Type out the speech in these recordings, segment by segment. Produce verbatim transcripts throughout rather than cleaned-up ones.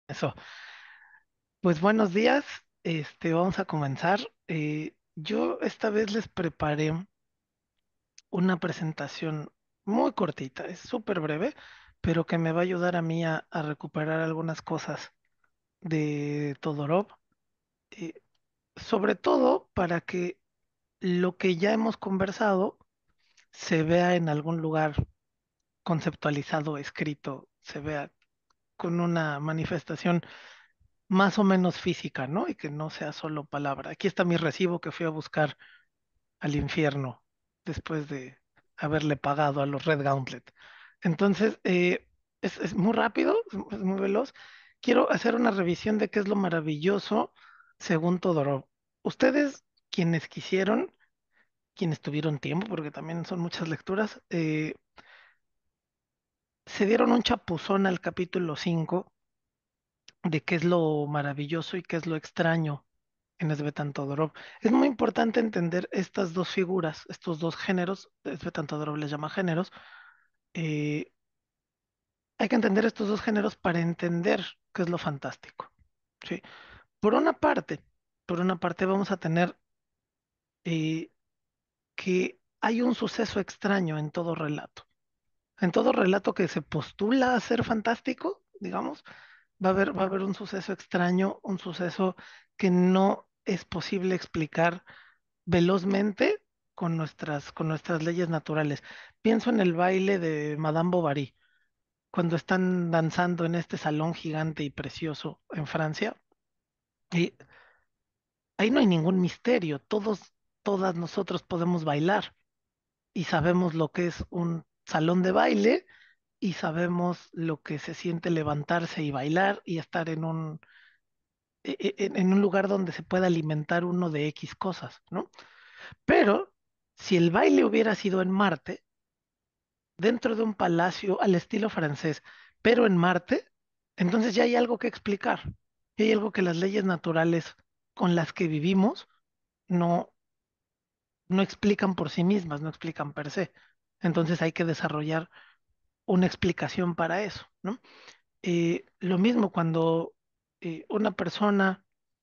Eso. Pues buenos días. Este, vamos a comenzar. Eh, yo esta vez les preparé una presentación muy cortita, es súper breve, pero que me va a ayudar a mí a, a recuperar algunas cosas de Todorov, eh, sobre todo para que lo que ya hemos conversado se vea en algún lugar conceptualizado, escrito, se vea con una manifestación más o menos física, ¿no? Y que no sea solo palabra. Aquí está mi recibo que fui a buscar al infierno después de haberle pagado a los Red Gauntlet. Entonces, eh, es, es muy rápido, es, es muy veloz. Quiero hacer una revisión de qué es lo maravilloso según Todorov. Ustedes, quienes quisieron, quienes tuvieron tiempo, porque también son muchas lecturas, eh, se dieron un chapuzón al capítulo cinco de qué es lo maravilloso y qué es lo extraño en Svetan Todorov. Es muy importante entender estas dos figuras, estos dos géneros, Svetan Todorov les llama géneros. eh, Hay que entender estos dos géneros para entender qué es lo fantástico. ¿Sí? Por una parte, por una parte vamos a tener eh, que hay un suceso extraño en todo relato. En todo relato que se postula a ser fantástico, digamos, va a haber, va a haber un suceso extraño, un suceso que no es posible explicar velozmente con nuestras, con nuestras leyes naturales. Pienso en el baile de Madame Bovary, cuando están danzando en este salón gigante y precioso en Francia. Y ahí no hay ningún misterio, todos, todas nosotros podemos bailar y sabemos lo que es un salón de baile y sabemos lo que se siente levantarse y bailar y estar en un, e- e- en en un lugar donde se pueda alimentar uno de X cosas, ¿no? Pero si el baile hubiera sido en Marte, dentro de un palacio al estilo francés, pero en Marte, entonces ya hay algo que explicar. Y hay algo que las leyes naturales con las que vivimos no, no explican por sí mismas, no explican per se. Entonces hay que desarrollar una explicación para eso, ¿no? Eh, lo mismo cuando eh, una persona,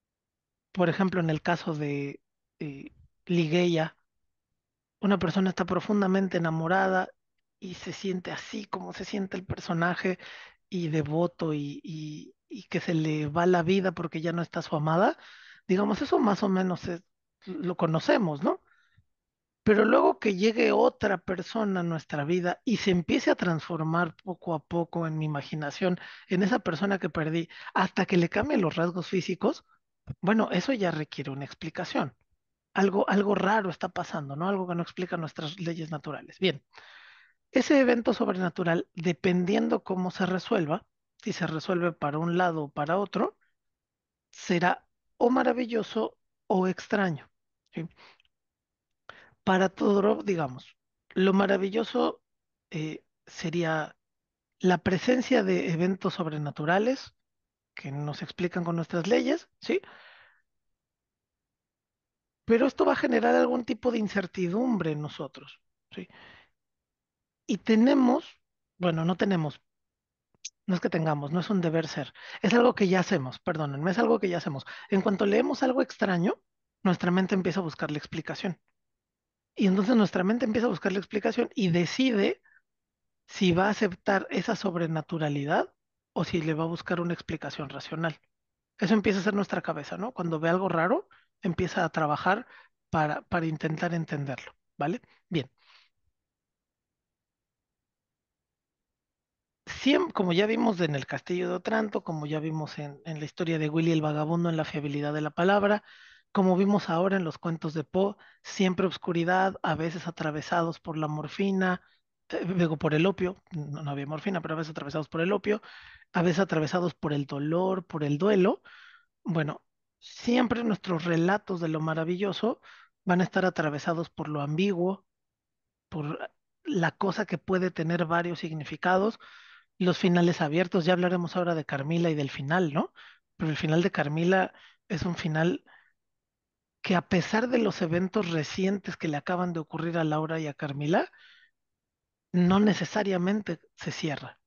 por ejemplo, en el caso de eh, Ligeia, una persona está profundamente enamorada y se siente así como se siente el personaje y devoto y, y- y que se le va la vida porque ya no está su amada, digamos, eso más o menos es- lo conocemos, ¿no? Pero luego que llegue otra persona a nuestra vida y se empiece a transformar poco a poco en mi imaginación, en esa persona que perdí, hasta que le cambien los rasgos físicos, bueno, eso ya requiere una explicación. Algo, algo raro está pasando, ¿no? Algo que no explica nuestras leyes naturales. Bien, ese evento sobrenatural, dependiendo cómo se resuelva, si se resuelve para un lado o para otro, será o maravilloso o extraño. ¿Sí? Para Todorov, digamos, lo maravilloso eh, sería la presencia de eventos sobrenaturales que nos explican con nuestras leyes, ¿sí? Pero esto va a generar algún tipo de incertidumbre en nosotros, ¿sí? Y tenemos, bueno, no tenemos, no es que tengamos, no es un deber ser, es algo que ya hacemos, perdónenme, es algo que ya hacemos. En cuanto leemos algo extraño, nuestra mente empieza a buscar la explicación. Y entonces nuestra mente empieza a buscar la explicación y decide si va a aceptar esa sobrenaturalidad o si le va a buscar una explicación racional. Eso empieza a ser nuestra cabeza, ¿no? Cuando ve algo raro, empieza a trabajar para, para intentar entenderlo, ¿vale? Bien. Siem- como ya vimos en el Castillo de Otranto, como ya vimos en, en la historia de Willy el Vagabundo en la fiabilidad de la palabra, como vimos ahora en los cuentos de Poe, siempre oscuridad, a veces atravesados por la morfina, eh, digo, por el opio, no, no había morfina, pero a veces atravesados por el opio, a veces atravesados por el dolor, por el duelo. Bueno, siempre nuestros relatos de lo maravilloso van a estar atravesados por lo ambiguo, por la cosa que puede tener varios significados, los finales abiertos. Ya hablaremos ahora de Carmila y del final, ¿no? Pero el final de Carmila es un final que, a pesar de los eventos recientes que le acaban de ocurrir a Laura y a Carmila, no necesariamente se cierra.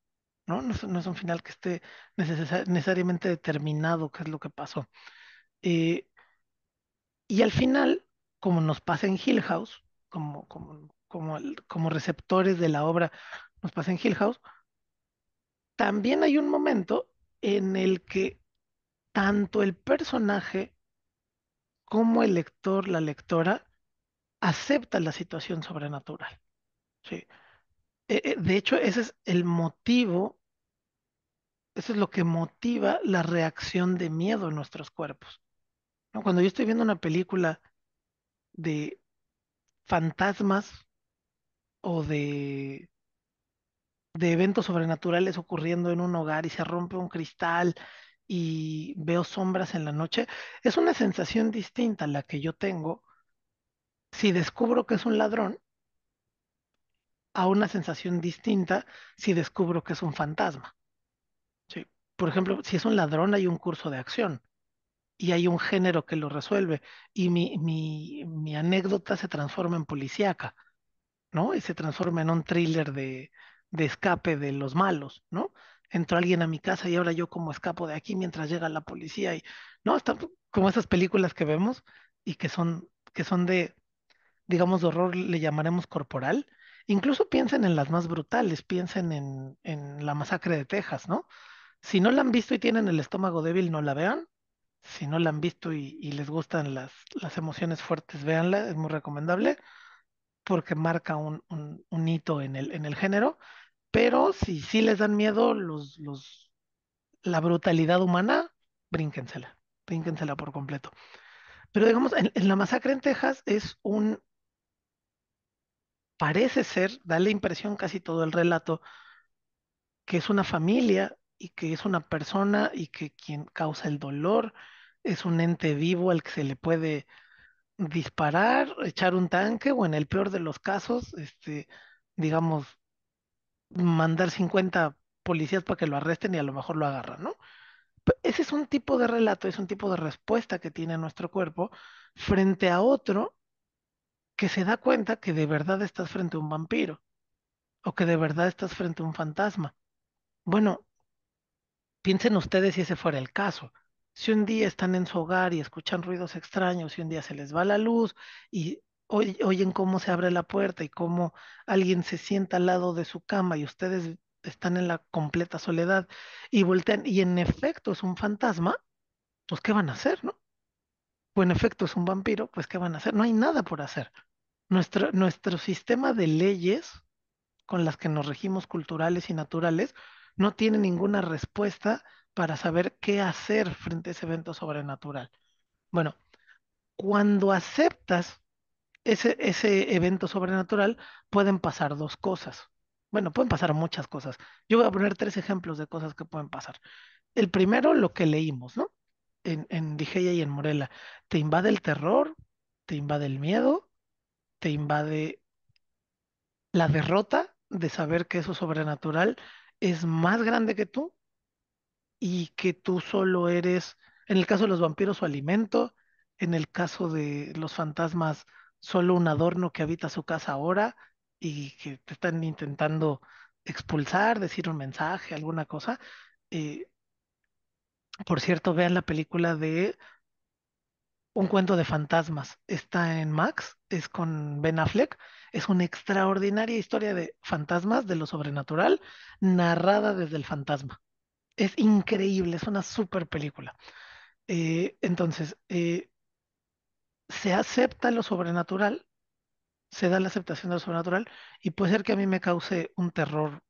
¿no? No es, no es un final que esté necesa- necesariamente determinado qué es lo que pasó. Eh, y al final, como nos pasa en Hill House, como, como, como, el- como receptores de la obra, nos pasa en Hill House, también hay un momento en el que tanto el personaje como el lector, la lectora, acepta la situación sobrenatural. ¿Sí? Eh, eh, de hecho, ese es el motivo, eso es lo que motiva la reacción de miedo en nuestros cuerpos, ¿no? Cuando yo estoy viendo una película de fantasmas o de, de eventos sobrenaturales ocurriendo en un hogar y se rompe un cristal y veo sombras en la noche, es una sensación distinta a la que yo tengo si descubro que es un ladrón a una sensación distinta si descubro que es un fantasma. ¿Sí? Por ejemplo, si es un ladrón hay un curso de acción y hay un género que lo resuelve y mi, mi, mi anécdota se transforma en policíaca, ¿no? Y se transforma en un thriller de, de escape de los malos, ¿no? Entró alguien a mi casa y ahora yo como escapo de aquí mientras llega la policía y, ¿no? Está como esas películas que vemos y que son, que son de, digamos, de horror, le llamaremos corporal. Incluso piensen en las más brutales, piensen en, en la masacre de Texas, ¿no? Si no la han visto y tienen el estómago débil, no la vean. Si no la han visto y, y les gustan las, las emociones fuertes, véanla, es muy recomendable porque marca un, un- un hito en el, en el género. Pero si sí les dan miedo los, los, la brutalidad humana, brínquensela, brínquensela por completo. Pero digamos, en, en la masacre en Texas es un, parece ser, da la impresión casi todo el relato, que es una familia y que es una persona y que quien causa el dolor es un ente vivo al que se le puede disparar, echar un tanque o en el peor de los casos, este, digamos, mandar cincuenta policías para que lo arresten y a lo mejor lo agarran, ¿no? Pe- Ese es un tipo de relato, es un tipo de respuesta que tiene nuestro cuerpo frente a otro que se da cuenta que de verdad estás frente a un vampiro o que de verdad estás frente a un fantasma. Bueno, piensen ustedes si ese fuera el caso. Si un día están en su hogar y escuchan ruidos extraños, si un día se les va la luz y oy- oyen cómo se abre la puerta y cómo alguien se sienta al lado de su cama y ustedes están en la completa soledad y voltean y en efecto es un fantasma, pues ¿qué van a hacer, no? O en efecto es un vampiro, pues ¿qué van a hacer? No hay nada por hacer. Nuestro, nuestro sistema de leyes con las que nos regimos culturales y naturales, no tiene ninguna respuesta para saber qué hacer frente a ese evento sobrenatural. Bueno, cuando aceptas ese, ese evento sobrenatural, pueden pasar dos cosas. Bueno, pueden pasar muchas cosas. Yo voy a poner tres ejemplos de cosas que pueden pasar. El primero, lo que leímos, ¿no? En, en Ligeia y en Morela. Te invade el terror, te invade el miedo, te invade la derrota de saber que eso sobrenatural es más grande que tú y que tú solo eres, en el caso de los vampiros, su alimento, en el caso de los fantasmas, solo un adorno que habita su casa ahora y que te están intentando expulsar, decir un mensaje, alguna cosa. Eh, por cierto, vean la película de Un cuento de fantasmas. Está en Max, es con Ben Affleck. Es una extraordinaria historia de fantasmas, de lo sobrenatural, narrada desde el fantasma. Es increíble, es una super película. Eh, entonces, eh, se acepta lo sobrenatural, se da la aceptación de lo sobrenatural y puede ser que a mí me cause un terror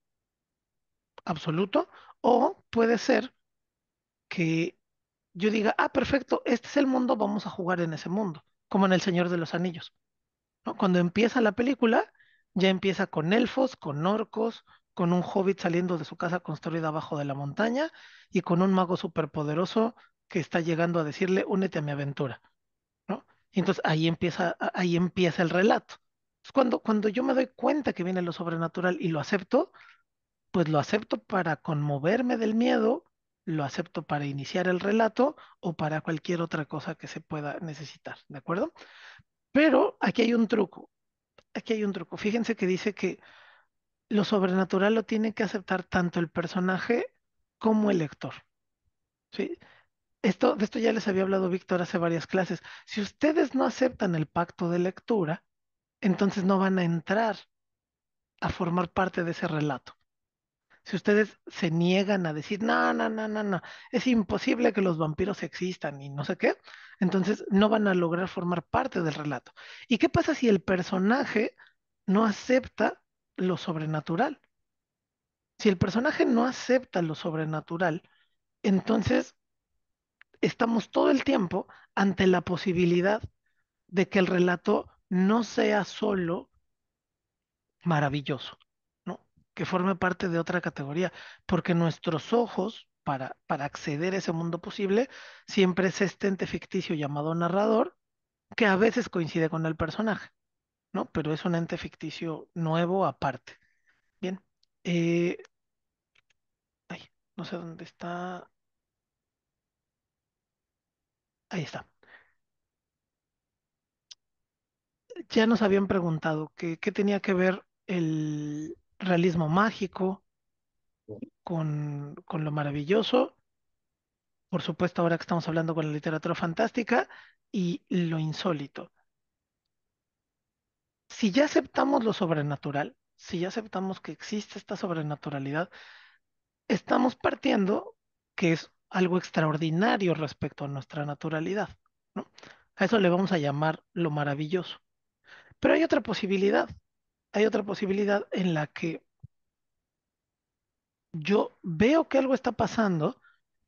absoluto o puede ser que yo diga, ah, perfecto, este es el mundo, vamos a jugar en ese mundo, como en El Señor de los Anillos. ¿No? Cuando empieza la película, ya empieza con elfos, con orcos, con un hobbit saliendo de su casa construida abajo de la montaña y con un mago superpoderoso que está llegando a decirle, únete a mi aventura, ¿no? Y entonces ahí empieza, a- ahí empieza el relato. Entonces, cuando, cuando yo me doy cuenta que viene lo sobrenatural y lo acepto, pues lo acepto para conmoverme del miedo, lo acepto para iniciar el relato o para cualquier otra cosa que se pueda necesitar, ¿de acuerdo? Pero aquí hay un truco. Aquí hay un truco. Fíjense que dice que lo sobrenatural lo tiene que aceptar tanto el personaje como el lector. ¿Sí? Esto, de esto ya les había hablado Víctor hace varias clases. Si ustedes no aceptan el pacto de lectura, entonces no van a entrar a formar parte de ese relato. Si ustedes se niegan a decir, no, no, no, no, no, es imposible que los vampiros existan y no sé qué, entonces no van a lograr formar parte del relato. ¿Y qué pasa si el personaje no acepta lo sobrenatural? Si el personaje no acepta lo sobrenatural, entonces estamos todo el tiempo ante la posibilidad de que el relato no sea solo maravilloso, ¿no? Que forme parte de otra categoría, porque nuestros ojos, para, para acceder a ese mundo posible, siempre es este ente ficticio llamado narrador, que a veces coincide con el personaje, ¿no? Pero es un ente ficticio nuevo aparte. Bien, eh, ay, no sé dónde está, ahí está. Ya nos habían preguntado que, qué tenía que ver el realismo mágico con, con lo maravilloso. Por supuesto, ahora que estamos hablando con la literatura fantástica y lo insólito. Si ya aceptamos lo sobrenatural, si ya aceptamos que existe esta sobrenaturalidad, estamos partiendo que es algo extraordinario respecto a nuestra naturalidad, ¿no? A eso le vamos a llamar lo maravilloso. Pero hay otra posibilidad, hay otra posibilidad en la que yo veo que algo está pasando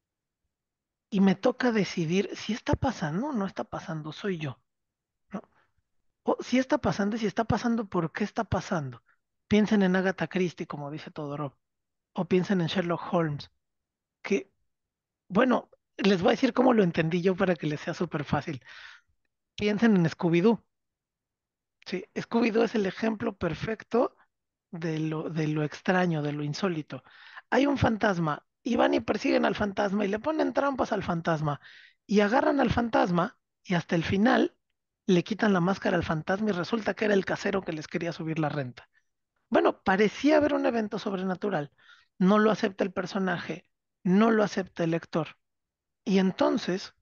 y me toca decidir si está pasando o no está pasando, soy yo, ¿no? O si está pasando y si está pasando, ¿por qué está pasando? Piensen en Agatha Christie, como dice Todorov, o piensen en Sherlock Holmes, que, bueno, les voy a decir cómo lo entendí yo para que les sea súper fácil. Piensen en Scooby-Doo, ¿sí? Scooby-Doo es el ejemplo perfecto de lo, de lo extraño, de lo insólito. Hay un fantasma y van y persiguen al fantasma y le ponen trampas al fantasma y agarran al fantasma y hasta el final le quitan la máscara al fantasma y resulta que era el casero que les quería subir la renta. Bueno, parecía haber un evento sobrenatural. No lo acepta el personaje, no lo acepta el lector. Y entonces,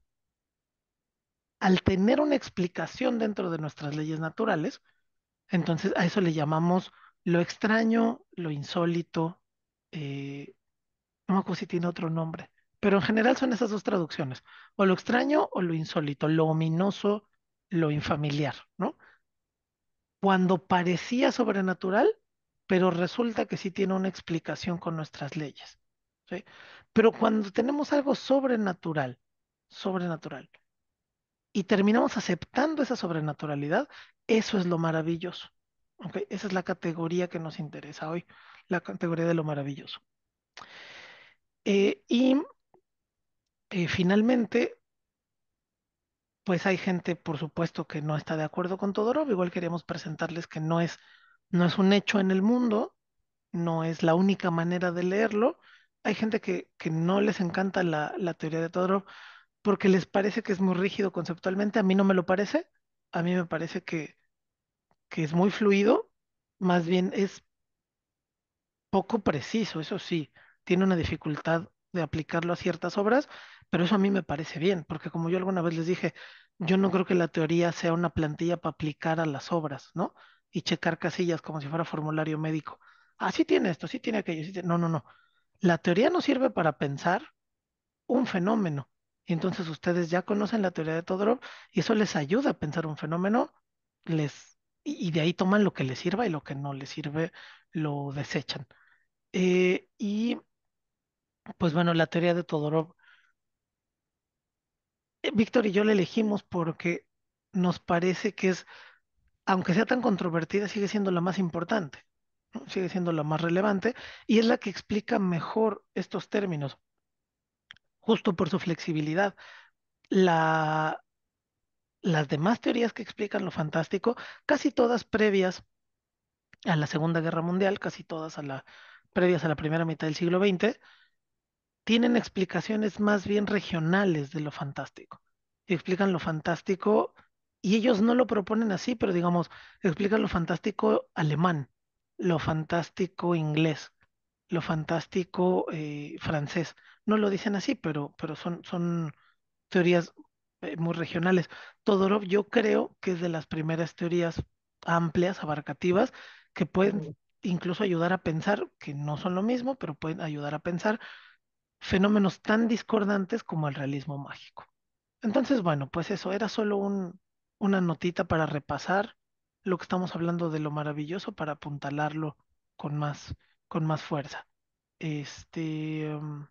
al tener una explicación dentro de nuestras leyes naturales, entonces a eso le llamamos lo extraño, lo insólito, eh, no me acuerdo si tiene otro nombre, pero en general son esas dos traducciones, o lo extraño o lo insólito, lo ominoso, lo infamiliar, ¿no? Cuando parecía sobrenatural, pero resulta que sí tiene una explicación con nuestras leyes, ¿sí? Pero cuando tenemos algo sobrenatural, sobrenatural, y terminamos aceptando esa sobrenaturalidad, eso es lo maravilloso, ¿ok? Esa es la categoría que nos interesa hoy, la categoría de lo maravilloso. Eh, y eh, finalmente, pues hay gente, por supuesto, que no está de acuerdo con Todorov. Igual queríamos presentarles que no es, no es un hecho en el mundo, no es la única manera de leerlo. Hay gente que, que no les encanta la, la teoría de Todorov porque les parece que es muy rígido conceptualmente. A mí no me lo parece. A mí me parece que, que es muy fluido. Más bien es poco preciso, eso sí, tiene una dificultad de aplicarlo a ciertas obras, pero eso a mí me parece bien, porque como yo alguna vez les dije, yo no creo que la teoría sea una plantilla para aplicar a las obras, ¿no? Y checar casillas como si fuera formulario médico. Ah, sí tiene esto, sí tiene aquello, sí tiene... No, no, no. La teoría nos sirve para pensar un fenómeno. Y entonces ustedes ya conocen la teoría de Todorov y eso les ayuda a pensar un fenómeno, les... y y de ahí toman lo que les sirva y lo que no les sirve lo desechan. Eh, y pues bueno, la teoría de Todorov, eh, Víctor y yo la elegimos porque nos parece que es, aunque sea tan controvertida, sigue siendo la más importante, ¿no? Sigue siendo la más relevante y es la que explica mejor estos términos, justo por su flexibilidad. La, las demás teorías que explican lo fantástico, casi todas previas a la Segunda Guerra Mundial, casi todas a la, previas a la primera mitad del siglo veinte, tienen explicaciones más bien regionales de lo fantástico. Explican lo fantástico y ellos no lo proponen así, pero digamos, explican lo fantástico alemán, lo fantástico inglés, lo fantástico eh, francés. No lo dicen así, pero, pero son, son teorías eh, muy regionales. Todorov yo creo que es de las primeras teorías amplias, abarcativas, que pueden incluso ayudar a pensar, que no son lo mismo, pero pueden ayudar a pensar fenómenos tan discordantes como el realismo mágico. Entonces, bueno, pues eso, era solo un, una notita para repasar lo que estamos hablando de lo maravilloso para apuntalarlo con más, con más fuerza. Este, um,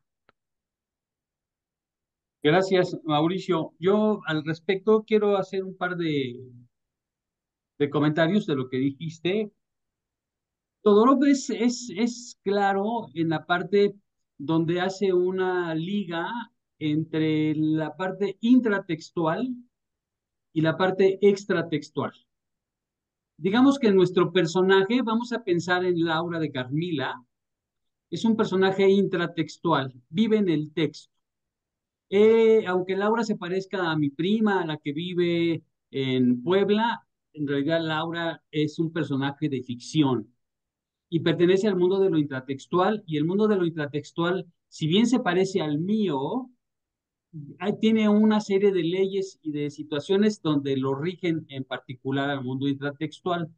Gracias, Mauricio. Yo al respecto quiero hacer un par de, de comentarios de lo que dijiste. Todorov es, es, es claro en la parte donde hace una liga entre la parte intratextual y la parte extratextual. Digamos que nuestro personaje, vamos a pensar en Laura de Carmila, es un personaje intratextual, vive en el texto. Eh, aunque Laura se parezca a mi prima, a la que vive en Puebla, en realidad Laura es un personaje de ficción y pertenece al mundo de lo intratextual, y el mundo de lo intratextual, si bien se parece al mío, ahí tiene una serie de leyes y de situaciones donde lo rigen en particular al mundo intratextual.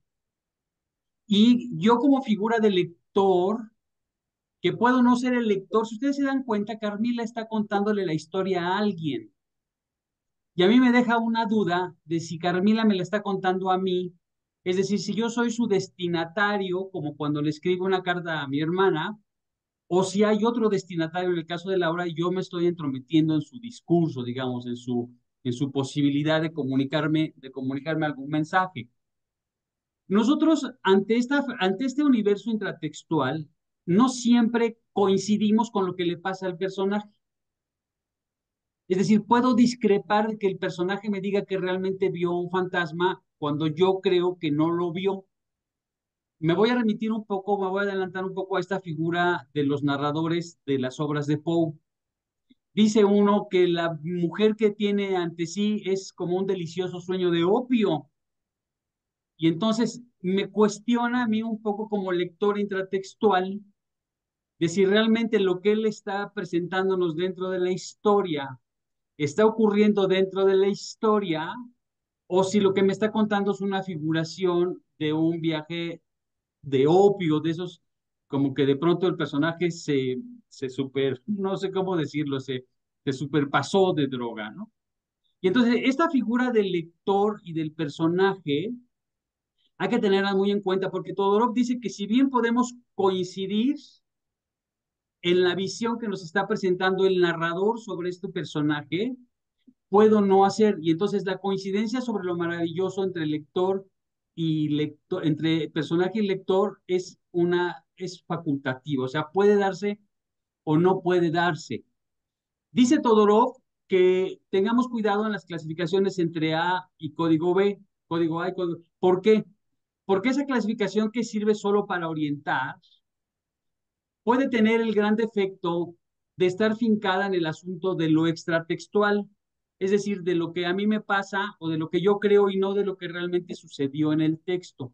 Y yo como figura de lector, que puedo no ser el lector, si ustedes se dan cuenta, Carmila está contándole la historia a alguien. Y a mí me deja una duda de si Carmila me la está contando a mí, es decir, si yo soy su destinatario, como cuando le escribo una carta a mi hermana, o si hay otro destinatario en el caso de Laura y yo me estoy entrometiendo en su discurso, digamos, en su, en su posibilidad de comunicarme, de comunicarme algún mensaje. Nosotros, ante, esta, ante este universo intratextual, no siempre coincidimos con lo que le pasa al personaje. Es decir, puedo discrepar de que el personaje me diga que realmente vio un fantasma cuando yo creo que no lo vio. Me voy a remitir un poco, me voy a adelantar un poco a esta figura de los narradores de las obras de Poe. Dice uno que la mujer que tiene ante sí es como un delicioso sueño de opio. Y entonces me cuestiona a mí un poco como lector intratextual de si realmente lo que él está presentándonos dentro de la historia está ocurriendo dentro de la historia o si lo que me está contando es una figuración de un viaje de opio, de esos como que de pronto el personaje se, se super, no sé cómo decirlo, se, se superpasó de droga, ¿no? Y entonces esta figura del lector y del personaje hay que tenerla muy en cuenta porque Todorov dice que si bien podemos coincidir en la visión que nos está presentando el narrador sobre este personaje, puedo no hacer. Y entonces la coincidencia sobre lo maravilloso entre lector y lector, entre personaje y lector es una, es facultativo, o sea, puede darse o no puede darse. Dice Todorov que tengamos cuidado en las clasificaciones entre A y código B, código A y código. ¿Por qué? Porque esa clasificación que sirve solo para orientar puede tener el gran defecto de estar fincada en el asunto de lo extratextual, es decir, de lo que a mí me pasa o de lo que yo creo y no de lo que realmente sucedió en el texto.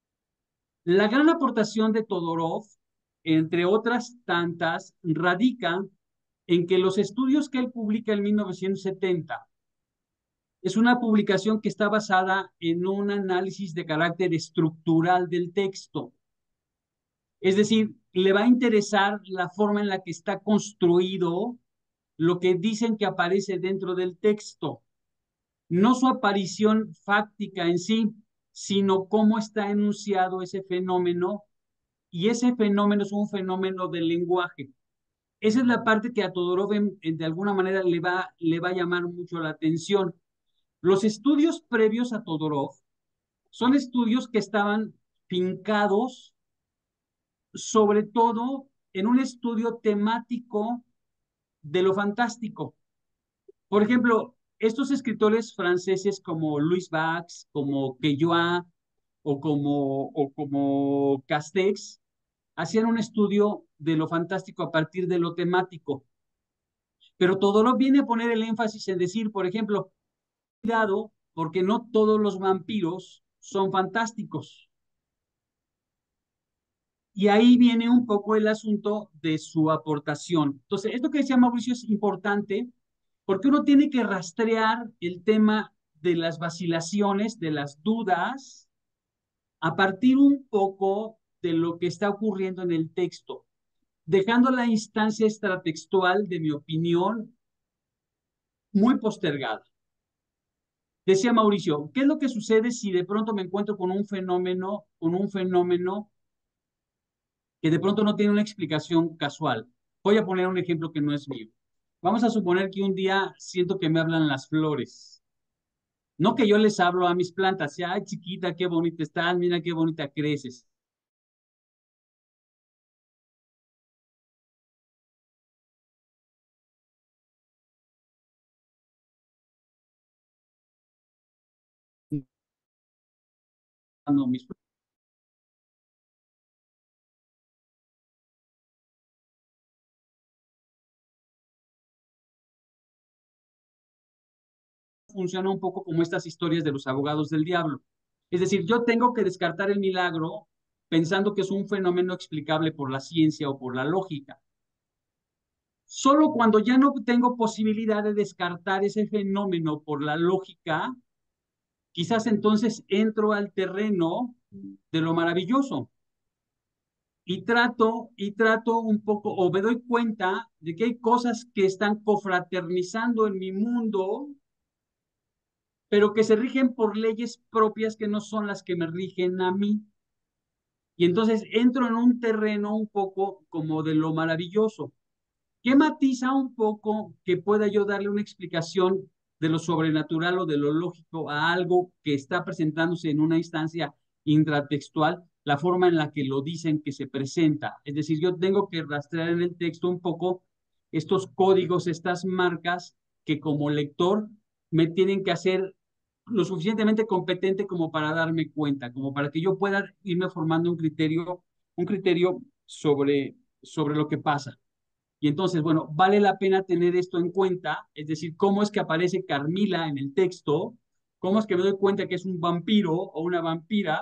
La gran aportación de Todorov, entre otras tantas, radica en que los estudios que él publica en mil novecientos setenta es una publicación que está basada en un análisis de carácter estructural del texto. Es decir, le va a interesar la forma en la que está construido lo que dicen que aparece dentro del texto, no su aparición fáctica en sí, sino cómo está enunciado ese fenómeno, y ese fenómeno es un fenómeno del lenguaje. Esa es la parte que a Todorov de alguna manera le va, le va a llamar mucho la atención. Los estudios previos a Todorov son estudios que estaban fincados sobre todo en un estudio temático de lo fantástico. Por ejemplo, estos escritores franceses como Louis Bax, como Quejoa o como, o como Castex, hacían un estudio de lo fantástico a partir de lo temático. Pero Todorov viene a poner el énfasis en decir, por ejemplo, cuidado, porque no todos los vampiros son fantásticos. Y ahí viene un poco el asunto de su aportación. Entonces, esto que decía Mauricio es importante porque uno tiene que rastrear el tema de las vacilaciones, de las dudas, a partir un poco de lo que está ocurriendo en el texto, dejando la instancia extratextual, de mi opinión, muy postergada. Decía Mauricio, ¿qué es lo que sucede si de pronto me encuentro con un fenómeno, con un fenómeno que de pronto no tiene una explicación casual? Voy a poner un ejemplo que no es mío. Vamos a suponer que un día siento que me hablan las flores. No que yo les hablo a mis plantas, ay chiquita, qué bonita estás, mira qué bonita creces. No, mis funciona un poco como estas historias de los abogados del diablo. Es decir, yo tengo que descartar el milagro pensando que es un fenómeno explicable por la ciencia o por la lógica. Solo cuando ya no tengo posibilidad de descartar ese fenómeno por la lógica, quizás entonces entro al terreno de lo maravilloso y trato, y trato un poco, o me doy cuenta de que hay cosas que están cofraternizando en mi mundo, pero que se rigen por leyes propias que no son las que me rigen a mí. Y entonces entro en un terreno un poco como de lo maravilloso. ¿Qué matiza un poco que pueda yo darle una explicación de lo sobrenatural o de lo lógico a algo que está presentándose en una instancia intratextual, la forma en la que lo dicen que se presenta? Es decir, yo tengo que rastrear en el texto un poco estos códigos, estas marcas que como lector me tienen que hacer lo suficientemente competente como para darme cuenta, como para que yo pueda irme formando un criterio, un criterio sobre, sobre lo que pasa. Y entonces, bueno, vale la pena tener esto en cuenta, es decir, cómo es que aparece Carmila en el texto, cómo es que me doy cuenta que es un vampiro o una vampira,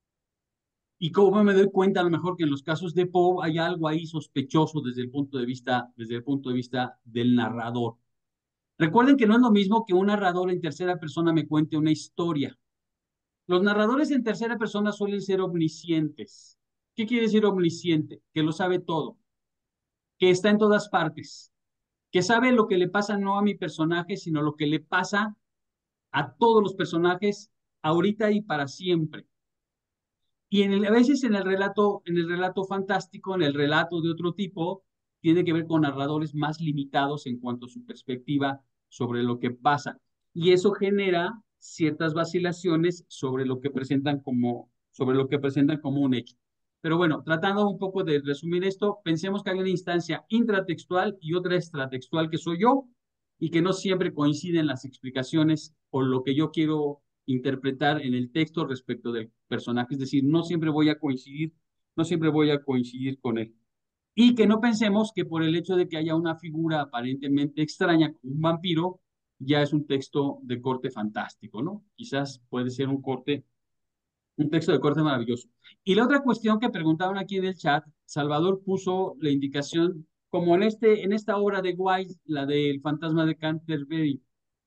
y cómo me doy cuenta a lo mejor que en los casos de Poe hay algo ahí sospechoso desde el punto de vista, desde el punto de vista del narrador. Recuerden que no es lo mismo que un narrador en tercera persona me cuente una historia. Los narradores en tercera persona suelen ser omniscientes. ¿Qué quiere decir omnisciente? Que lo sabe todo, que está en todas partes, que sabe lo que le pasa no a mi personaje, sino lo que le pasa a todos los personajes ahorita y para siempre. Y en el, a veces en el relato, en el relato fantástico, en el relato de otro tipo, tiene que ver con narradores más limitados en cuanto a su perspectiva sobre lo que pasa. Y eso genera ciertas vacilaciones sobre lo que presentan como, sobre lo que presentan como un hecho. Pero bueno, tratando un poco de resumir esto, pensemos que hay una instancia intratextual y otra extratextual que soy yo, y que no siempre coinciden las explicaciones o lo que yo quiero interpretar en el texto respecto del personaje. Es decir, no siempre voy a coincidir, no siempre voy a coincidir con él. Y que no pensemos que por el hecho de que haya una figura aparentemente extraña como un vampiro, ya es un texto de corte fantástico, ¿no? Quizás puede ser un corte, un texto de corte maravilloso. Y la otra cuestión que preguntaban aquí en el chat, Salvador puso la indicación, como en, este, en esta obra de White, la del fantasma de Canterbury,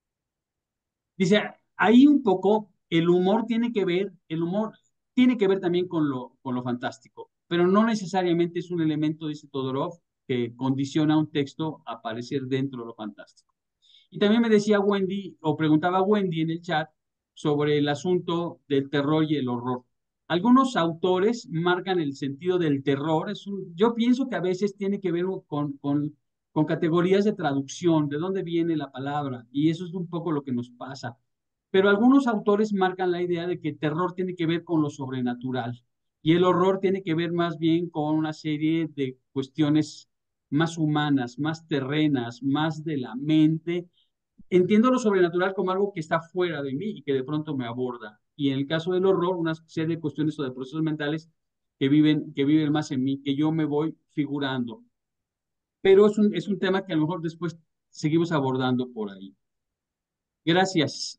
dice, ahí un poco el humor tiene que ver, el humor tiene que ver también con lo, con lo fantástico, pero no necesariamente es un elemento, dice Todorov, que condiciona a un texto a aparecer dentro de lo fantástico. Y también me decía Wendy, o preguntaba Wendy en el chat, sobre el asunto del terror y el horror. Algunos autores marcan el sentido del terror. Es un, yo pienso que a veces tiene que ver con, con, con categorías de traducción, de dónde viene la palabra, y eso es un poco lo que nos pasa. Pero algunos autores marcan la idea de que terror tiene que ver con lo sobrenatural y el horror tiene que ver más bien con una serie de cuestiones más humanas, más terrenas, más de la mente. Entiendo lo sobrenatural como algo que está fuera de mí y que de pronto me aborda. Y en el caso del horror, una serie de cuestiones o de procesos mentales que viven, que viven más en mí, que yo me voy figurando. Pero es un, es un tema que a lo mejor después seguimos abordando por ahí. Gracias.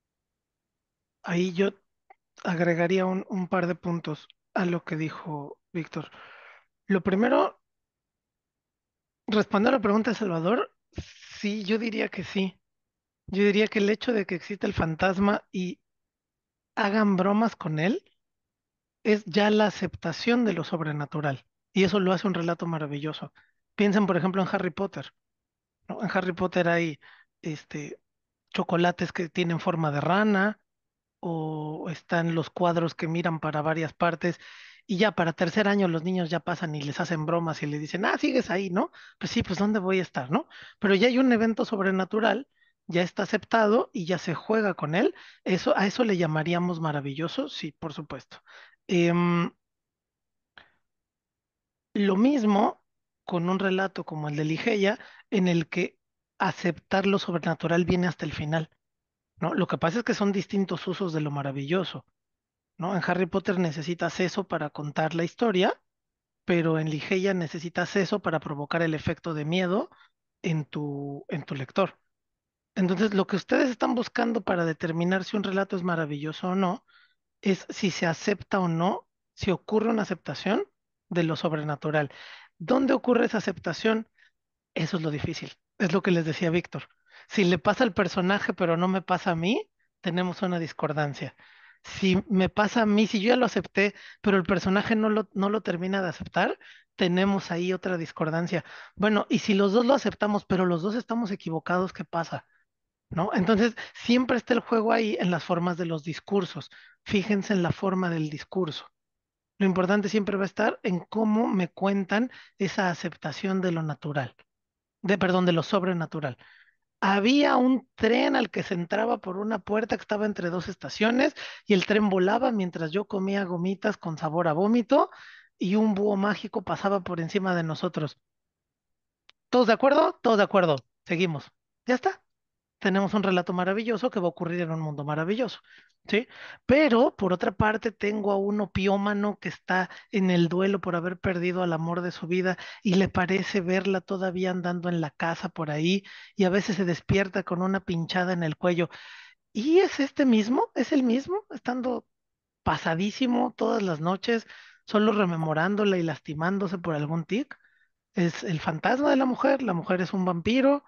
Ahí yo agregaría un, un par de puntos a lo que dijo Víctor. Lo primero, responder a la pregunta de Salvador, sí, yo diría que sí. Yo diría que el hecho de que exista el fantasma y hagan bromas con él es ya la aceptación de lo sobrenatural. Y eso lo hace un relato maravilloso. Piensen, por ejemplo, en Harry Potter, ¿no? En Harry Potter hay este, chocolates que tienen forma de rana, o están los cuadros que miran para varias partes, y ya para tercer año los niños ya pasan y les hacen bromas y le dicen, ah, sigues ahí, ¿no? Pues sí, pues ¿dónde voy a estar, no? Pero ya hay un evento sobrenatural, ya está aceptado y ya se juega con él. Eso, a eso le llamaríamos maravilloso, sí, por supuesto. Em, lo mismo con un relato como el de Ligeia, en el que aceptar lo sobrenatural viene hasta el final, ¿no? Lo que pasa es que son distintos usos de lo maravilloso, ¿no? En Harry Potter necesitas eso para contar la historia, pero en Ligeia necesitas eso para provocar el efecto de miedo en tu, en tu lector. Entonces, lo que ustedes están buscando para determinar si un relato es maravilloso o no, es si se acepta o no, si ocurre una aceptación de lo sobrenatural. ¿Dónde ocurre esa aceptación? Eso es lo difícil. Es lo que les decía Víctor. Si le pasa al personaje pero no me pasa a mí, tenemos una discordancia. Si me pasa a mí, si yo ya lo acepté, pero el personaje no lo, no lo termina de aceptar, tenemos ahí otra discordancia. Bueno, y si los dos lo aceptamos, pero los dos estamos equivocados, ¿qué pasa? ¿No? Entonces, siempre está el juego ahí en las formas de los discursos. Fíjense en la forma del discurso. Lo importante siempre va a estar en cómo me cuentan esa aceptación de lo natural, de, perdón, de lo sobrenatural. Había un tren al que se entraba por una puerta que estaba entre dos estaciones y el tren volaba mientras yo comía gomitas con sabor a vómito y un búho mágico pasaba por encima de nosotros. ¿Todos de acuerdo? Todos de acuerdo. Seguimos. Ya está. Tenemos un relato maravilloso que va a ocurrir en un mundo maravilloso, ¿sí? Pero por otra parte tengo a un opiómano que está en el duelo por haber perdido al amor de su vida y le parece verla todavía andando en la casa por ahí y a veces se despierta con una pinchada en el cuello. ¿Y es este mismo? ¿Es el mismo? Estando pasadísimo todas las noches, solo rememorándola y lastimándose por algún tic. Es el fantasma de la mujer, la mujer es un vampiro,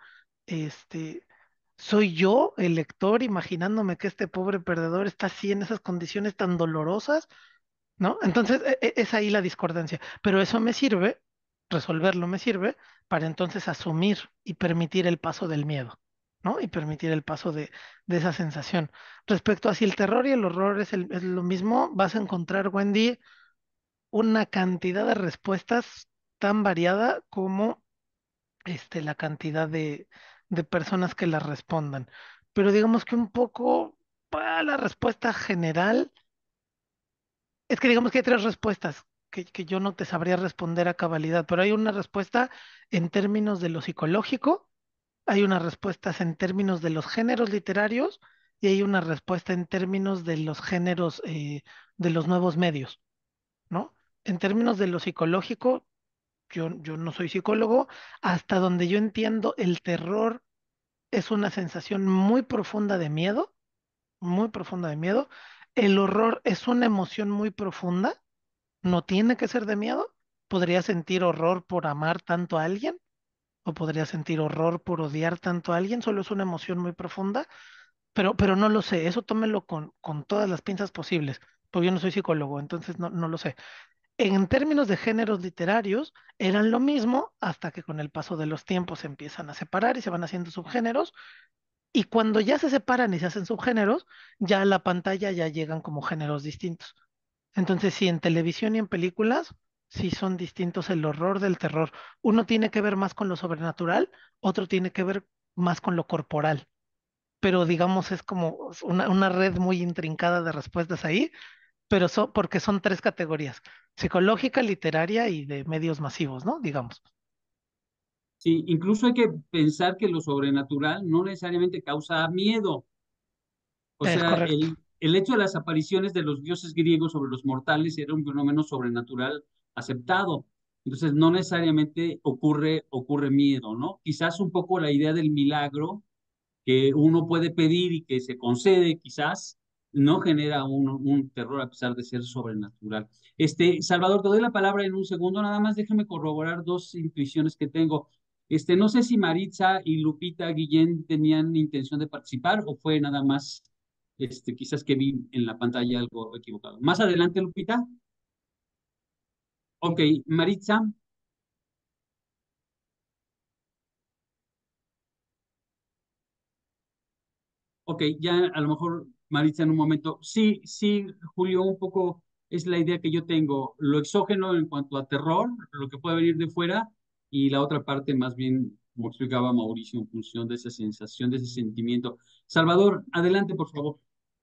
este, soy yo, el lector, imaginándome que este pobre perdedor está así en esas condiciones tan dolorosas, ¿no? Entonces, e- e- es ahí la discordancia, pero eso me sirve, resolverlo me sirve para entonces asumir y permitir el paso del miedo, ¿no? Y permitir el paso de, de esa sensación. Respecto a si el terror y el horror es, el- es lo mismo, vas a encontrar, Wendy, una cantidad de respuestas tan variada como este, la cantidad de, de personas que las respondan. Pero digamos que un poco para la respuesta general, es que digamos que hay tres respuestas que, que yo no te sabría responder a cabalidad, pero hay una respuesta en términos de lo psicológico, hay unas respuestas en términos de los géneros literarios y hay una respuesta en términos de los géneros eh, de los nuevos medios, ¿no? En términos de lo psicológico, yo, yo no soy psicólogo, hasta donde yo entiendo el terror es una sensación muy profunda de miedo, muy profunda de miedo. El horror es una emoción muy profunda, no tiene que ser de miedo. Podría sentir horror por amar tanto a alguien, o podría sentir horror por odiar tanto a alguien, solo es una emoción muy profunda, pero, pero no lo sé, eso tómelo con, con todas las pinzas posibles, porque yo no soy psicólogo, entonces no, no lo sé. En términos de géneros literarios, eran lo mismo hasta que con el paso de los tiempos se empiezan a separar y se van haciendo subgéneros. Y cuando ya se separan y se hacen subgéneros, ya a la pantalla ya llegan como géneros distintos. Entonces, sí, en televisión y en películas, sí son distintos el horror del terror. Uno tiene que ver más con lo sobrenatural, otro tiene que ver más con lo corporal. Pero digamos, es como una, una red muy intrincada de respuestas ahí, pero so- porque son tres categorías, psicológica, literaria y de medios masivos, ¿no? Digamos. Sí, incluso hay que pensar que lo sobrenatural no necesariamente causa miedo. O Es sea, correcto. el, el hecho de las apariciones de los dioses griegos sobre los mortales era un fenómeno sobrenatural aceptado. Entonces, no necesariamente ocurre, ocurre miedo, ¿no? Quizás un poco la idea del milagro que uno puede pedir y que se concede, quizás, no genera un, un terror a pesar de ser sobrenatural. Este, Salvador, te doy la palabra en un segundo, nada más déjame corroborar dos intuiciones que tengo. Este, no sé si Maritza y Lupita Guillén tenían intención de participar o fue nada más, este, quizás que vi en la pantalla algo equivocado. Más adelante, Lupita. Ok, Maritza. Ok, ya a lo mejor Maritza en un momento. Sí, sí, Julio, un poco es la idea que yo tengo. Lo exógeno en cuanto a terror, lo que puede venir de fuera, y la otra parte más bien, como explicaba Mauricio, en función de esa sensación, de ese sentimiento. Salvador, adelante, por favor.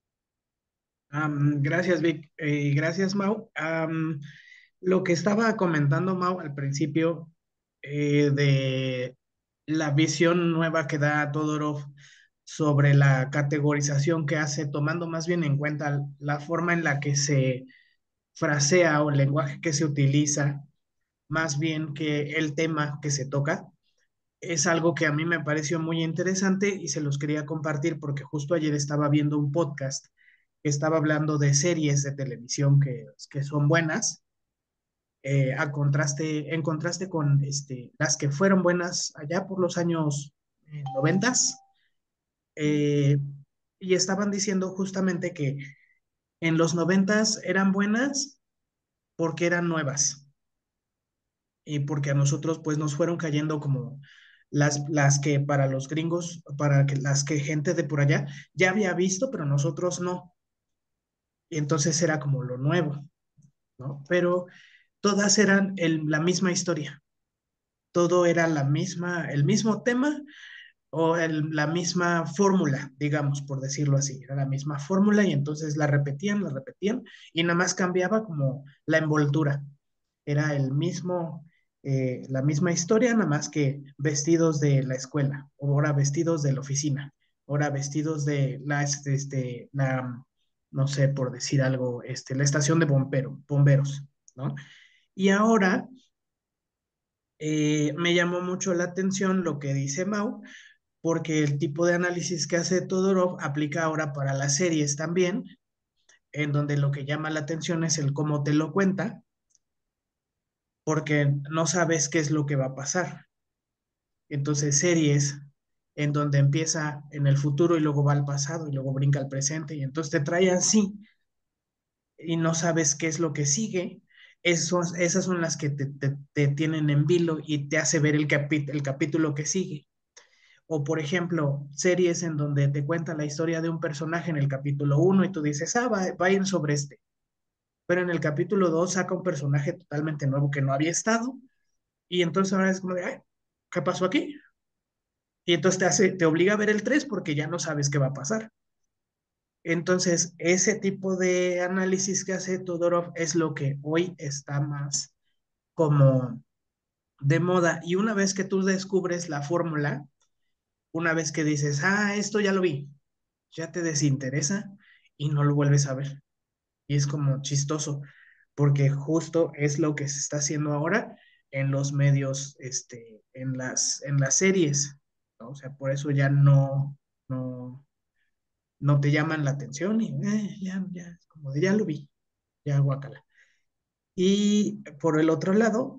Am, gracias, Vic. Eh, gracias, Mau. Am, lo que estaba comentando Mau al principio eh, de la visión nueva que da Todorov sobre la categorización que hace, tomando más bien en cuenta la forma en la que se frasea o el lenguaje que se utiliza, más bien que el tema que se toca, es algo que a mí me pareció muy interesante y se los quería compartir porque justo ayer estaba viendo un podcast que estaba hablando de series de televisión que, que son buenas, eh, a contraste, en contraste con este, las que fueron buenas allá por los años eh, noventas, eh, y estaban diciendo justamente que en los noventas eran buenas porque eran nuevas y porque a nosotros pues nos fueron cayendo como las, las que para los gringos, para que, las que gente de por allá ya había visto, pero nosotros no. Y entonces era como lo nuevo, ¿no? Pero todas eran el, la misma historia, todo era la misma, el mismo tema o el, la misma fórmula, digamos, por decirlo así, era la misma fórmula y entonces la repetían, la repetían y nada más cambiaba como la envoltura. Era el mismo, eh, la misma historia, nada más que vestidos de la escuela, o ahora vestidos de la oficina, ahora vestidos de la, este, este, la, no sé, por decir algo, este, la estación de bombero, bomberos, ¿no? Y ahora eh, me llamó mucho la atención lo que dice Mau, porque el tipo de análisis que hace Todorov aplica ahora para las series también, en donde lo que llama la atención es el cómo te lo cuenta, porque no sabes qué es lo que va a pasar. Entonces, series en donde empieza en el futuro y luego va al pasado y luego brinca al presente y entonces te trae así y no sabes qué es lo que sigue. Esos, esas son las que te, te, te tienen en vilo y te hace ver el, capi el capítulo que sigue. O, por ejemplo, series en donde te cuenta la historia de un personaje en el capítulo uno y tú dices, ah, va, va a ir sobre este. Pero en el capítulo dos saca un personaje totalmente nuevo que no había estado y entonces ahora es como de, ay, ¿qué pasó aquí? Y entonces te hace, te obliga a ver el tres porque ya no sabes qué va a pasar. Entonces, ese tipo de análisis que hace Todorov es lo que hoy está más como de moda. Y una vez que tú descubres la fórmula, una vez que dices, ah, esto ya lo vi, ya te desinteresa y no lo vuelves a ver. Y es como chistoso, porque justo es lo que se está haciendo ahora en los medios, este, en las, en las series, ¿no? O sea, por eso ya no, no, no te llaman la atención y eh, ya, ya, como de ya lo vi, ya guacala. Y por el otro lado,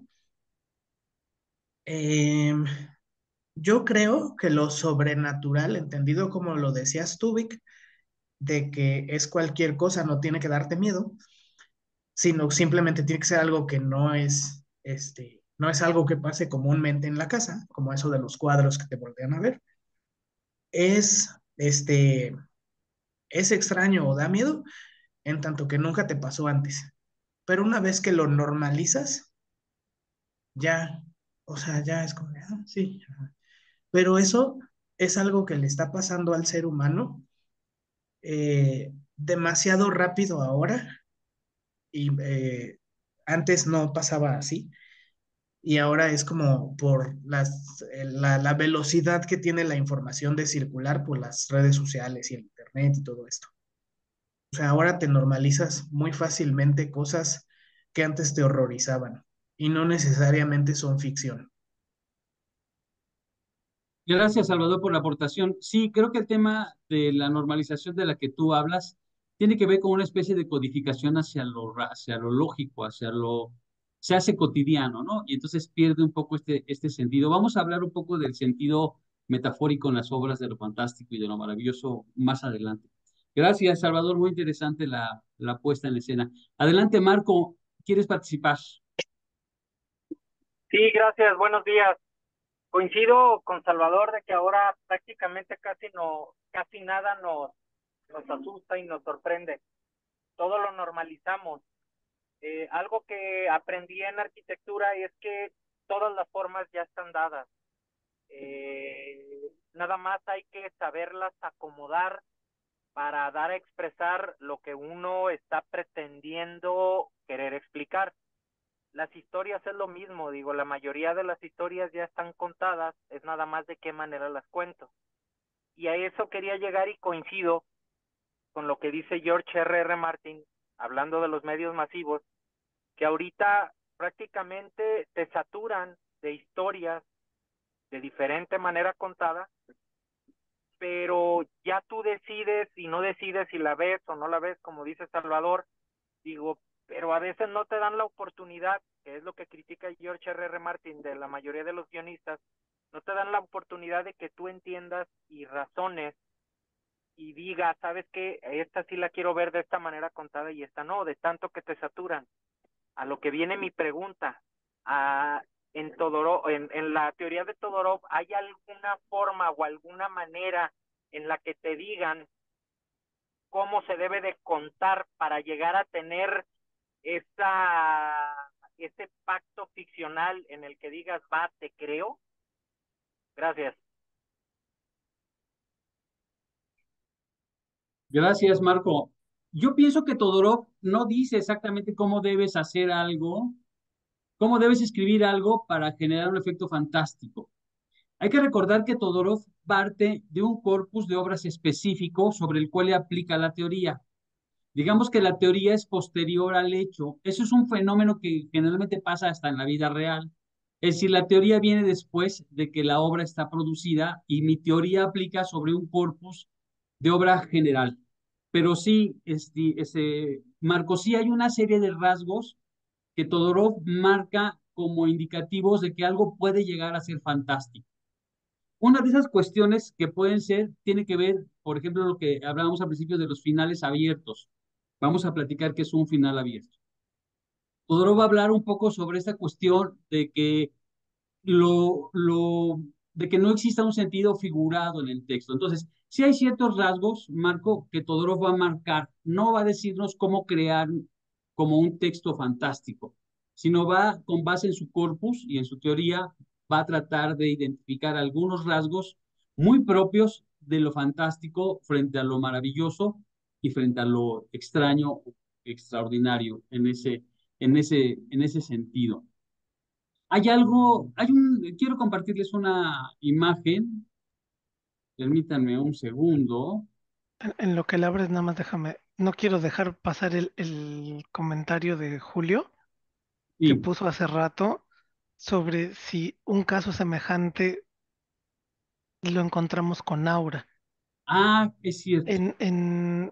eh, yo creo que lo sobrenatural, entendido como lo decías tú, Vic, de que es cualquier cosa, no tiene que darte miedo, sino simplemente tiene que ser algo que no es, este, no es algo que pase comúnmente en la casa, como eso de los cuadros que te voltean a ver. Es, este, es extraño o da miedo en tanto que nunca te pasó antes. Pero una vez que lo normalizas, ya, o sea, ya es como, ah, sí. Pero eso es algo que le está pasando al ser humano eh, demasiado rápido ahora y eh, antes no pasaba así. Y ahora es como por las, eh, la, la velocidad que tiene la información de circular por las redes sociales y el internet y todo esto. O sea, ahora te normalizas muy fácilmente cosas que antes te horrorizaban y no necesariamente son ficción. Gracias, Salvador, por la aportación. Sí, creo que el tema de la normalización de la que tú hablas tiene que ver con una especie de codificación hacia lo, ra- hacia lo lógico, hacia lo, se hace cotidiano, ¿no? Y entonces pierde un poco este, este sentido. Vamos a hablar un poco del sentido metafórico en las obras de lo fantástico y de lo maravilloso más adelante. Gracias, Salvador, muy interesante la, la puesta en escena. Adelante, Marco, ¿quieres participar? Sí, gracias, buenos días. Coincido con Salvador de que ahora prácticamente casi no, casi nada nos, nos asusta y nos sorprende. Todo lo normalizamos. Eh, algo que aprendí en arquitectura es que todas las formas ya están dadas. Eh, nada más hay que saberlas acomodar para dar a expresar lo que uno está pretendiendo querer explicar. Las historias es lo mismo, digo, la mayoría de las historias ya están contadas, es nada más de qué manera las cuento. Y a eso quería llegar y coincido con lo que dice George R. R. Martin, hablando de los medios masivos, que ahorita prácticamente te saturan de historias de diferente manera contada, pero ya tú decides y no decides si la ves o no la ves, como dice Salvador. Digo, pero a veces no te dan la oportunidad, que es lo que critica George R. R. Martin de la mayoría de los guionistas, no te dan la oportunidad de que tú entiendas y razones y digas, ¿sabes qué? Esta sí la quiero ver de esta manera contada y esta no, de tanto que te saturan. A lo que viene mi pregunta, a, en, Todorov, en, en la teoría de Todorov, ¿hay alguna forma o alguna manera en la que te digan cómo se debe de contar para llegar a tener esa, ese pacto ficcional en el que digas, va, te creo? Gracias. Gracias, Marco. Yo pienso que Todorov no dice exactamente cómo debes hacer algo, cómo debes escribir algo para generar un efecto fantástico. Hay que recordar que Todorov parte de un corpus de obras específico sobre el cual le aplica la teoría. Digamos que la teoría es posterior al hecho. Eso es un fenómeno que generalmente pasa hasta en la vida real. Es decir, la teoría viene después de que la obra está producida y mi teoría aplica sobre un corpus de obra general. Pero sí, este, este, Marco, sí hay una serie de rasgos que Todorov marca como indicativos de que algo puede llegar a ser fantástico. Una de esas cuestiones que pueden ser, tiene que ver, por ejemplo, lo que hablábamos al principio de los finales abiertos. Vamos a platicar qué es un final abierto. Todorov va a hablar un poco sobre esta cuestión de que lo, lo, de que no exista un sentido figurado en el texto. Entonces, si hay ciertos rasgos, Marco, que Todorov va a marcar, no va a decirnos cómo crear como un texto fantástico, sino va con base en su corpus y en su teoría, va a tratar de identificar algunos rasgos muy propios de lo fantástico frente a lo maravilloso y frente a lo extraño, extraordinario en ese, en ese, en ese sentido. Hay algo, hay un, quiero compartirles una imagen, permítanme un segundo. En, en lo que le abres, nada más déjame, no quiero dejar pasar el, el comentario de Julio que Y, puso hace rato sobre si un caso semejante lo encontramos con Aura. ah, es cierto. En, en,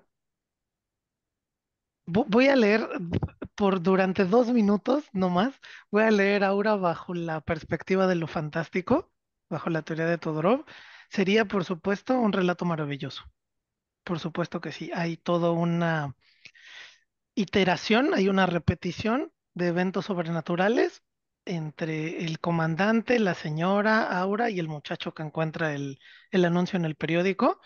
vo- voy a leer por durante dos minutos nomás, voy a leer Aura bajo la perspectiva de lo fantástico, bajo la teoría de Todorov. Sería, por supuesto, un relato maravilloso. Por supuesto que sí, hay toda una iteración, hay una repetición de eventos sobrenaturales entre el comandante, la señora Aura y el muchacho que encuentra el, el anuncio en el periódico.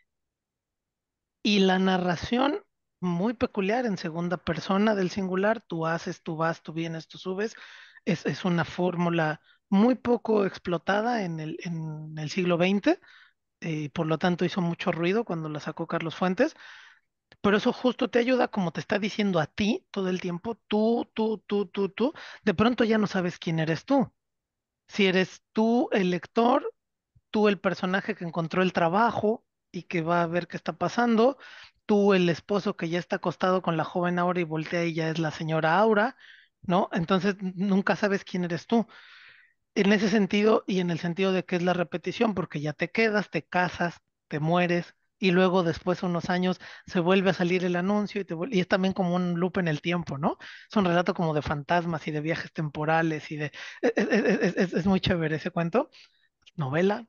Y la narración muy peculiar en segunda persona del singular, tú haces, tú vas, tú vienes, tú subes, es, es una fórmula muy poco explotada en el, en el siglo veinte, y por lo tanto hizo mucho ruido cuando la sacó Carlos Fuentes, pero eso justo te ayuda, como te está diciendo a ti todo el tiempo, tú, tú, tú, tú, tú, de pronto ya no sabes quién eres tú. Si eres tú el lector, tú el personaje que encontró el trabajo y que va a ver qué está pasando, tú el esposo que ya está acostado con la joven Aura y voltea y ya es la señora Aura, ¿no? Entonces n- nunca sabes quién eres tú. En ese sentido y en el sentido de que es la repetición, porque ya te quedas, te casas, te mueres, y luego después unos años se vuelve a salir el anuncio y, te vuel- y es también como un loop en el tiempo, ¿no? Es un relato como de fantasmas y de viajes temporales y de... Es, es- es- es- es muy chévere ese cuento, novela,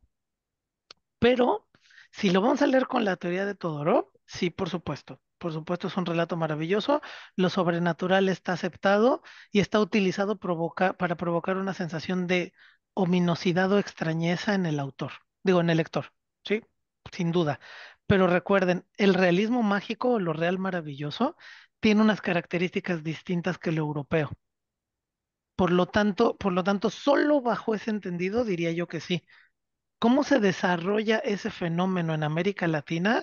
pero si lo vamos a leer con la teoría de Todorov, sí, por supuesto. Por supuesto, es un relato maravilloso. Lo sobrenatural está aceptado y está utilizado provoca- para provocar una sensación de ominosidad o extrañeza en el autor, digo, en el lector, ¿sí? Sin duda. Pero recuerden, el realismo mágico o lo real maravilloso tiene unas características distintas que lo europeo. Por lo tanto, por lo tanto, solo bajo ese entendido diría yo que sí. ¿Cómo se desarrolla ese fenómeno en América Latina?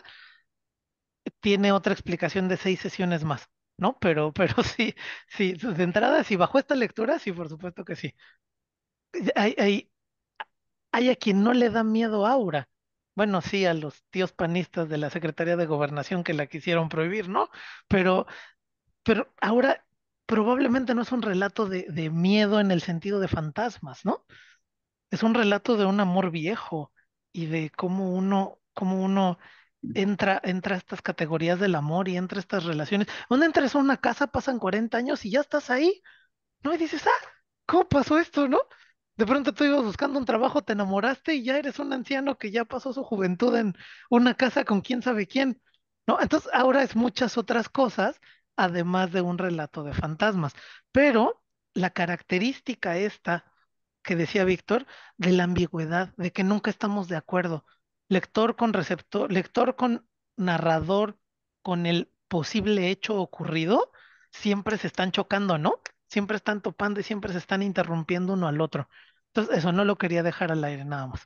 Tiene otra explicación de seis sesiones más, ¿no? Pero, pero sí, sí, de entrada, si bajo esta lectura, sí, por supuesto que sí. Hay, hay, hay a quien no le da miedo Aura. Bueno, sí, a los tíos panistas de la Secretaría de Gobernación que la quisieron prohibir, ¿no? Pero, pero Aura probablemente no es un relato de, de miedo en el sentido de fantasmas, ¿no? Es un relato de un amor viejo y de cómo uno, cómo uno entra, entra a estas categorías del amor y entra a estas relaciones. Donde entras a una casa, pasan cuarenta años y ya estás ahí, ¿no? Y dices, ah, ¿cómo pasó esto, no? De pronto tú ibas buscando un trabajo, te enamoraste y ya eres un anciano que ya pasó su juventud en una casa con quién sabe quién, ¿no? Entonces ahora es muchas otras cosas, además de un relato de fantasmas. Pero la característica esta que decía Víctor, de la ambigüedad, de que nunca estamos de acuerdo. Lector con receptor, lector con narrador, con el posible hecho ocurrido, siempre se están chocando, ¿no? Siempre están topando y siempre se están interrumpiendo uno al otro. Entonces, eso no lo quería dejar al aire nada más.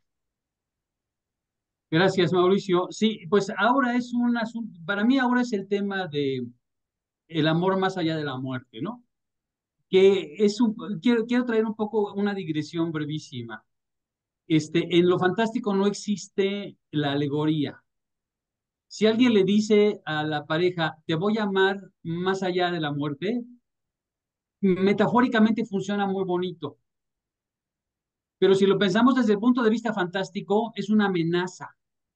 Gracias, Mauricio. Sí, pues ahora es un asunto, para mí ahora es el tema de el amor más allá de la muerte, ¿no? Que es un, quiero, quiero traer un poco una digresión brevísima. Este, en lo fantástico no existe la alegoría. Si alguien le dice a la pareja, te voy a amar más allá de la muerte, metafóricamente funciona muy bonito. Pero si lo pensamos desde el punto de vista fantástico, es una amenaza.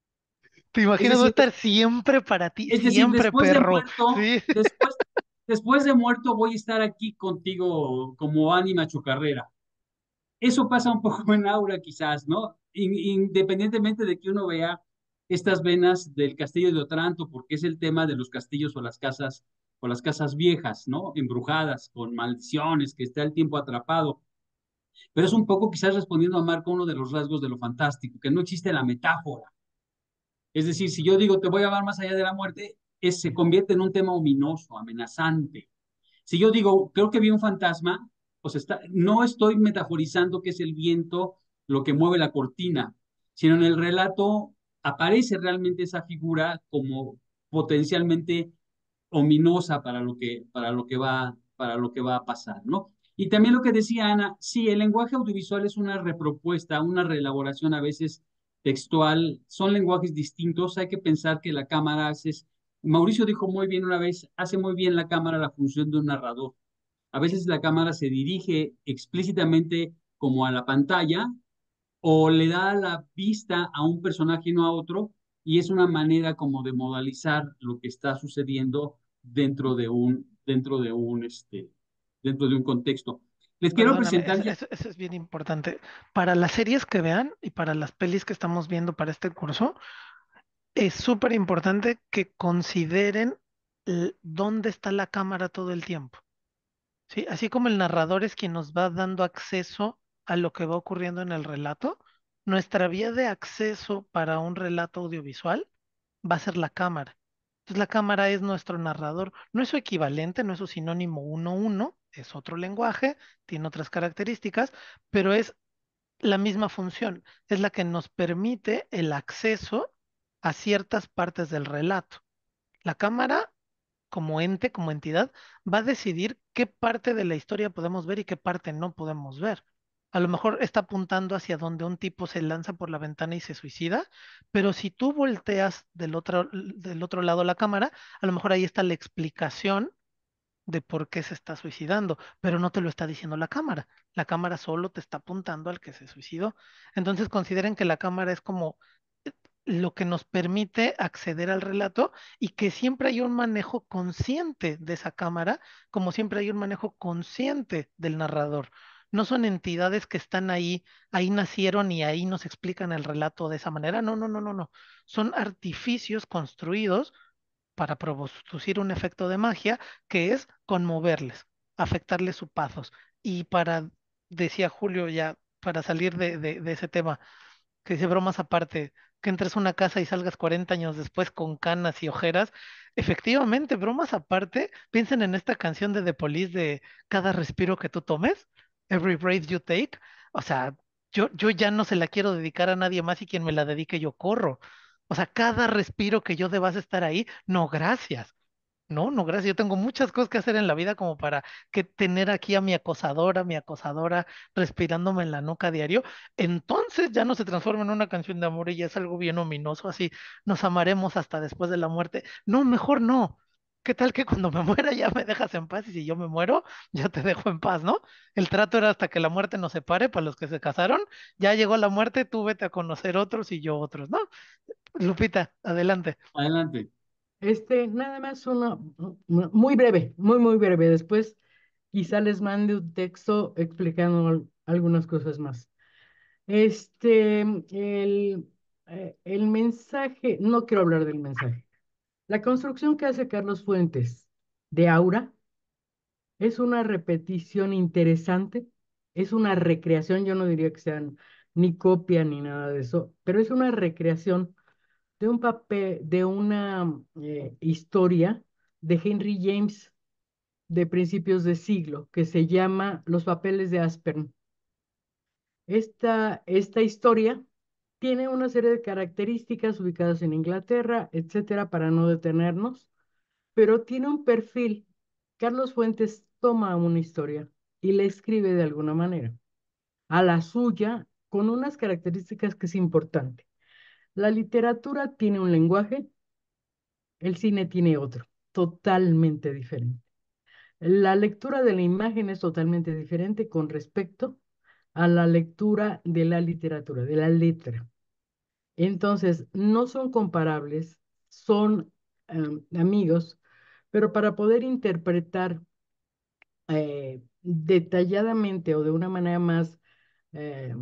¿Te Es imaginas? Va a decir, estar siempre para ti, es decir, siempre después de perro. muerto, Sí, después, después de muerto voy a estar aquí contigo como ánima chocarrera. Eso pasa un poco en Aura, quizás, ¿no? In- independientemente de que uno vea estas venas del castillo de Otranto, porque es el tema de los castillos o las casas, o las casas viejas, ¿no? Embrujadas, con maldiciones, que está el tiempo atrapado. Pero es un poco quizás respondiendo a Marco uno de los rasgos de lo fantástico, que no existe la metáfora. Es decir, si yo digo te voy a amar más allá de la muerte, es, se convierte en un tema ominoso, amenazante. Si yo digo, creo que vi un fantasma, pues está, no estoy metaforizando que es el viento lo que mueve la cortina, sino en el relato aparece realmente esa figura como potencialmente ominosa para lo que, para lo que va, para lo que va a pasar, ¿no? Y también lo que decía Ana, sí, el lenguaje audiovisual es una repropuesta, una reelaboración a veces textual, son lenguajes distintos, hay que pensar que la cámara hace, Mauricio dijo muy bien una vez, hace muy bien la cámara la función de un narrador. A veces la cámara se dirige explícitamente como a la pantalla o le da la vista a un personaje y no a otro, y es una manera como de modalizar lo que está sucediendo dentro de un, dentro de un, este, dentro de un contexto. Les quiero perdóname, presentar eso, ya, eso- eso es bien importante. Para las series que vean y para las pelis que estamos viendo para este curso, es súper importante que consideren l- dónde está la cámara todo el tiempo. ¿Sí? Así como el narrador es quien nos va dando acceso a lo que va ocurriendo en el relato, nuestra vía de acceso para un relato audiovisual va a ser la cámara. Entonces la cámara es nuestro narrador, no es su equivalente, no es su sinónimo uno uno, es otro lenguaje, tiene otras características, pero es la misma función, es la que nos permite el acceso a ciertas partes del relato. La cámara, como ente, como entidad, va a decidir qué parte de la historia podemos ver y qué parte no podemos ver. A lo mejor está apuntando hacia donde un tipo se lanza por la ventana y se suicida, pero si tú volteas del otro, del otro lado la cámara, a lo mejor ahí está la explicación de por qué se está suicidando, pero no te lo está diciendo la cámara. La cámara solo te está apuntando al que se suicidó. Entonces consideren que la cámara es como lo que nos permite acceder al relato y que siempre hay un manejo consciente de esa cámara, como siempre hay un manejo consciente del narrador. No son entidades que están ahí, ahí nacieron y ahí nos explican el relato de esa manera. No, no, no, no, no. Son artificios construidos para producir un efecto de magia que es conmoverles, afectarles sus pasos. Y para, decía Julio ya, para salir de, de de ese tema que dice bromas aparte, que entres a una casa y salgas cuarenta años después con canas y ojeras. Efectivamente, bromas aparte, piensen en esta canción de The Police de cada respiro que tú tomes, Every Breath You Take. O sea, yo, yo ya no se la quiero dedicar a nadie más y quien me la dedique yo corro. O sea, cada respiro que yo debas estar ahí, no, gracias. No, no, gracias. Yo tengo muchas cosas que hacer en la vida como para que tener aquí a mi acosadora, mi acosadora respirándome en la nuca a diario. Entonces ya no se transforma en una canción de amor y ya es algo bien ominoso, así nos amaremos hasta después de la muerte. No, mejor no. ¿Qué tal que cuando me muera ya me dejas en paz y si yo me muero, ya te dejo en paz, ¿no? El trato era hasta que la muerte nos separe para los que se casaron. Ya llegó la muerte, tú vete a conocer otros y yo otros, ¿no? Lupita, adelante. Adelante. Este, nada más una, una- muy breve, muy, muy breve. Después quizá les mande un texto explicando al- algunas cosas más. Este, el, eh, el mensaje, no quiero hablar del mensaje. La construcción que hace Carlos Fuentes de Aura es una repetición interesante, es una recreación, yo no diría que sean ni copia ni nada de eso, pero es una recreación de un papel, de una eh, historia de Henry James de principios de siglo que se llama Los papeles de Aspern. Esta, esta historia tiene una serie de características ubicadas en Inglaterra, etcétera, para no detenernos, pero tiene un perfil. Carlos Fuentes toma una historia y la escribe de alguna manera, a la suya, con unas características que es importante. La literatura tiene un lenguaje, el cine tiene otro, totalmente diferente. La lectura de la imagen es totalmente diferente con respecto a la lectura de la literatura, de la letra. Entonces, no son comparables, son em, amigos, pero para poder interpretar eh, detalladamente o de una manera más, eh,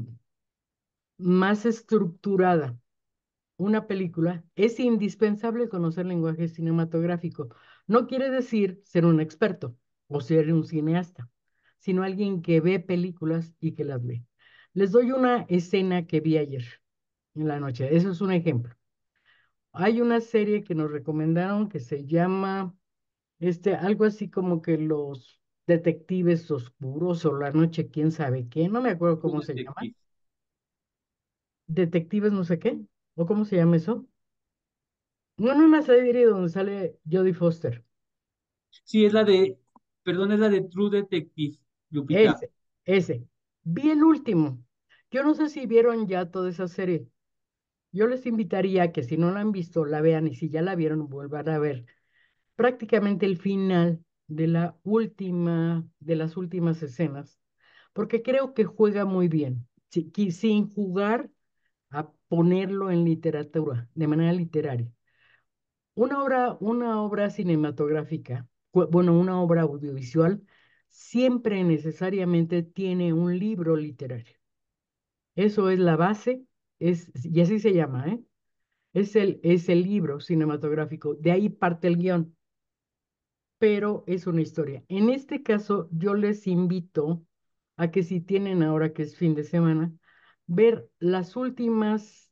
más estructurada una película, es indispensable conocer lenguaje cinematográfico. No quiere decir ser un experto o ser un cineasta, sino alguien que ve películas y que las lee. Les doy una escena que vi ayer en la noche. Eso es un ejemplo. Hay una serie que nos recomendaron que se llama este, algo así como que los detectives oscuros o la noche, quién sabe qué, no me acuerdo True cómo se llama. Detective. Detectives no sé qué, o cómo se llama eso. No, no, una serie donde sale Jodie Foster. Sí, es la de, perdón, es la de True Detective, Lupita. Ese, ese. Vi el último. Yo no sé si vieron ya toda esa serie. Yo les invitaría a que si no la han visto, la vean y si ya la vieron, vuelvan a ver prácticamente el final de la última, de las últimas escenas, porque creo que juega muy bien, si- qui- sin jugar a ponerlo en literatura, de manera literaria. Una obra, una obra cinematográfica, cu- bueno, una obra audiovisual, siempre necesariamente tiene un libro literario. Eso es la base, es, y así se llama, ¿eh? Es el, es el libro cinematográfico. De ahí parte el guión, pero es una historia. En este caso, yo les invito a que si tienen ahora que es fin de semana, ver las últimas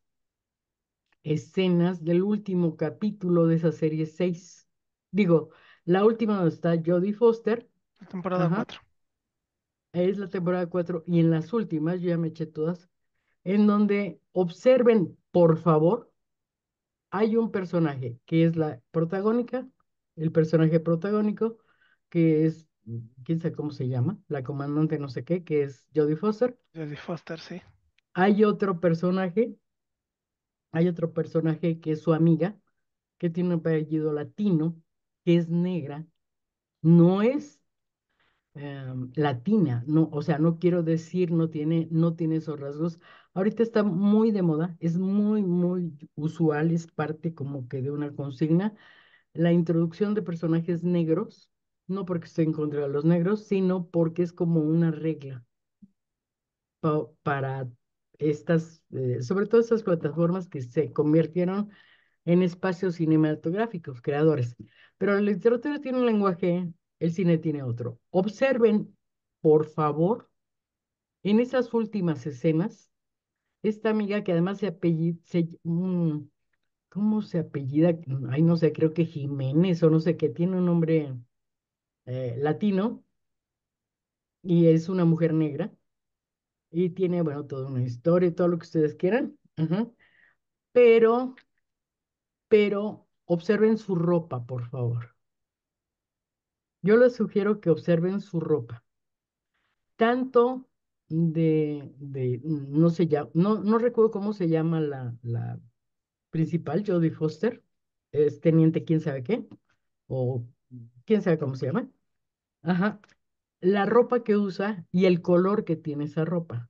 escenas del último capítulo de esa serie seis. Digo, la última donde está Jodie Foster, Temporada ajá, cuatro. es la temporada cuatro y en las últimas, yo ya me eché todas, en donde observen, por favor, hay un personaje que es la protagónica, el personaje protagónico, que es, mm, quién sabe cómo se llama, la comandante no sé qué, que es Jodie Foster. Jodie Foster, sí. Hay otro personaje, hay otro personaje que es su amiga, que tiene un apellido latino, que es negra, no es em, latina, no, o sea, no quiero decir, no tiene, no tiene esos rasgos. Ahorita está muy de moda, es muy, muy usual, es parte como que de una consigna, la introducción de personajes negros, no porque estoy en contra de los negros, sino porque es como una regla pa- para estas, eh, sobre todo estas plataformas que se convirtieron en espacios cinematográficos, creadores. Pero la literatura tiene un lenguaje, el cine tiene otro. Observen, por favor, en esas últimas escenas, esta amiga que además se apellida, se, mm, ¿cómo se apellida? Ay, no sé, creo que Jiménez o no sé, que tiene un nombre eh, latino y es una mujer negra y tiene, bueno, toda una historia y todo lo que ustedes quieran. Ajá. Pero, pero observen su ropa, por favor. Yo les sugiero que observen su ropa, tanto de, de no sé ya, no, no recuerdo cómo se llama la, la principal, Jodie Foster, es teniente quién sabe qué, o quién sabe cómo se llama. Ajá, la ropa que usa y el color que tiene esa ropa.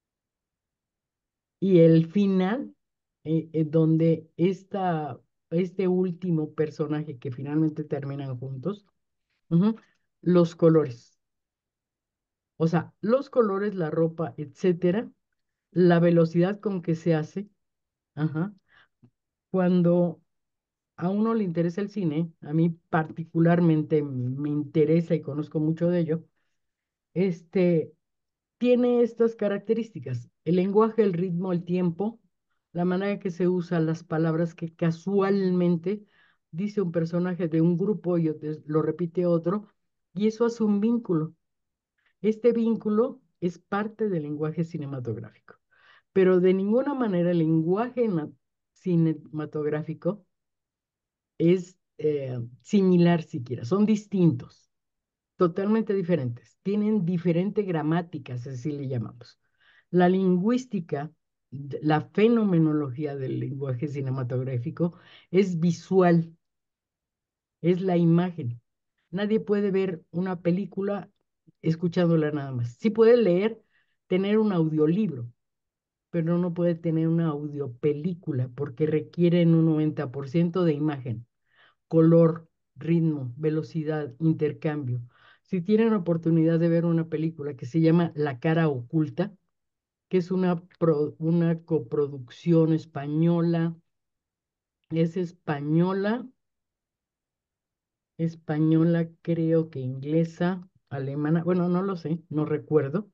Y el final, eh, eh, donde esta, este último personaje que finalmente terminan juntos, ujú, los colores. O sea, los colores, la ropa, etcétera, la velocidad con que se hace. Ajá. Cuando a uno le interesa el cine, a mí particularmente me interesa y conozco mucho de ello, este, tiene estas características: el lenguaje, el ritmo, el tiempo, la manera que se usan las palabras que casualmente dice un personaje de un grupo y otro- lo repite otro, y eso hace un vínculo. Este vínculo es parte del lenguaje cinematográfico, pero de ninguna manera el lenguaje na- cinematográfico es eh, similar siquiera, son distintos, totalmente diferentes, tienen diferente gramática, así le llamamos. La lingüística, d- la fenomenología del lenguaje cinematográfico es visual, es la imagen. Nadie puede ver una película escuchándola nada más. Sí puede leer, tener un audiolibro, pero no puede tener una audiopelícula porque requieren un noventa por ciento de imagen, color, ritmo, velocidad, intercambio. Si tienen oportunidad de ver una película que se llama La cara oculta, que es una, pro- una coproducción española, es española, española creo que inglesa, alemana, bueno, no lo sé, no recuerdo.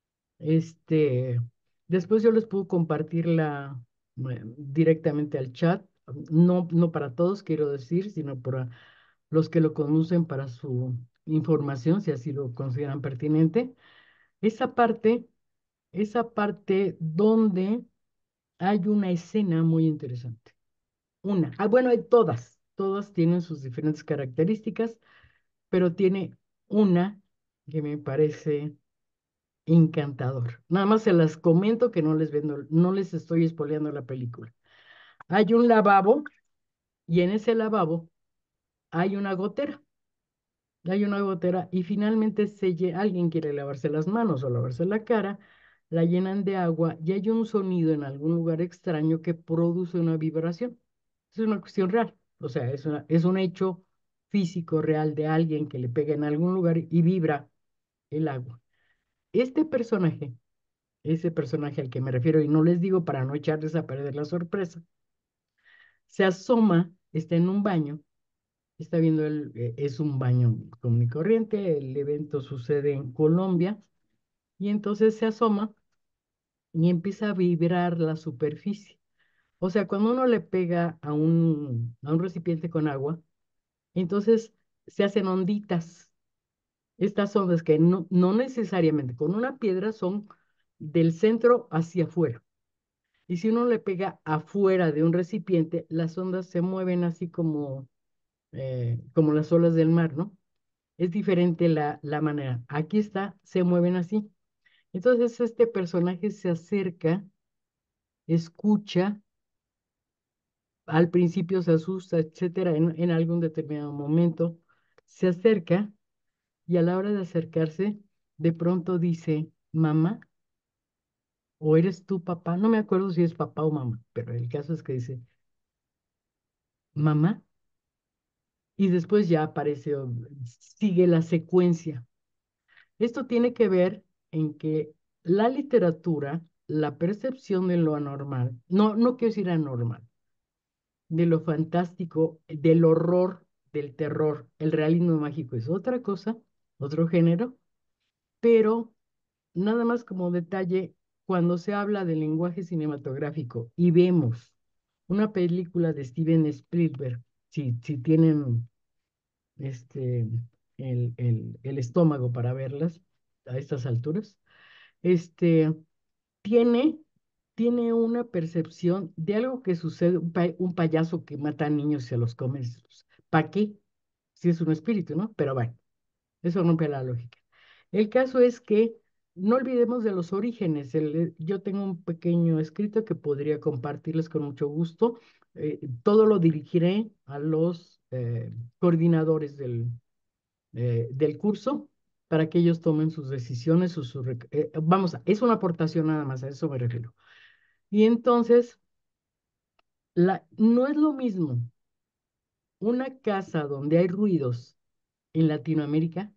Este, después yo les puedo compartir la, eh, directamente al chat, no, no para todos, quiero decir, sino para los que lo conocen para su información, si así lo consideran pertinente. Esa parte, esa parte donde hay una escena muy interesante. Una, ah, bueno, hay todas, todas tienen sus diferentes características, pero tiene una que me parece encantador. Nada más se las comento que no les vendo, no les estoy espoleando la película. Hay un lavabo y en ese lavabo hay una gotera. Hay una gotera y finalmente se lle- alguien quiere lavarse las manos o lavarse la cara, la llenan de agua y hay un sonido en algún lugar extraño que produce una vibración. Es una cuestión real, o sea, es una- es un hecho físico real de alguien que le pega en algún lugar y vibra el agua. Este personaje, ese personaje al que me refiero, y no les digo para no echarles a perder la sorpresa, se asoma, está en un baño, está viendo el, eh, es un baño común y corriente, el evento sucede en Colombia, y entonces se asoma y empieza a vibrar la superficie. O sea, cuando uno le pega a un, a un recipiente con agua, entonces se hacen onditas. Estas ondas que no, no necesariamente con una piedra son del centro hacia afuera. Y si uno le pega afuera de un recipiente, las ondas se mueven así como, eh, como las olas del mar, ¿no? Es diferente la, la manera. Aquí está, se mueven así. Entonces este personaje se acerca, escucha, al principio se asusta, etcétera, en, en algún determinado momento se acerca y a la hora de acercarse, de pronto dice, mamá, o eres tú papá, no me acuerdo si es papá o mamá, pero el caso es que dice, mamá, y después ya aparece, o sigue la secuencia. Esto tiene que ver en que la literatura, la percepción de lo anormal, no, no quiero decir anormal, de lo fantástico, del horror, del terror, el realismo mágico es otra cosa, otro género, pero nada más como detalle, cuando se habla del lenguaje cinematográfico y vemos una película de Steven Spielberg, si, si tienen este, el, el, el estómago para verlas a estas alturas, este, tiene, tiene una percepción de algo que sucede, un, pa- un payaso que mata a niños y se los come. ¿Para qué? Si es un espíritu, ¿no? Pero bueno, eso rompe la lógica. El caso es que no olvidemos de los orígenes. El- eh, yo tengo un pequeño escrito que podría compartirles con mucho gusto. Eh, todo lo dirigiré a los eh, coordinadores del, eh, del curso para que ellos tomen sus decisiones. Sus, sus rec- eh, vamos, es una aportación nada más, a eso me refiero. Y entonces, la, no es lo mismo una casa donde hay ruidos en Latinoamérica,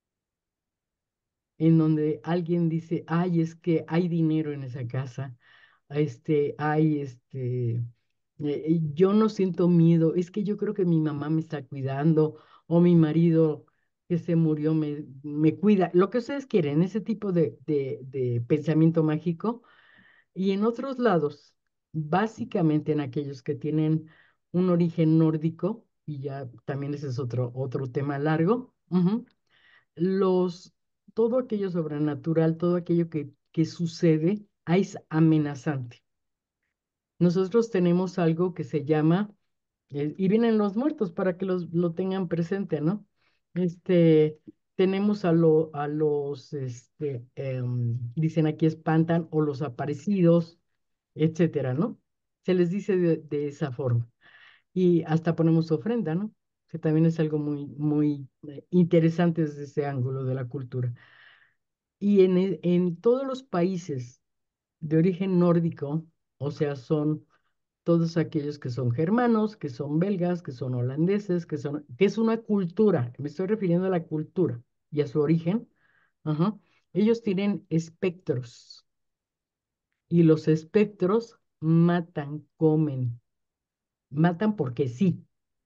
en donde alguien dice, ay, es que hay dinero en esa casa, este, ay, este, eh, eh, yo no siento miedo, es que yo creo que mi mamá me está cuidando, o mi marido que se murió me, me cuida, lo que ustedes quieren, ese tipo de, de, de pensamiento mágico. Y en otros lados, básicamente en aquellos que tienen un origen nórdico, y ya también ese es otro, otro tema largo, ujú, los, todo aquello sobrenatural, todo aquello que, que sucede, ah, es amenazante. Nosotros tenemos algo que se llama, eh, y vienen los muertos para que los, lo tengan presente, ¿no? Este, tenemos a, lo, a los, este, em, dicen aquí espantan, o los aparecidos, etcétera, ¿no? Se les dice de, de esa forma. Y hasta ponemos ofrenda, ¿no? Que también es algo muy, muy eh, interesante desde ese ángulo de la cultura. Y en, e- en todos los países de origen nórdico, o sea, son todos aquellos que son germanos, que son belgas, que son holandeses, que son, que es una cultura, me estoy refiriendo a la cultura y a su origen, ajá, ellos tienen espectros y los espectros matan, comen, matan porque sí.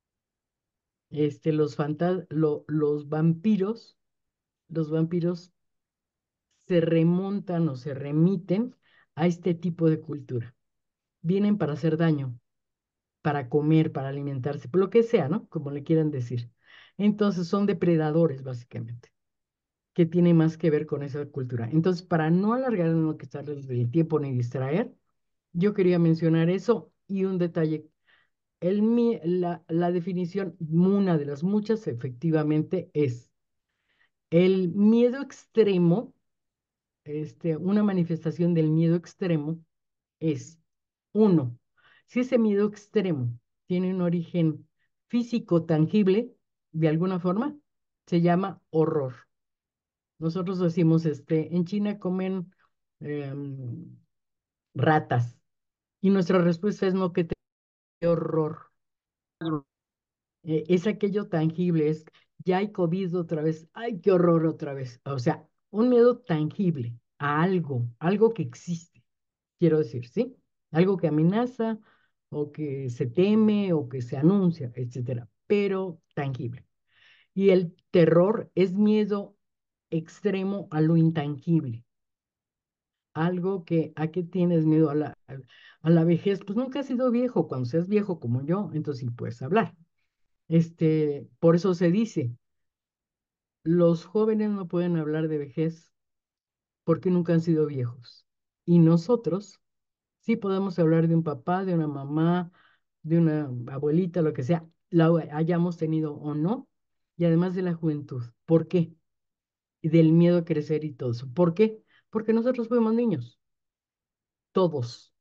Este, los fantas- lo- los vampiros, los vampiros se remontan o se remiten a este tipo de cultura. Vienen para hacer daño, para comer, para alimentarse, por lo que sea, ¿no? Como le quieran decir. Entonces son depredadores, básicamente, que tiene más que ver con esa cultura. Entonces, para no alargar en lo que está el tiempo ni distraer, yo quería mencionar eso y un detalle. El, mi- la, la definición, una de las muchas, efectivamente, es el miedo extremo, este, una manifestación del miedo extremo es, uno, si ese miedo extremo tiene un origen físico tangible, de alguna forma, se llama horror. Nosotros decimos, este, en China comen em, ratas, y nuestra respuesta es no, que te horror. Eh, es aquello tangible, es, ya hay COVID otra vez, ay, qué horror otra vez. O sea, un miedo tangible a algo, algo que existe, quiero decir, ¿sí? Algo que amenaza o que se teme o que se anuncia, etcétera, pero tangible. Y el terror es miedo extremo a lo intangible, algo que, ¿a qué tienes miedo? A la, a a la vejez, pues nunca has sido viejo, cuando seas viejo como yo, entonces sí puedes hablar. Este, por eso se dice, los jóvenes no pueden hablar de vejez porque nunca han sido viejos. Y nosotros sí podemos hablar de un papá, de una mamá, de una abuelita, lo que sea, la hayamos tenido o no, y además de la juventud. ¿Por qué? Y del miedo a crecer y todo eso. ¿Por qué? Porque nosotros fuimos niños, todos,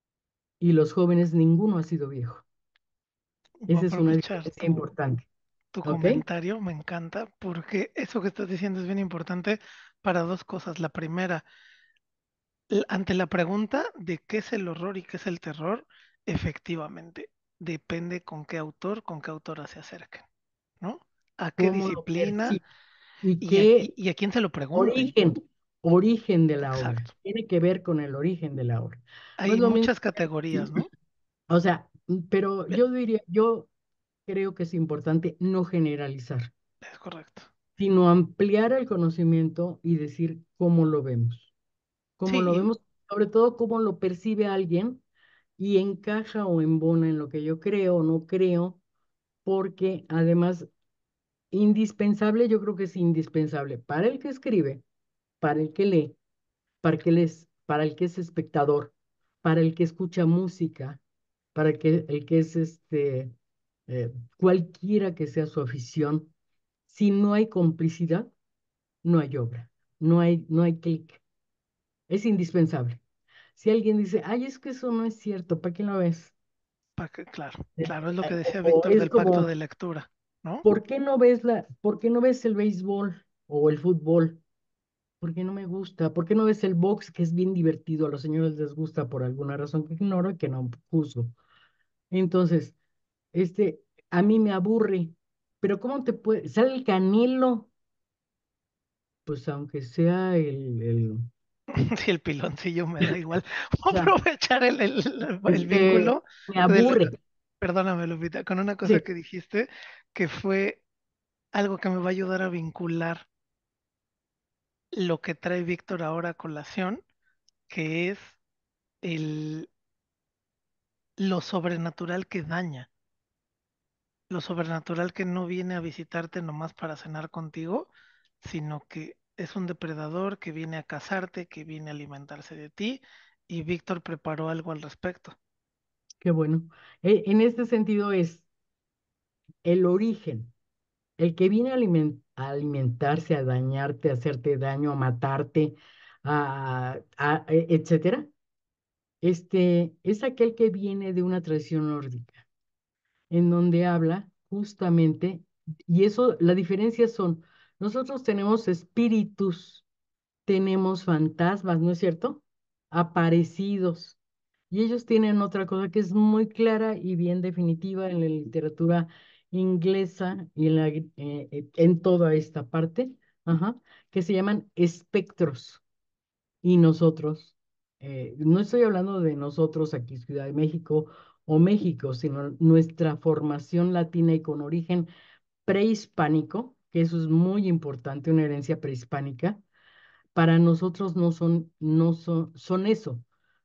y los jóvenes ninguno ha sido viejo. Voy a Esa es una aprovechar diferencia tu, importante. tu ¿ok? comentario, me encanta, porque eso que estás diciendo es bien importante para dos cosas. La primera, l- ante la pregunta de qué es el horror y qué es el terror, efectivamente, depende con qué autor, con qué autora se acerquen, ¿no? A qué ¿Cómo lo disciplina percibe? ¿Y y a, qué y- y a quién se lo pregunten. origen, origen de la obra? Exacto. Tiene que ver con el origen de la obra. No es Hay lo mismo, muchas categorías, ¿no? o sea, pero Bien, yo diría, yo creo que es importante no generalizar, es correcto. sino ampliar el conocimiento y decir cómo lo vemos. Cómo lo Sí, vemos, sobre todo cómo lo percibe alguien y encaja o embona en lo que yo creo o no creo, porque además, indispensable, yo creo que es indispensable para el que escribe, para el que lee, para el que les, para el que es espectador, para el que escucha música, para el que, el que es este, eh, cualquiera que sea su afición. Si no hay complicidad, no hay obra, no hay, no hay clic. Es indispensable. Si alguien dice, ay, es que eso no es cierto, ¿para qué lo ves? pa' que- claro, Eh, claro, es lo que eh, O, decía o Víctor es del pacto como, de lectura, ¿no? ¿por qué no ves la, por qué no ves el béisbol o el fútbol? Porque no me gusta. ¿Por qué no ves el box, que es bien divertido? A los señores les gusta por alguna razón que ignoro y que no juzgo. Entonces, este, a mí me aburre. Pero ¿cómo te puede? Sale el Canelo, pues aunque sea el, el, Si el piloncillo me da igual. o Voy a sea, aprovechar el, el- el este, vínculo me de la- aburre. perdóname, Lupita, con una cosa Sí, que dijiste que fue algo que me va a ayudar a vincular lo que trae Víctor ahora a colación, que es el, lo sobrenatural que daña, lo sobrenatural que no viene a visitarte nomás para cenar contigo, sino que es un depredador que viene a cazarte, que viene a alimentarse de ti, y Víctor preparó algo al respecto. qué bueno. E- En este sentido es el origen. El que viene a alimen- a alimentarse, a dañarte, a hacerte daño, a matarte, a, a- e- etcétera, este, es aquel que viene de una tradición nórdica, en donde habla justamente, y eso, la diferencia son, nosotros tenemos espíritus, tenemos fantasmas, ¿no es cierto? Aparecidos. Y ellos tienen otra cosa que es muy clara y bien definitiva en la literatura inglesa y en, la, eh, eh, en toda esta parte, ajá, que se llaman espectros. Y nosotros, eh, no estoy hablando de nosotros aquí, Ciudad de México o México, sino nuestra formación latina y con origen prehispánico, que eso es muy importante, una herencia prehispánica. Para nosotros no son, no son, son eso,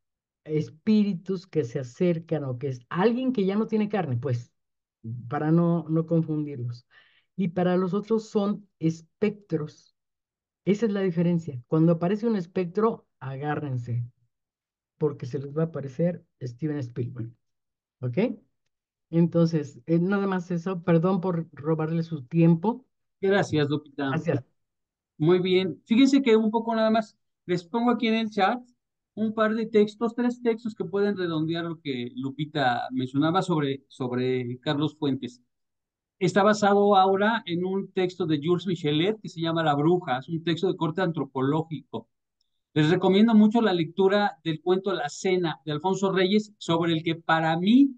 espíritus que se acercan o que es alguien que ya no tiene carne, pues, para no, no confundirlos. Y para los otros son espectros. Esa es la diferencia. Cuando aparece un espectro, agárrense, porque se les va a aparecer Steven Spielberg. ¿Ok? Entonces, eh, nada más eso. Perdón por robarle su tiempo. Gracias, Lupita. Gracias. Muy bien. Fíjense que un poco nada más les pongo aquí en el chat un par de textos, tres textos que pueden redondear lo que Lupita mencionaba sobre, sobre Carlos Fuentes. Está basado ahora en un texto de Jules Michelet que se llama La Bruja, es un texto de corte antropológico. Les recomiendo mucho la lectura del cuento La Cena de Alfonso Reyes, sobre el que para mí,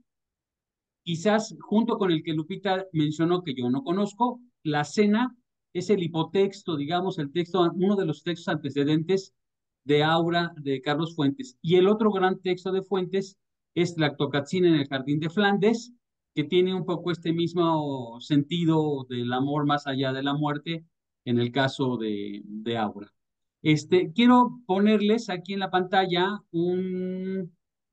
quizás junto con el que Lupita mencionó que yo no conozco, La Cena es el hipotexto, digamos, el texto, uno de los textos antecedentes de Aura de Carlos Fuentes. Y el otro gran texto de Fuentes es La Tocatzina en el Jardín de Flandes, que tiene un poco este mismo sentido del amor más allá de la muerte en el caso de, de Aura. Este, quiero ponerles aquí en la pantalla un,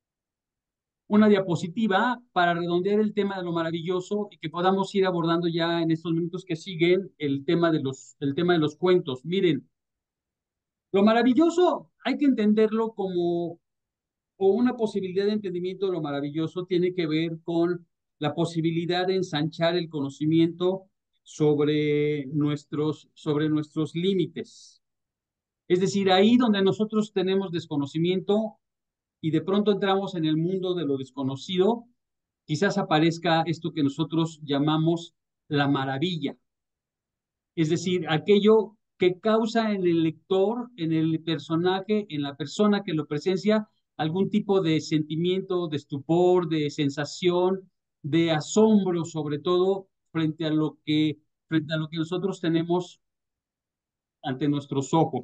una diapositiva para redondear el tema de lo maravilloso y que podamos ir abordando ya en estos minutos que siguen el tema de los, el tema de los cuentos. Miren, lo maravilloso hay que entenderlo como, o una posibilidad de entendimiento de lo maravilloso tiene que ver con la posibilidad de ensanchar el conocimiento sobre nuestros, sobre nuestros límites. Es decir, ahí donde nosotros tenemos desconocimiento y de pronto entramos en el mundo de lo desconocido, quizás aparezca esto que nosotros llamamos la maravilla, es decir, aquello que causa en el lector, en el personaje, en la persona que lo presencia, algún tipo de sentimiento, de estupor, de sensación, de asombro, sobre todo frente a lo que, frente a lo que nosotros tenemos ante nuestros ojos.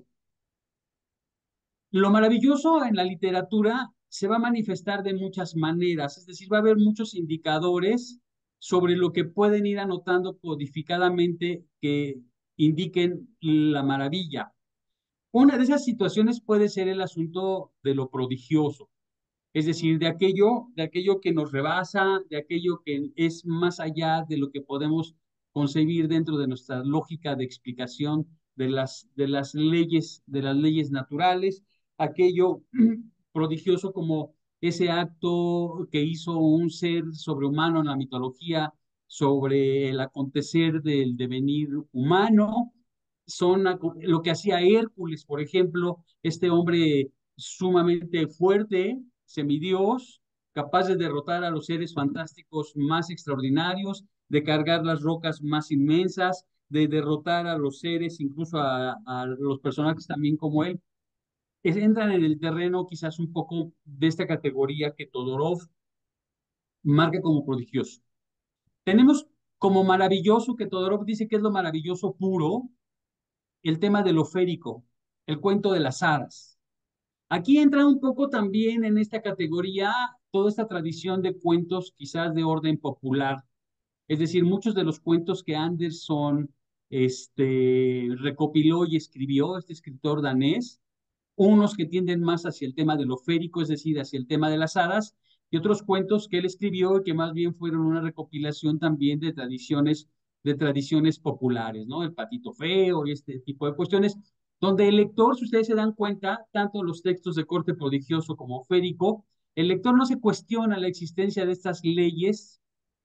Lo maravilloso en la literatura se va a manifestar de muchas maneras, es decir, va a haber muchos indicadores sobre lo que pueden ir anotando codificadamente que indiquen la maravilla. Una de esas situaciones puede ser el asunto de lo prodigioso, es decir, de aquello, de aquello que nos rebasa, de aquello que es más allá de lo que podemos concebir dentro de nuestra lógica de explicación de las, de las leyes, de las leyes naturales, aquello prodigioso como ese acto que hizo un ser sobrehumano en la mitología sobre el acontecer del devenir humano, son lo que hacía Hércules, por ejemplo, este hombre sumamente fuerte, semidios, capaz de derrotar a los seres fantásticos más extraordinarios, de cargar las rocas más inmensas, de derrotar a los seres, incluso a, a los personajes también como él. Es, entran en el terreno quizás un poco de esta categoría que Todorov marca como prodigioso. Tenemos como maravilloso, que Todorov dice que es lo maravilloso puro, el tema de lo férico, el cuento de las hadas. Aquí entra un poco también en esta categoría toda esta tradición de cuentos quizás de orden popular. Es decir, muchos de los cuentos que Anderson este, recopiló y escribió, este escritor danés, unos que tienden más hacia el tema de lo férico, es decir, hacia el tema de las hadas, y otros cuentos que él escribió y que más bien fueron una recopilación también de tradiciones, de tradiciones populares, ¿no? El patito feo y este tipo de cuestiones, donde el lector, si ustedes se dan cuenta, tanto los textos de corte prodigioso como férico, el lector no se cuestiona la existencia de estas leyes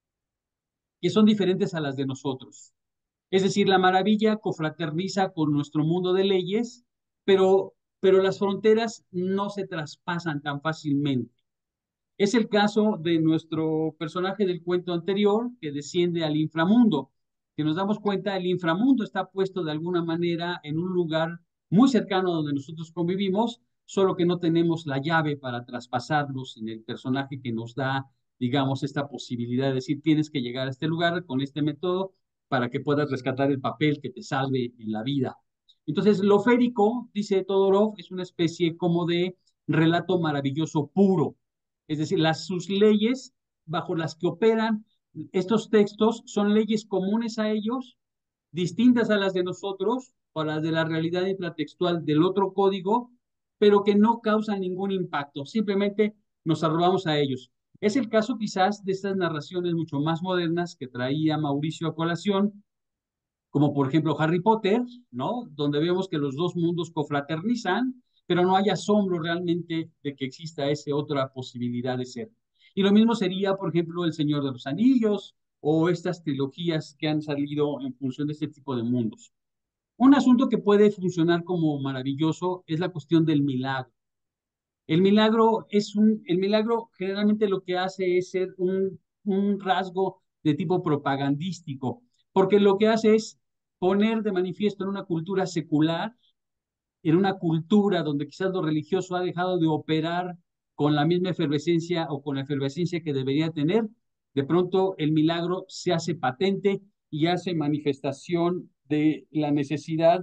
que son diferentes a las de nosotros. Es decir, la maravilla confraterniza con nuestro mundo de leyes, pero, pero las fronteras no se traspasan tan fácilmente. Es el caso de nuestro personaje del cuento anterior que desciende al inframundo. Si nos damos cuenta, el inframundo está puesto de alguna manera en un lugar muy cercano a donde nosotros convivimos, solo que no tenemos la llave para traspasarlo sin el personaje que nos da, digamos, esta posibilidad de decir, tienes que llegar a este lugar con este método para que puedas rescatar el papel que te salve en la vida. Entonces, lo férico, dice Todorov, es una especie como de relato maravilloso puro. Es decir, las, sus leyes bajo las que operan estos textos son leyes comunes a ellos, distintas a las de nosotros o a las de la realidad intratextual del otro código, pero que no causan ningún impacto, simplemente nos arrobamos a ellos. Es el caso quizás de estas narraciones mucho más modernas que traía Mauricio a colación, como por ejemplo Harry Potter, ¿no? Donde vemos que los dos mundos confraternizan, pero no hay asombro realmente de que exista esa otra posibilidad de ser. Y lo mismo sería, por ejemplo, El Señor de los Anillos o estas trilogías que han salido en función de este tipo de mundos. Un asunto que puede funcionar como maravilloso es la cuestión del milagro. El milagro es un, el milagro generalmente lo que hace es ser un, un rasgo de tipo propagandístico, porque lo que hace es poner de manifiesto en una cultura secular, en una cultura donde quizás lo religioso ha dejado de operar con la misma efervescencia o con la efervescencia que debería tener, de pronto el milagro se hace patente y hace manifestación de la necesidad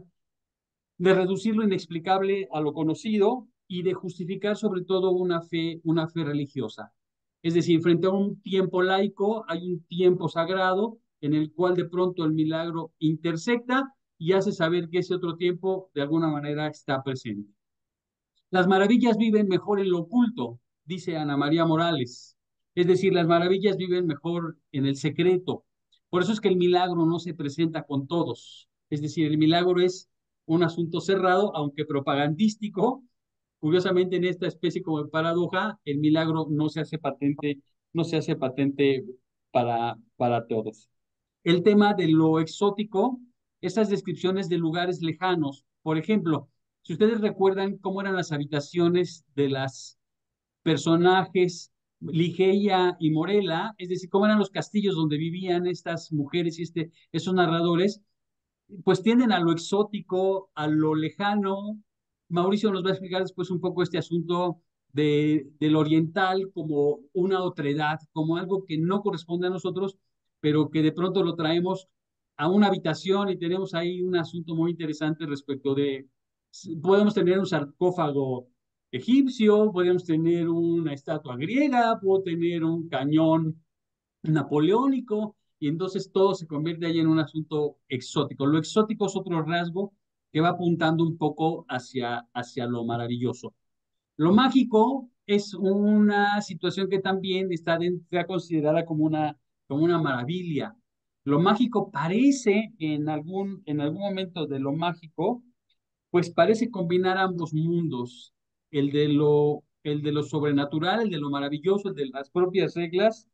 de reducir lo inexplicable a lo conocido y de justificar sobre todo una fe, una fe religiosa. Es decir, frente a un tiempo laico hay un tiempo sagrado en el cual de pronto el milagro intersecta y hace saber que ese otro tiempo de alguna manera está presente. Las maravillas viven mejor en lo oculto, dice Ana María Morales. Es decir, las maravillas viven mejor en el secreto. Por eso es que el milagro no se presenta con todos. Es decir, el milagro es un asunto cerrado, aunque propagandístico. Curiosamente, en esta especie como de paradoja, el milagro no se hace patente, no se hace patente para, para todos. El tema de lo exótico, esas descripciones de lugares lejanos. Por ejemplo, si ustedes recuerdan cómo eran las habitaciones de las personajes Ligeia y Morela, es decir, cómo eran los castillos donde vivían estas mujeres y este, esos narradores, pues tienden a lo exótico, a lo lejano. Mauricio nos va a explicar después un poco este asunto de, del oriental como una otredad, como algo que no corresponde a nosotros, pero que de pronto lo traemos a una habitación y tenemos ahí un asunto muy interesante respecto de, podemos tener un sarcófago egipcio, podemos tener una estatua griega, puedo tener un cañón napoleónico, y entonces todo se convierte ahí en un asunto exótico. Lo exótico es otro rasgo que va apuntando un poco hacia, hacia lo maravilloso. Lo mágico es una situación que también está, está considerada como una, como una maravilla. Lo mágico parece, en algún, en algún momento de lo mágico, pues parece combinar ambos mundos, el de lo, el de lo sobrenatural, el de lo maravilloso, el de las propias reglas,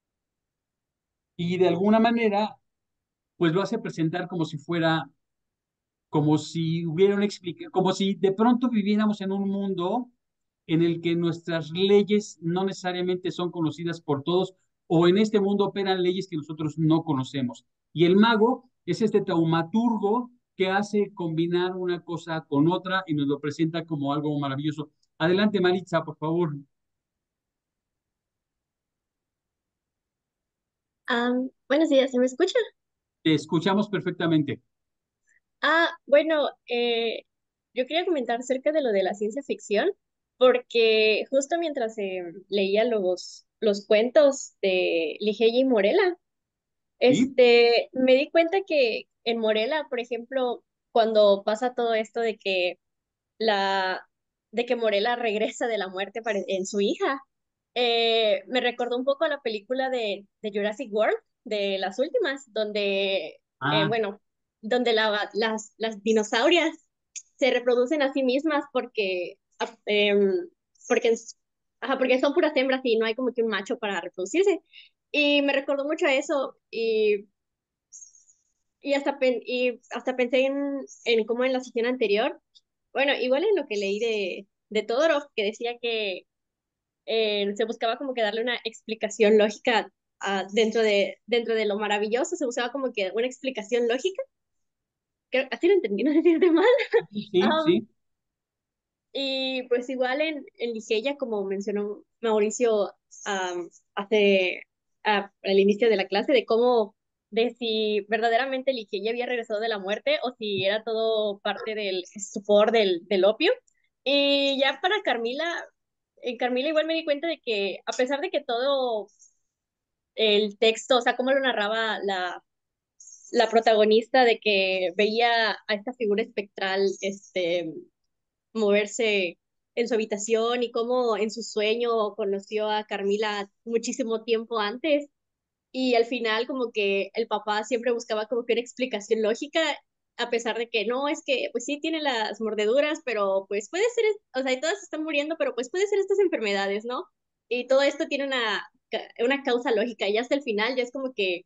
y de alguna manera pues lo hace presentar como si fuera, como si hubiera una explicación, como si de pronto viviéramos en un mundo en el que nuestras leyes no necesariamente son conocidas por todos, o en este mundo operan leyes que nosotros no conocemos. Y el mago es este taumaturgo que hace combinar una cosa con otra y nos lo presenta como algo maravilloso. Adelante, Maritza, por favor. Am, buenos días, ¿se me escucha? Te escuchamos perfectamente. Ah, bueno, eh, yo quería comentar acerca de lo de la ciencia ficción, porque justo mientras eh, leía los, los cuentos de Ligeia y Morela, ¿Sí? este, me di cuenta que en Morela, por ejemplo, cuando pasa todo esto de que la, de que Morela regresa de la muerte pare- en su hija, eh, me recordó un poco a la película de, de Jurassic World, de las últimas, donde, eh, Ah, bueno, donde la- las, las dinosaurias se reproducen a sí mismas porque, ah, em, porque, ajá, porque son puras hembras y no hay como que un macho para reproducirse. Y me recordó mucho a eso y, y, hasta, pen- y hasta pensé en, en cómo en la sesión anterior, bueno, igual en lo que leí de, de Todorov, que decía que eh, se buscaba como que darle una explicación lógica a- dentro de, dentro de lo maravilloso, se buscaba como que una explicación lógica. Creo, así lo entendí, no sé si es de mal. sí, Um, sí. y pues igual en, en Ligeia, como mencionó Mauricio um, hace ah, al inicio de la clase, de cómo, de si verdaderamente Ligeia había regresado de la muerte o si era todo parte del estupor del, del opio. Y ya para Carmila, en Carmila igual me di cuenta de que a pesar de que todo el texto, o sea, cómo lo narraba la, la protagonista, de que veía a esta figura espectral, este, moverse en su habitación y cómo en su sueño conoció a Carmila muchísimo tiempo antes. Y al final como que el papá siempre buscaba como que una explicación lógica, a pesar de que no, es que pues sí tiene las mordeduras, pero pues puede ser, o sea, y todas están muriendo, pero pues puede ser estas enfermedades, ¿no? Y todo esto tiene una, una causa lógica y hasta el final ya es como que,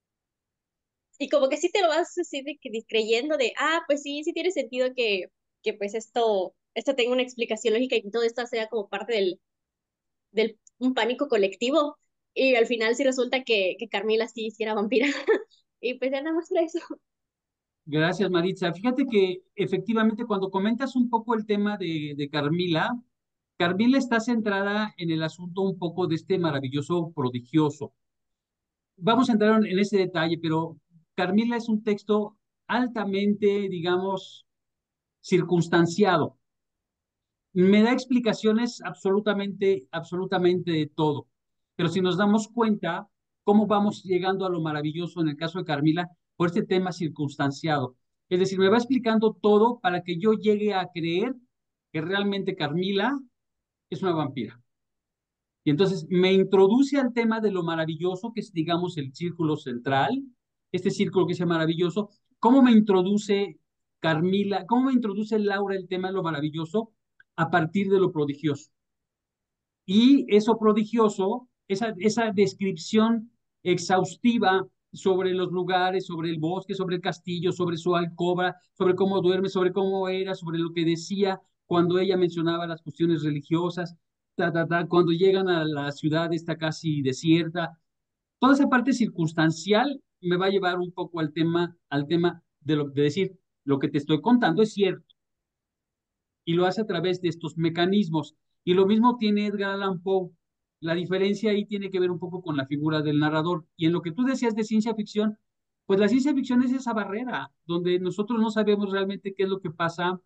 y como que sí te lo vas así de que creyendo de, ah, pues sí, sí tiene sentido que, que pues esto, esto tenga una explicación lógica y que todo esto sea como parte del, del un pánico colectivo. Y al final sí resulta que, que Carmila sí, sí era vampira. Y pues ya nada más por eso. Gracias, Maritza. Fíjate que efectivamente cuando comentas un poco el tema de, de Carmila, Carmila está centrada en el asunto un poco de este maravilloso prodigioso. Vamos a entrar en ese detalle, pero Carmila es un texto altamente, digamos, circunstanciado. Me da explicaciones absolutamente, absolutamente de todo. Pero si nos damos cuenta cómo vamos llegando a lo maravilloso en el caso de Carmila por este tema circunstanciado. Es decir, me va explicando todo para que yo llegue a creer que realmente Carmila es una vampira. Y entonces me introduce al tema de lo maravilloso, que es, digamos, el círculo central, este círculo que es maravilloso. ¿Cómo me introduce Carmila, cómo me introduce Laura el tema de lo maravilloso? A partir de lo prodigioso. Y eso prodigioso, esa, esa descripción exhaustiva sobre los lugares, sobre el bosque, sobre el castillo, sobre su alcoba, sobre cómo duerme, sobre cómo era, sobre lo que decía cuando ella mencionaba las cuestiones religiosas. ta, ta, ta, cuando llegan a la ciudad está casi desierta. Toda esa parte circunstancial me va a llevar un poco al tema, al tema de, lo, de decir, lo que te estoy contando es cierto, y lo hace a través de estos mecanismos. Y lo mismo tiene Edgar Allan Poe. La diferencia ahí tiene que ver un poco con la figura del narrador. Y en lo que tú decías de ciencia ficción, pues la ciencia ficción es esa barrera donde nosotros no sabemos realmente qué es lo que pasa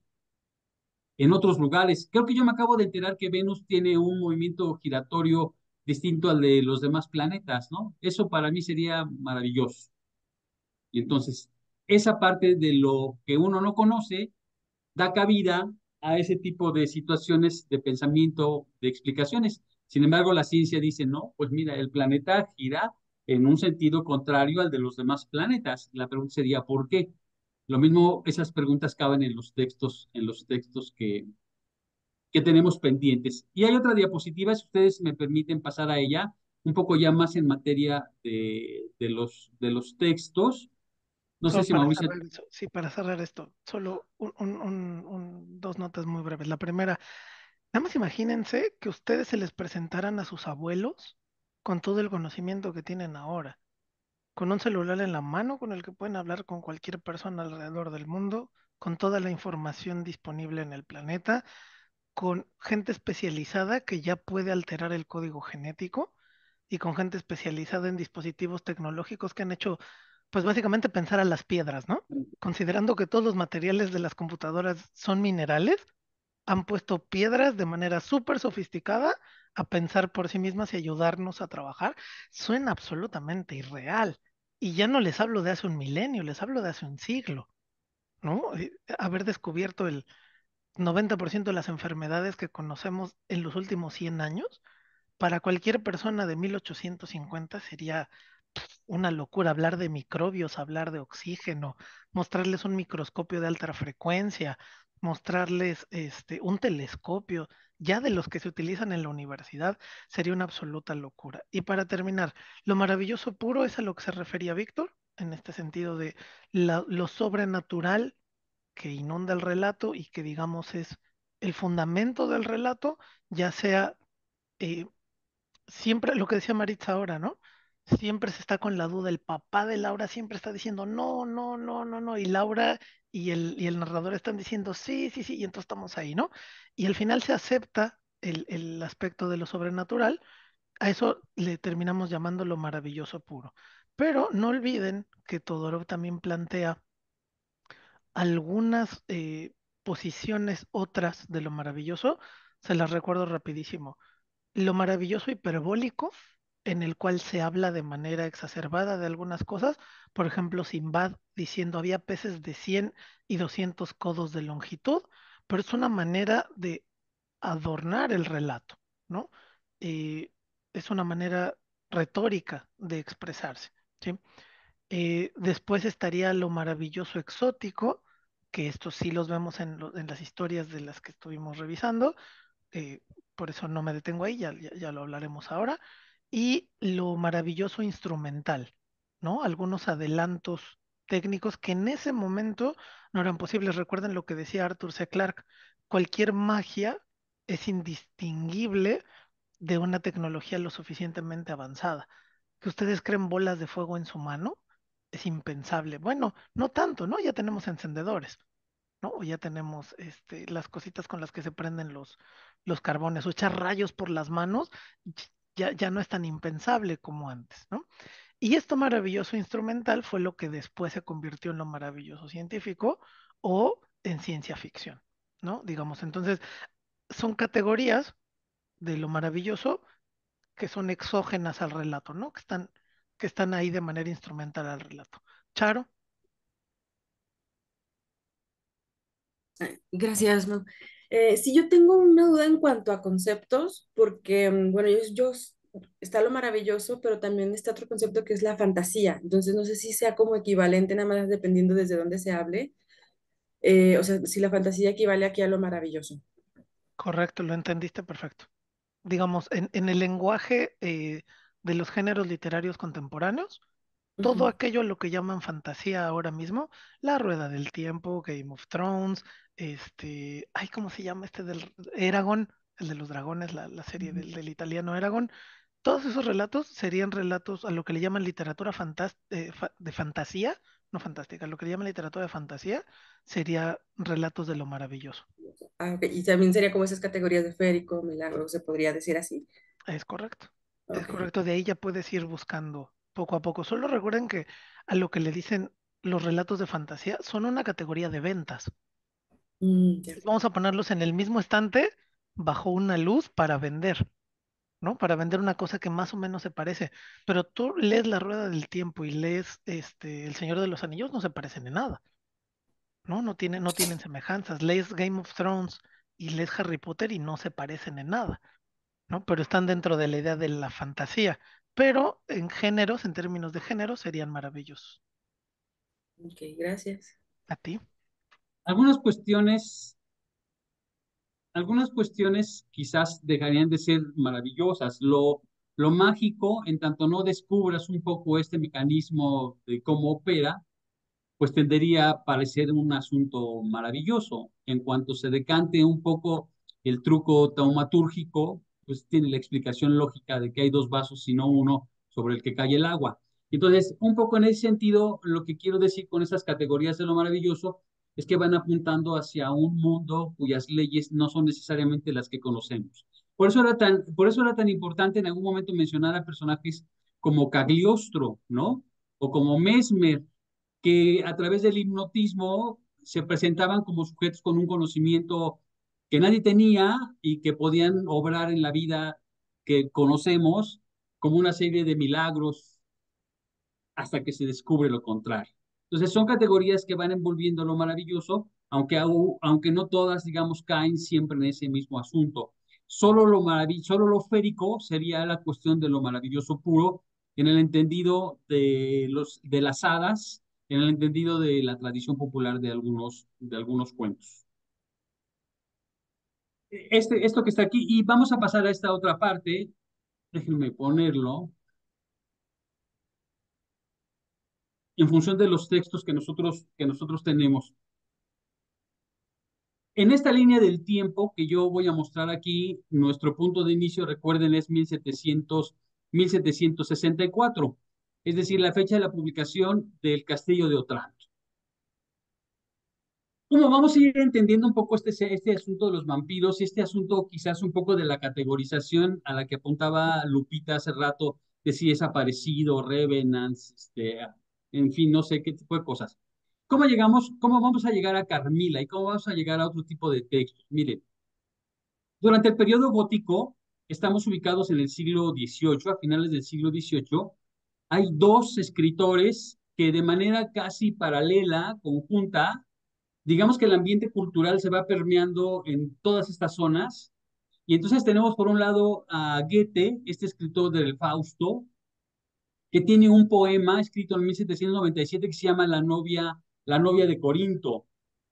en otros lugares. Creo que yo me acabo de enterar que Venus tiene un movimiento giratorio distinto al de los demás planetas, ¿no? Eso para mí sería maravilloso. Y entonces, esa parte de lo que uno no conoce da cabida a ese tipo de situaciones de pensamiento, de explicaciones. Sin embargo, la ciencia dice, no, pues mira, el planeta gira en un sentido contrario al de los demás planetas. La pregunta sería, ¿por qué? Lo mismo, esas preguntas caben en los textos, en los textos que, que tenemos pendientes. Y hay otra diapositiva, si ustedes me permiten pasar a ella, un poco ya más en materia de, de los, de los textos. No sé Solo si para Mauricio. cerrar eso, sí, para cerrar esto, solo un- un- un- un- dos notas muy breves. La primera, nada más imagínense que ustedes se les presentaran a sus abuelos con todo el conocimiento que tienen ahora, con un celular en la mano con el que pueden hablar con cualquier persona alrededor del mundo, con toda la información disponible en el planeta, con gente especializada que ya puede alterar el código genético y con gente especializada en dispositivos tecnológicos que han hecho, pues básicamente pensar a las piedras, ¿no? Considerando que todos los materiales de las computadoras son minerales, han puesto piedras de manera súper sofisticada a pensar por sí mismas y ayudarnos a trabajar. Suena absolutamente irreal. Y ya no les hablo de hace un milenio, les hablo de hace un siglo, ¿no? Eh, Haber descubierto el noventa por ciento de las enfermedades que conocemos en los últimos cien años, para cualquier persona de mil ochocientos cincuenta sería una locura hablar de microbios, hablar de oxígeno, mostrarles un microscopio de alta frecuencia, mostrarles este, un telescopio, ya de los que se utilizan en la universidad, sería una absoluta locura. Y para terminar, lo maravilloso puro es a lo que se refería Víctor, en este sentido de la- lo sobrenatural que inunda el relato y que digamos es el fundamento del relato, ya sea eh, siempre lo que decía Maritza ahora, ¿no? Siempre se está con la duda, el papá de Laura siempre está diciendo no, no, no, no, no, y Laura y el, y el narrador están diciendo sí, sí, sí, y entonces estamos ahí, ¿no? Y al final se acepta el, el aspecto de lo sobrenatural, a eso le terminamos llamando lo maravilloso puro. Pero no olviden que Todorov también plantea algunas eh, posiciones otras de lo maravilloso, se las recuerdo rapidísimo. Lo maravilloso hiperbólico, en el cual se habla de manera exacerbada de algunas cosas, por ejemplo, Simbad diciendo había peces de cien y doscientos codos de longitud, pero es una manera de adornar el relato, ¿no? Eh, es una manera retórica de expresarse, ¿sí? Eh, después estaría lo maravilloso exótico, que estos sí los vemos en, lo- en las historias de las que estuvimos revisando, eh, por eso no me detengo ahí, ya, ya, ya lo hablaremos ahora. Y lo maravilloso instrumental, ¿no? Algunos adelantos técnicos que en ese momento no eran posibles. Recuerden lo que decía Arthur C. Clarke, cualquier magia es indistinguible de una tecnología lo suficientemente avanzada. Que ustedes creen bolas de fuego en su mano es impensable. Bueno, no tanto, ¿no? Ya tenemos encendedores, ¿no? O ya tenemos este, las cositas con las que se prenden los, los carbones, o echar rayos por las manos, ya, ya no es tan impensable como antes, ¿no? Y esto maravilloso instrumental fue lo que después se convirtió en lo maravilloso científico o en ciencia ficción, ¿no? Digamos, entonces son categorías de lo maravilloso que son exógenas al relato, ¿no? Que están, que están ahí de manera instrumental al relato. Charo, Gracias, Mau. Eh, sí, yo tengo una duda en cuanto a conceptos, porque, mm, bueno, yo, yo está lo maravilloso, pero también está otro concepto que es la fantasía. Entonces, no sé si sea como equivalente, nada más dependiendo desde dónde se hable. Eh, o sea, si la fantasía equivale aquí a lo maravilloso. correcto, lo entendiste perfecto. Digamos, en, en el lenguaje eh, de los géneros literarios contemporáneos, todo Ujú. aquello a lo que llaman fantasía ahora mismo, La Rueda del Tiempo, Game of Thrones, este, ay, ¿cómo se llama este del Eragon? el de los dragones, la, la serie del, del italiano Eragon. Todos esos relatos serían relatos a lo que le llaman literatura fantas- eh, fa- de fantasía, no fantástica, lo que le llaman literatura de fantasía sería relatos de lo maravilloso. Ah, ok. Y también sería como esas categorías de férico, milagro, se podría decir así. Es correcto, es Ok. correcto. De ahí ya puedes ir buscando poco a poco. Solo recuerden que a lo que le dicen los relatos de fantasía son una categoría de ventas. Mm, ya. Vamos a ponerlos en el mismo estante bajo una luz para vender, ¿no? Para vender una cosa que más o menos se parece. Pero tú lees La Rueda del Tiempo y lees este, El Señor de los Anillos, no se parecen en nada, ¿no? No tienen, no tienen semejanzas. Lees Game of Thrones y lees Harry Potter y no se parecen en nada, ¿no? Pero están dentro de la idea de la fantasía. Pero en géneros, en términos de género, serían maravillosos. Ok, gracias. ¿A ti? Algunas cuestiones, algunas cuestiones quizás dejarían de ser maravillosas. Lo, lo mágico, en tanto no descubras un poco este mecanismo de cómo opera, pues tendería a parecer un asunto maravilloso. En cuanto se decante un poco el truco taumatúrgico, pues tiene la explicación lógica de que hay dos vasos y no uno sobre el que cae el agua. Entonces, un poco en ese sentido, lo que quiero decir con esas categorías de lo maravilloso es que van apuntando hacia un mundo cuyas leyes no son necesariamente las que conocemos. Por eso era tan, por eso era tan importante en algún momento mencionar a personajes como Cagliostro, ¿no? O como Mesmer, que a través del hipnotismo se presentaban como sujetos con un conocimiento que nadie tenía y que podían obrar en la vida que conocemos como una serie de milagros hasta que se descubre lo contrario. Entonces son categorías que van envolviendo lo maravilloso, aunque, aunque no todas, digamos, caen siempre en ese mismo asunto. Solo lo, marav solo lo férico sería la cuestión de lo maravilloso puro, en el entendido de, los, de las hadas, en el entendido de la tradición popular de algunos, de algunos cuentos. Este, esto que está aquí, y vamos a pasar a esta otra parte, déjenme ponerlo, en función de los textos que nosotros, que nosotros tenemos. En esta línea del tiempo que yo voy a mostrar aquí, nuestro punto de inicio, recuerden, es mil setecientos, mil setecientos sesenta y cuatro, es decir, la fecha de la publicación del Castillo de Otranto. Como vamos a ir entendiendo un poco este, este asunto de los vampiros y este asunto quizás un poco de la categorización a la que apuntaba Lupita hace rato, de si es aparecido, revenants, este, en fin, no sé qué tipo de cosas. ¿Cómo llegamos, cómo vamos a llegar a Carmila y cómo vamos a llegar a otro tipo de textos? Miren, durante el periodo gótico, estamos ubicados en el siglo dieciocho, a finales del siglo dieciocho, hay dos escritores que de manera casi paralela, conjunta, digamos que el ambiente cultural se va permeando en todas estas zonas. Y entonces tenemos por un lado a Goethe, este escritor del Fausto, que tiene un poema escrito en mil setecientos noventa y siete que se llama La novia, La novia de Corinto.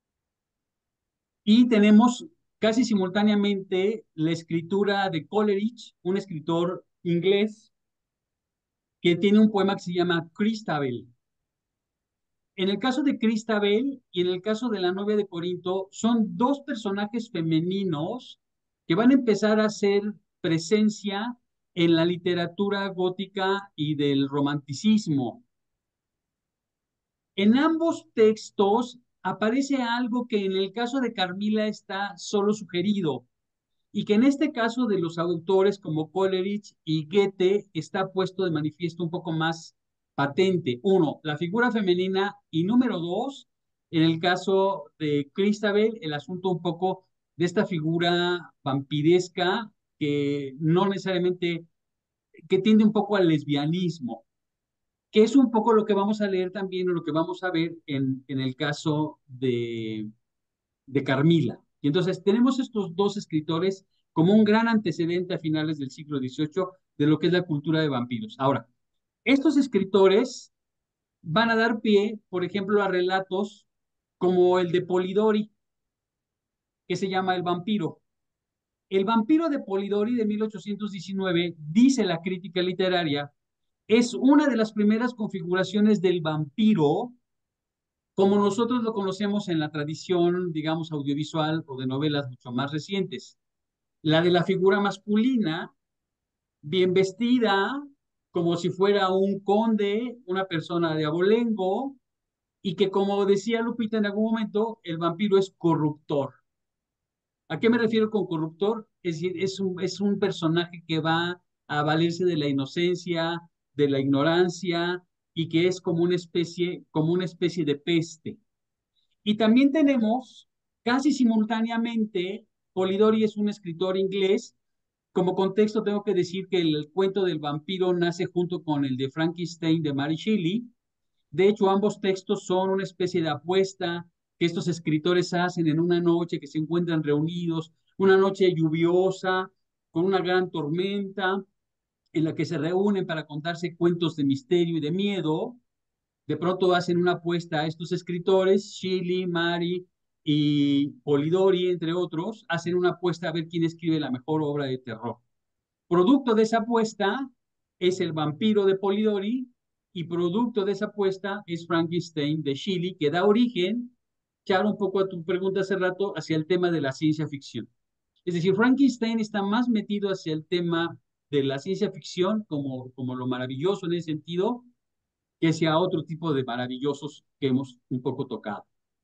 Y tenemos casi simultáneamente la escritura de Coleridge, un escritor inglés, que tiene un poema que se llama Christabel. En el caso de Christabel y en el caso de la novia de Corinto, son dos personajes femeninos que van a empezar a hacer presencia en la literatura gótica y del romanticismo. En ambos textos aparece algo que en el caso de Carmila está solo sugerido, y que en este caso de los autores como Coleridge y Goethe está puesto de manifiesto un poco más patente. Uno, la figura femenina, y número dos, en el caso de Christabel, el asunto un poco de esta figura vampiresca que no necesariamente, que tiende un poco al lesbianismo, que es un poco lo que vamos a leer también o lo que vamos a ver en, en el caso de, de Carmila. Y entonces tenemos estos dos escritores como un gran antecedente a finales del siglo dieciocho de lo que es la cultura de vampiros. Ahora, estos escritores van a dar pie, por ejemplo, a relatos como el de Polidori, que se llama El vampiro. El vampiro de Polidori de mil ochocientos diecinueve, dice la crítica literaria, es una de las primeras configuraciones del vampiro como nosotros lo conocemos en la tradición, digamos, audiovisual o de novelas mucho más recientes. La de la figura masculina, bien vestida, como si fuera un conde, una persona de abolengo, y que como decía Lupita en algún momento, el vampiro es corruptor. ¿A qué me refiero con corruptor? Es decir, es un, es un personaje que va a valerse de la inocencia, de la ignorancia, y que es como una especie, como una especie de peste. Y también tenemos, casi simultáneamente, Polidori es un escritor inglés. Como contexto tengo que decir que el cuento del vampiro nace junto con el de Frankenstein de Mary Shelley. De hecho, ambos textos son una especie de apuesta que estos escritores hacen en una noche que se encuentran reunidos, una noche lluviosa, con una gran tormenta, en la que se reúnen para contarse cuentos de misterio y de miedo. De pronto hacen una apuesta a estos escritores, Shelley, Mary y Polidori, entre otros, hacen una apuesta a ver quién escribe la mejor obra de terror. Producto de esa apuesta es El vampiro de Polidori y producto de esa apuesta es Frankenstein de Shelley, que da origen, Charo, un poco a tu pregunta hace rato, hacia el tema de la ciencia ficción. Es decir, Frankenstein está más metido hacia el tema de la ciencia ficción como, como lo maravilloso en ese sentido, que hacia otro tipo de maravillosos que hemos un poco tocado.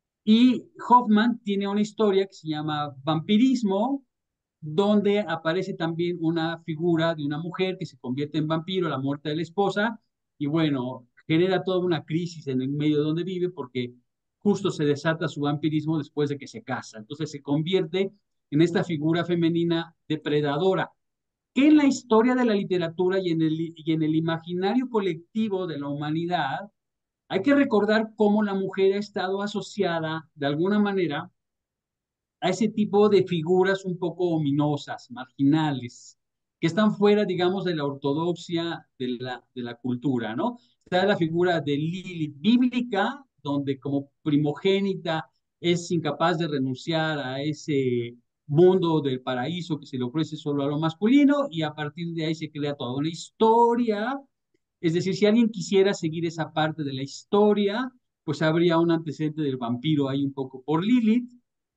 Y Hoffman tiene una historia que se llama Vampirismo, donde aparece también una figura de una mujer que se convierte en vampiro a la muerte de la esposa, y bueno, genera toda una crisis en el medio donde vive porque justo se desata su vampirismo después de que se casa. Entonces se convierte en esta figura femenina depredadora, que en la historia de la literatura y en el, y en el imaginario colectivo de la humanidad, hay que recordar cómo la mujer ha estado asociada de alguna manera a ese tipo de figuras un poco ominosas, marginales, que están fuera, digamos, de la ortodoxia de la, de la cultura, ¿no? Está la figura de Lilith bíblica, donde como primogénita es incapaz de renunciar a ese mundo del paraíso que se le ofrece solo a lo masculino, y a partir de ahí se crea toda una historia. Es decir, si alguien quisiera seguir esa parte de la historia, pues habría un antecedente del vampiro ahí un poco por Lilith.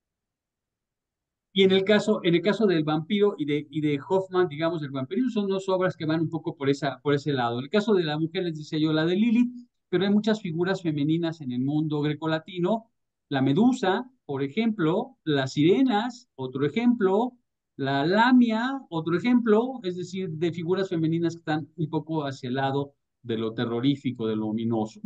Y en el caso, en el caso del vampiro y de, y de Hoffman, digamos, el vampirismo son dos obras que van un poco por, esa, por ese lado. En el caso de la mujer, les decía yo, la de Lilith, pero hay muchas figuras femeninas en el mundo grecolatino. La Medusa, por ejemplo, las sirenas, otro ejemplo, la Lamia, otro ejemplo, es decir, de figuras femeninas que están un poco hacia el lado de lo terrorífico, de lo ominoso.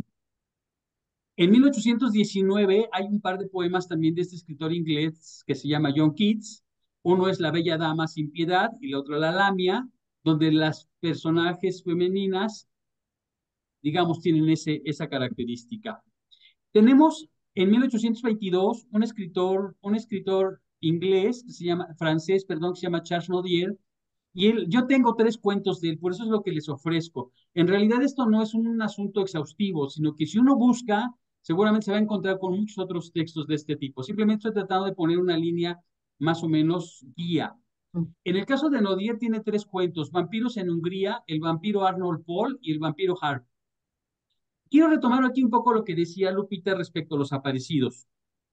En mil ochocientos diecinueve hay un par de poemas también de este escritor inglés que se llama John Keats. Uno es La Bella Dama sin Piedad y el otro La Lamia, donde las personajes femeninas, digamos, tienen ese, esa característica. Tenemos en mil ochocientos veintidós un escritor, un escritor inglés, que se llama, francés, perdón, que se llama Charles Nodier, y él, yo tengo tres cuentos de él, por eso es lo que les ofrezco. En realidad esto no es un asunto exhaustivo, sino que si uno busca, seguramente se va a encontrar con muchos otros textos de este tipo. Simplemente estoy tratando de poner una línea más o menos guía. En el caso de Nodier tiene tres cuentos: Vampiros en Hungría, El vampiro Arnold Paul y El vampiro Harp. Quiero retomar aquí un poco lo que decía Lupita respecto a los aparecidos.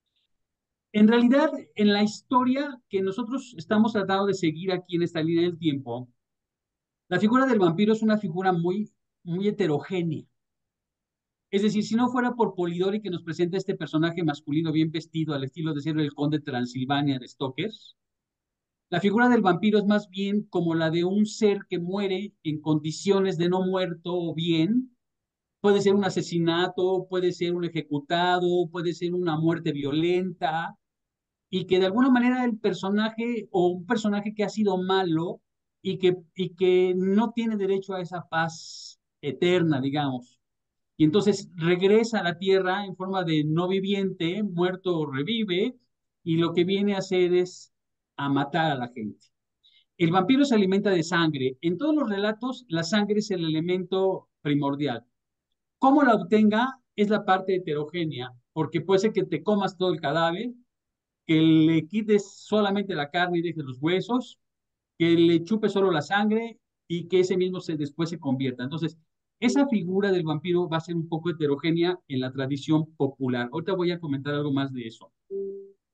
En realidad, en la historia que nosotros estamos tratando de seguir aquí en esta línea del tiempo, la figura del vampiro es una figura muy, muy heterogénea. Es decir, si no fuera por Polidori, que nos presenta este personaje masculino bien vestido al estilo de ser el conde de Transilvania de Stoker, la figura del vampiro es más bien como la de un ser que muere en condiciones de no muerto o bien. Puede ser un asesinato, puede ser un ejecutado, puede ser una muerte violenta, y que de alguna manera el personaje o un personaje que ha sido malo y que, y que no tiene derecho a esa paz eterna, digamos. Y entonces regresa a la tierra en forma de no viviente, muerto o revive, y lo que viene a hacer es a matar a la gente. El vampiro se alimenta de sangre. En todos los relatos, la sangre es el elemento primordial. Cómo la obtenga es la parte heterogénea, porque puede ser que te comas todo el cadáver, que le quites solamente la carne y dejes los huesos, que le chupe solo la sangre y que ese mismo se, después se convierta. Entonces, esa figura del vampiro va a ser un poco heterogénea en la tradición popular. Ahorita voy a comentar algo más de eso.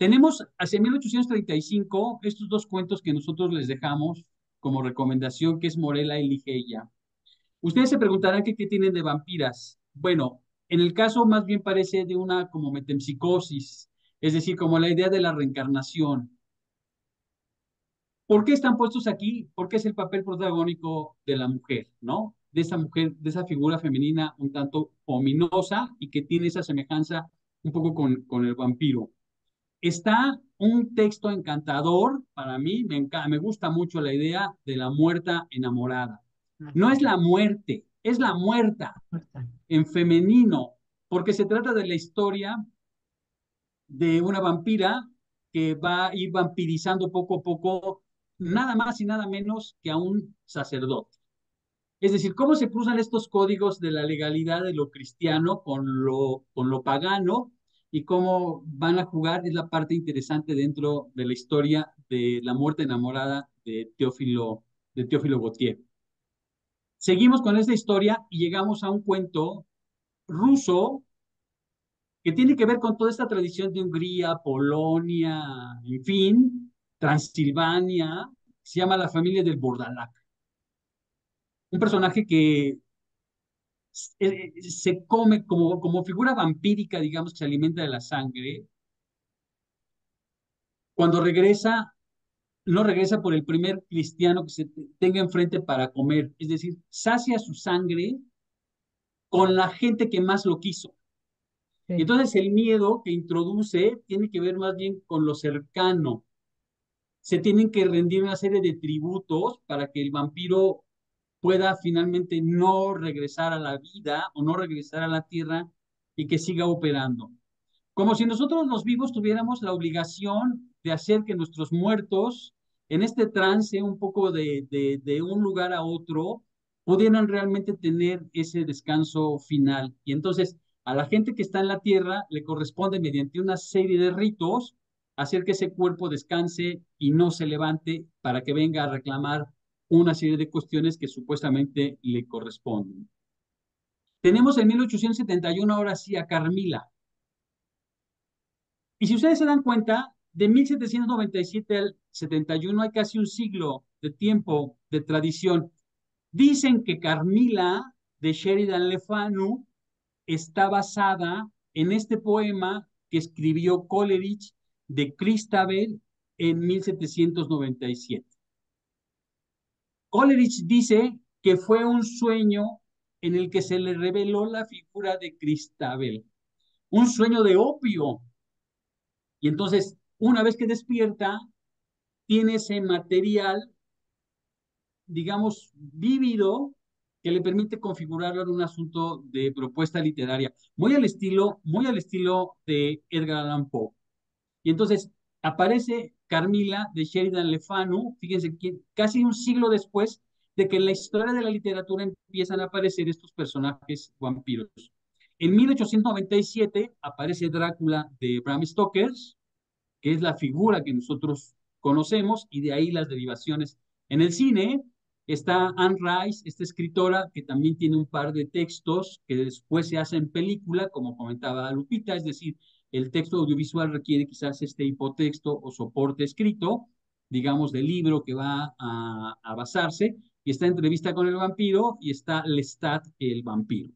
Tenemos hacia mil ochocientos treinta y cinco estos dos cuentos que nosotros les dejamos como recomendación, que es Morella y Ligeia. Ustedes se preguntarán que qué tienen de vampiras. Bueno, en el caso más bien parece de una como metempsicosis, es decir, como la idea de la reencarnación. ¿Por qué están puestos aquí? Porque es el papel protagónico de la mujer, ¿no? De esa mujer, de esa figura femenina un tanto ominosa y que tiene esa semejanza un poco con, con el vampiro. Está un texto encantador para mí, me, enca- me gusta mucho la idea de la muerta enamorada. No es la muerte, es la muerta en femenino, porque se trata de la historia de una vampira que va a ir vampirizando poco a poco, nada más y nada menos que a un sacerdote. Es decir, cómo se cruzan estos códigos de la legalidad de lo cristiano con lo, con lo pagano y cómo van a jugar es la parte interesante dentro de la historia de la muerte enamorada de Teófilo, de Teófilo Gautier. Seguimos con esta historia y llegamos a un cuento ruso que tiene que ver con toda esta tradición de Hungría, Polonia, en fin, Transilvania, se llama La familia del Bordalac. Un personaje que eh, se come como, como figura vampírica, digamos, que se alimenta de la sangre. Cuando regresa, no regresa por el primer cristiano que se tenga enfrente para comer, es decir, sacia su sangre con la gente que más lo quiso. Y Sí. entonces el miedo que introduce tiene que ver más bien con lo cercano. Se tienen que rendir una serie de tributos para que el vampiro pueda finalmente no regresar a la vida o no regresar a la tierra y que siga operando. Como si nosotros los vivos tuviéramos la obligación de hacer que nuestros muertos, en este trance un poco de, de, de un lugar a otro, pudieran realmente tener ese descanso final. Y entonces a la gente que está en la tierra le corresponde mediante una serie de ritos hacer que ese cuerpo descanse y no se levante para que venga a reclamar una serie de cuestiones que supuestamente le corresponden. Tenemos en mil ochocientos setenta y uno ahora sí a Carmila. Y si ustedes se dan cuenta, de mil setecientos noventa y siete al setenta y uno hay casi un siglo de tiempo de tradición. Dicen que Carmila de Sheridan Le Fanu está basada en este poema que escribió Coleridge de Christabel en mil setecientos noventa y siete. Coleridge dice que fue un sueño en el que se le reveló la figura de Christabel, un sueño de opio. Y entonces, una vez que despierta, tiene ese material, digamos, vívido que le permite configurarlo en un asunto de propuesta literaria, muy al estilo, muy al estilo de Edgar Allan Poe. Y entonces aparece Carmila de Sheridan Le Fanu, fíjense que casi un siglo después de que en la historia de la literatura empiezan a aparecer estos personajes vampiros. En mil ochocientos noventa y siete aparece Drácula de Bram Stoker, que es la figura que nosotros conocemos, y de ahí las derivaciones. En el cine está Anne Rice, esta escritora que también tiene un par de textos que después se hacen película, como comentaba Lupita, es decir, el texto audiovisual requiere quizás este hipotexto o soporte escrito, digamos, del libro que va a, a basarse, y está Entrevista con el vampiro y está Lestat, el vampiro.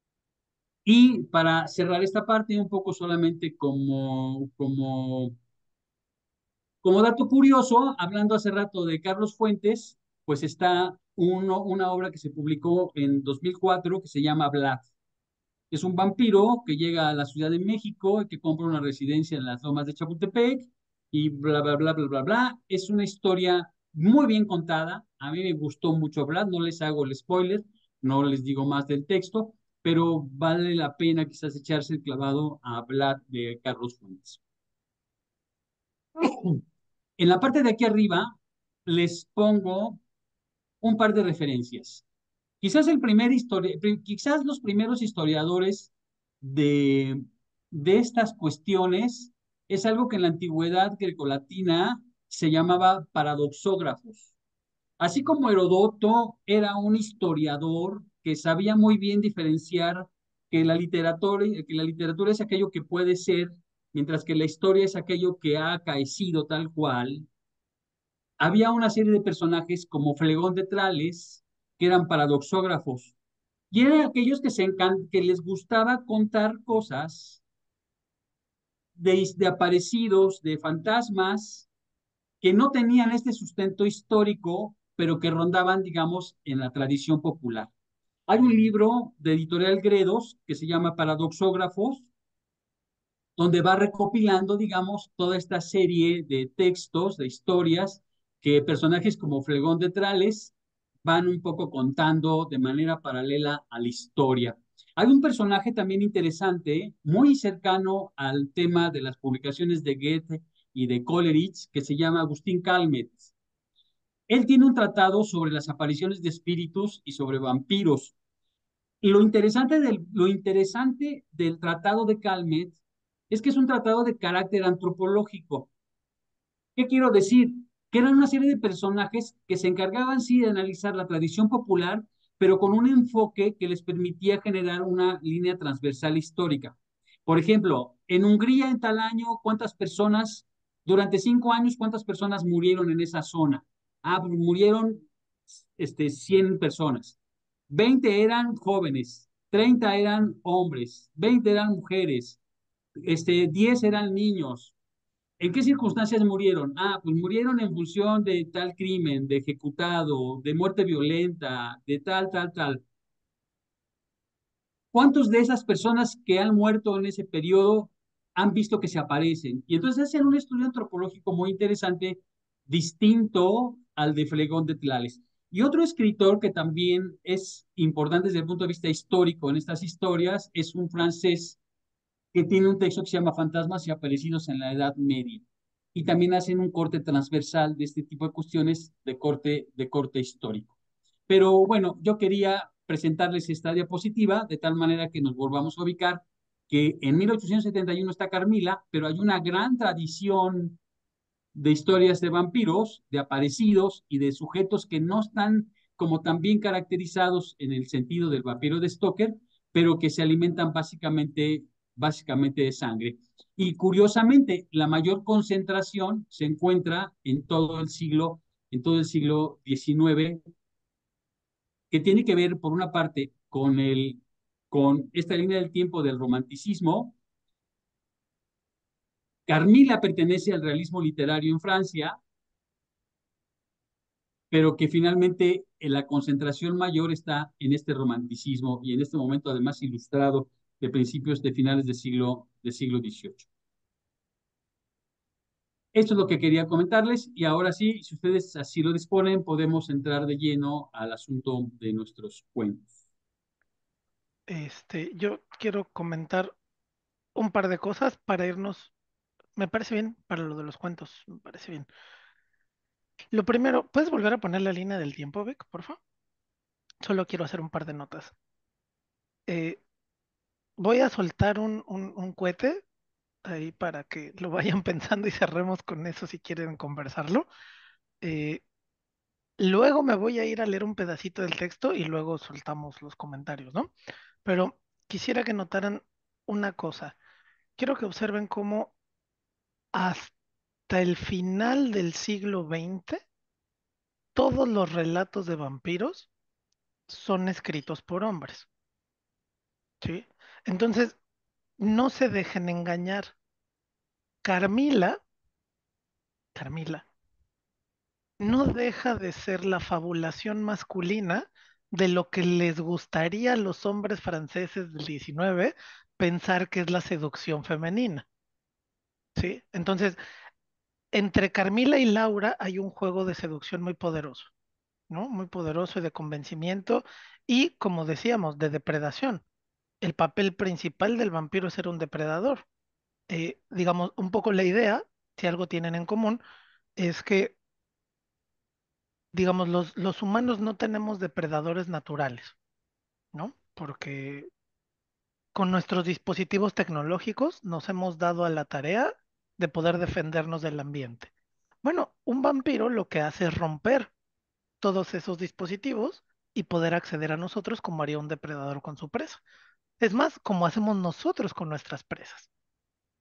Y para cerrar esta parte, un poco solamente como, como como dato curioso, hablando hace rato de Carlos Fuentes, pues está uno, una obra que se publicó en dos mil cuatro que se llama Vlad. Es un vampiro que llega a la Ciudad de México y que compra una residencia en las lomas de Chapultepec y bla, bla, bla, bla, bla, bla. Es una historia muy bien contada. A mí me gustó mucho Vlad, no les hago el spoiler, no les digo más del texto, pero vale la pena quizás echarse el clavado a Vlad de Carlos Fuentes. En la parte de aquí arriba les pongo un par de referencias. Quizás, el primer historia, quizás los primeros historiadores de, de estas cuestiones es algo que en la antigüedad grecolatina se llamaba paradoxógrafos. Así como Herodoto era un historiador que sabía muy bien diferenciar que la literatura, que la literatura es aquello que puede ser mientras que la historia es aquello que ha acaecido tal cual. Había una serie de personajes como Flegón de Trales, que eran paradoxógrafos, y eran aquellos que, se encan- que les gustaba contar cosas de, de aparecidos, de fantasmas, que no tenían este sustento histórico, pero que rondaban, digamos, en la tradición popular. Hay un libro de Editorial Gredos que se llama Paradoxógrafos, donde va recopilando, digamos, toda esta serie de textos, de historias, que personajes como Fregón de Trales van un poco contando de manera paralela a la historia. Hay un personaje también interesante, muy cercano al tema de las publicaciones de Goethe y de Coleridge, que se llama Agustín Calmet. Él tiene un tratado sobre las apariciones de espíritus y sobre vampiros. Y lo interesante del, lo interesante del tratado de Calmet es que es un tratado de carácter antropológico. ¿Qué quiero decir? Que eran una serie de personajes que se encargaban, sí, de analizar la tradición popular, pero con un enfoque que les permitía generar una línea transversal histórica. Por ejemplo, en Hungría en tal año, ¿cuántas personas, durante cinco años, cuántas personas murieron en esa zona? Ah, pues murieron este, cien personas. veinte eran jóvenes, treinta eran hombres, veinte eran mujeres, este, diez eran niños. ¿En qué circunstancias murieron? Ah, pues murieron en función de tal crimen, de ejecutado, de muerte violenta, de tal, tal, tal. ¿Cuántos de esas personas que han muerto en ese periodo han visto que se aparecen? Y entonces hacen un estudio antropológico muy interesante, distinto al de Flegón de Tlales. Y otro escritor que también es importante desde el punto de vista histórico en estas historias es un francés que tiene un texto que se llama Fantasmas y Aparecidos en la Edad Media. Y también hacen un corte transversal de este tipo de cuestiones de corte, de corte histórico. Pero bueno, yo quería presentarles esta diapositiva de tal manera que nos volvamos a ubicar que en mil ochocientos setenta y uno está Carmila, pero hay una gran tradición de historias de vampiros, de aparecidos y de sujetos que no están como tan bien caracterizados en el sentido del vampiro de Stoker, pero que se alimentan básicamente, básicamente de sangre. Y curiosamente, la mayor concentración se encuentra en todo el siglo, en todo el siglo diecinueve, que tiene que ver, por una parte, con, el, con esta línea del tiempo del romanticismo. Carmila pertenece al realismo literario en Francia, pero que finalmente eh, la concentración mayor está en este romanticismo y en este momento además ilustrado de principios de finales del siglo, del siglo dieciocho. Esto es lo que quería comentarles y ahora sí, si ustedes así lo disponen, podemos entrar de lleno al asunto de nuestros cuentos. Este, yo quiero comentar un par de cosas para irnos. Me parece bien para lo de los cuentos, me parece bien. Lo primero, ¿puedes volver a poner la línea del tiempo, Vic, por favor? Solo quiero hacer un par de notas. Eh, Voy a soltar un, un, un cohete ahí para que lo vayan pensando y cerremos con eso si quieren conversarlo. Eh, Luego me voy a ir a leer un pedacito del texto y luego soltamos los comentarios, ¿no? Pero quisiera que notaran una cosa. Quiero que observen cómo hasta el final del siglo veinte todos los relatos de vampiros son escritos por hombres, ¿sí? Entonces, no se dejen engañar. Carmila, Carmila, no deja de ser la fabulación masculina de lo que les gustaría a los hombres franceses del diecinueve pensar que es la seducción femenina, ¿sí? Entonces, entre Carmila y Laura hay un juego de seducción muy poderoso, ¿no? Muy poderoso y de convencimiento y, como decíamos, de depredación. El papel principal del vampiro es ser un depredador. Eh, digamos, un poco la idea, si algo tienen en común, es que, digamos, los, los humanos no tenemos depredadores naturales, ¿no? Porque con nuestros dispositivos tecnológicos nos hemos dado a la tarea de poder defendernos del ambiente. Bueno, un vampiro lo que hace es romper todos esos dispositivos y poder acceder a nosotros como haría un depredador con su presa. Es más, como hacemos nosotros con nuestras presas.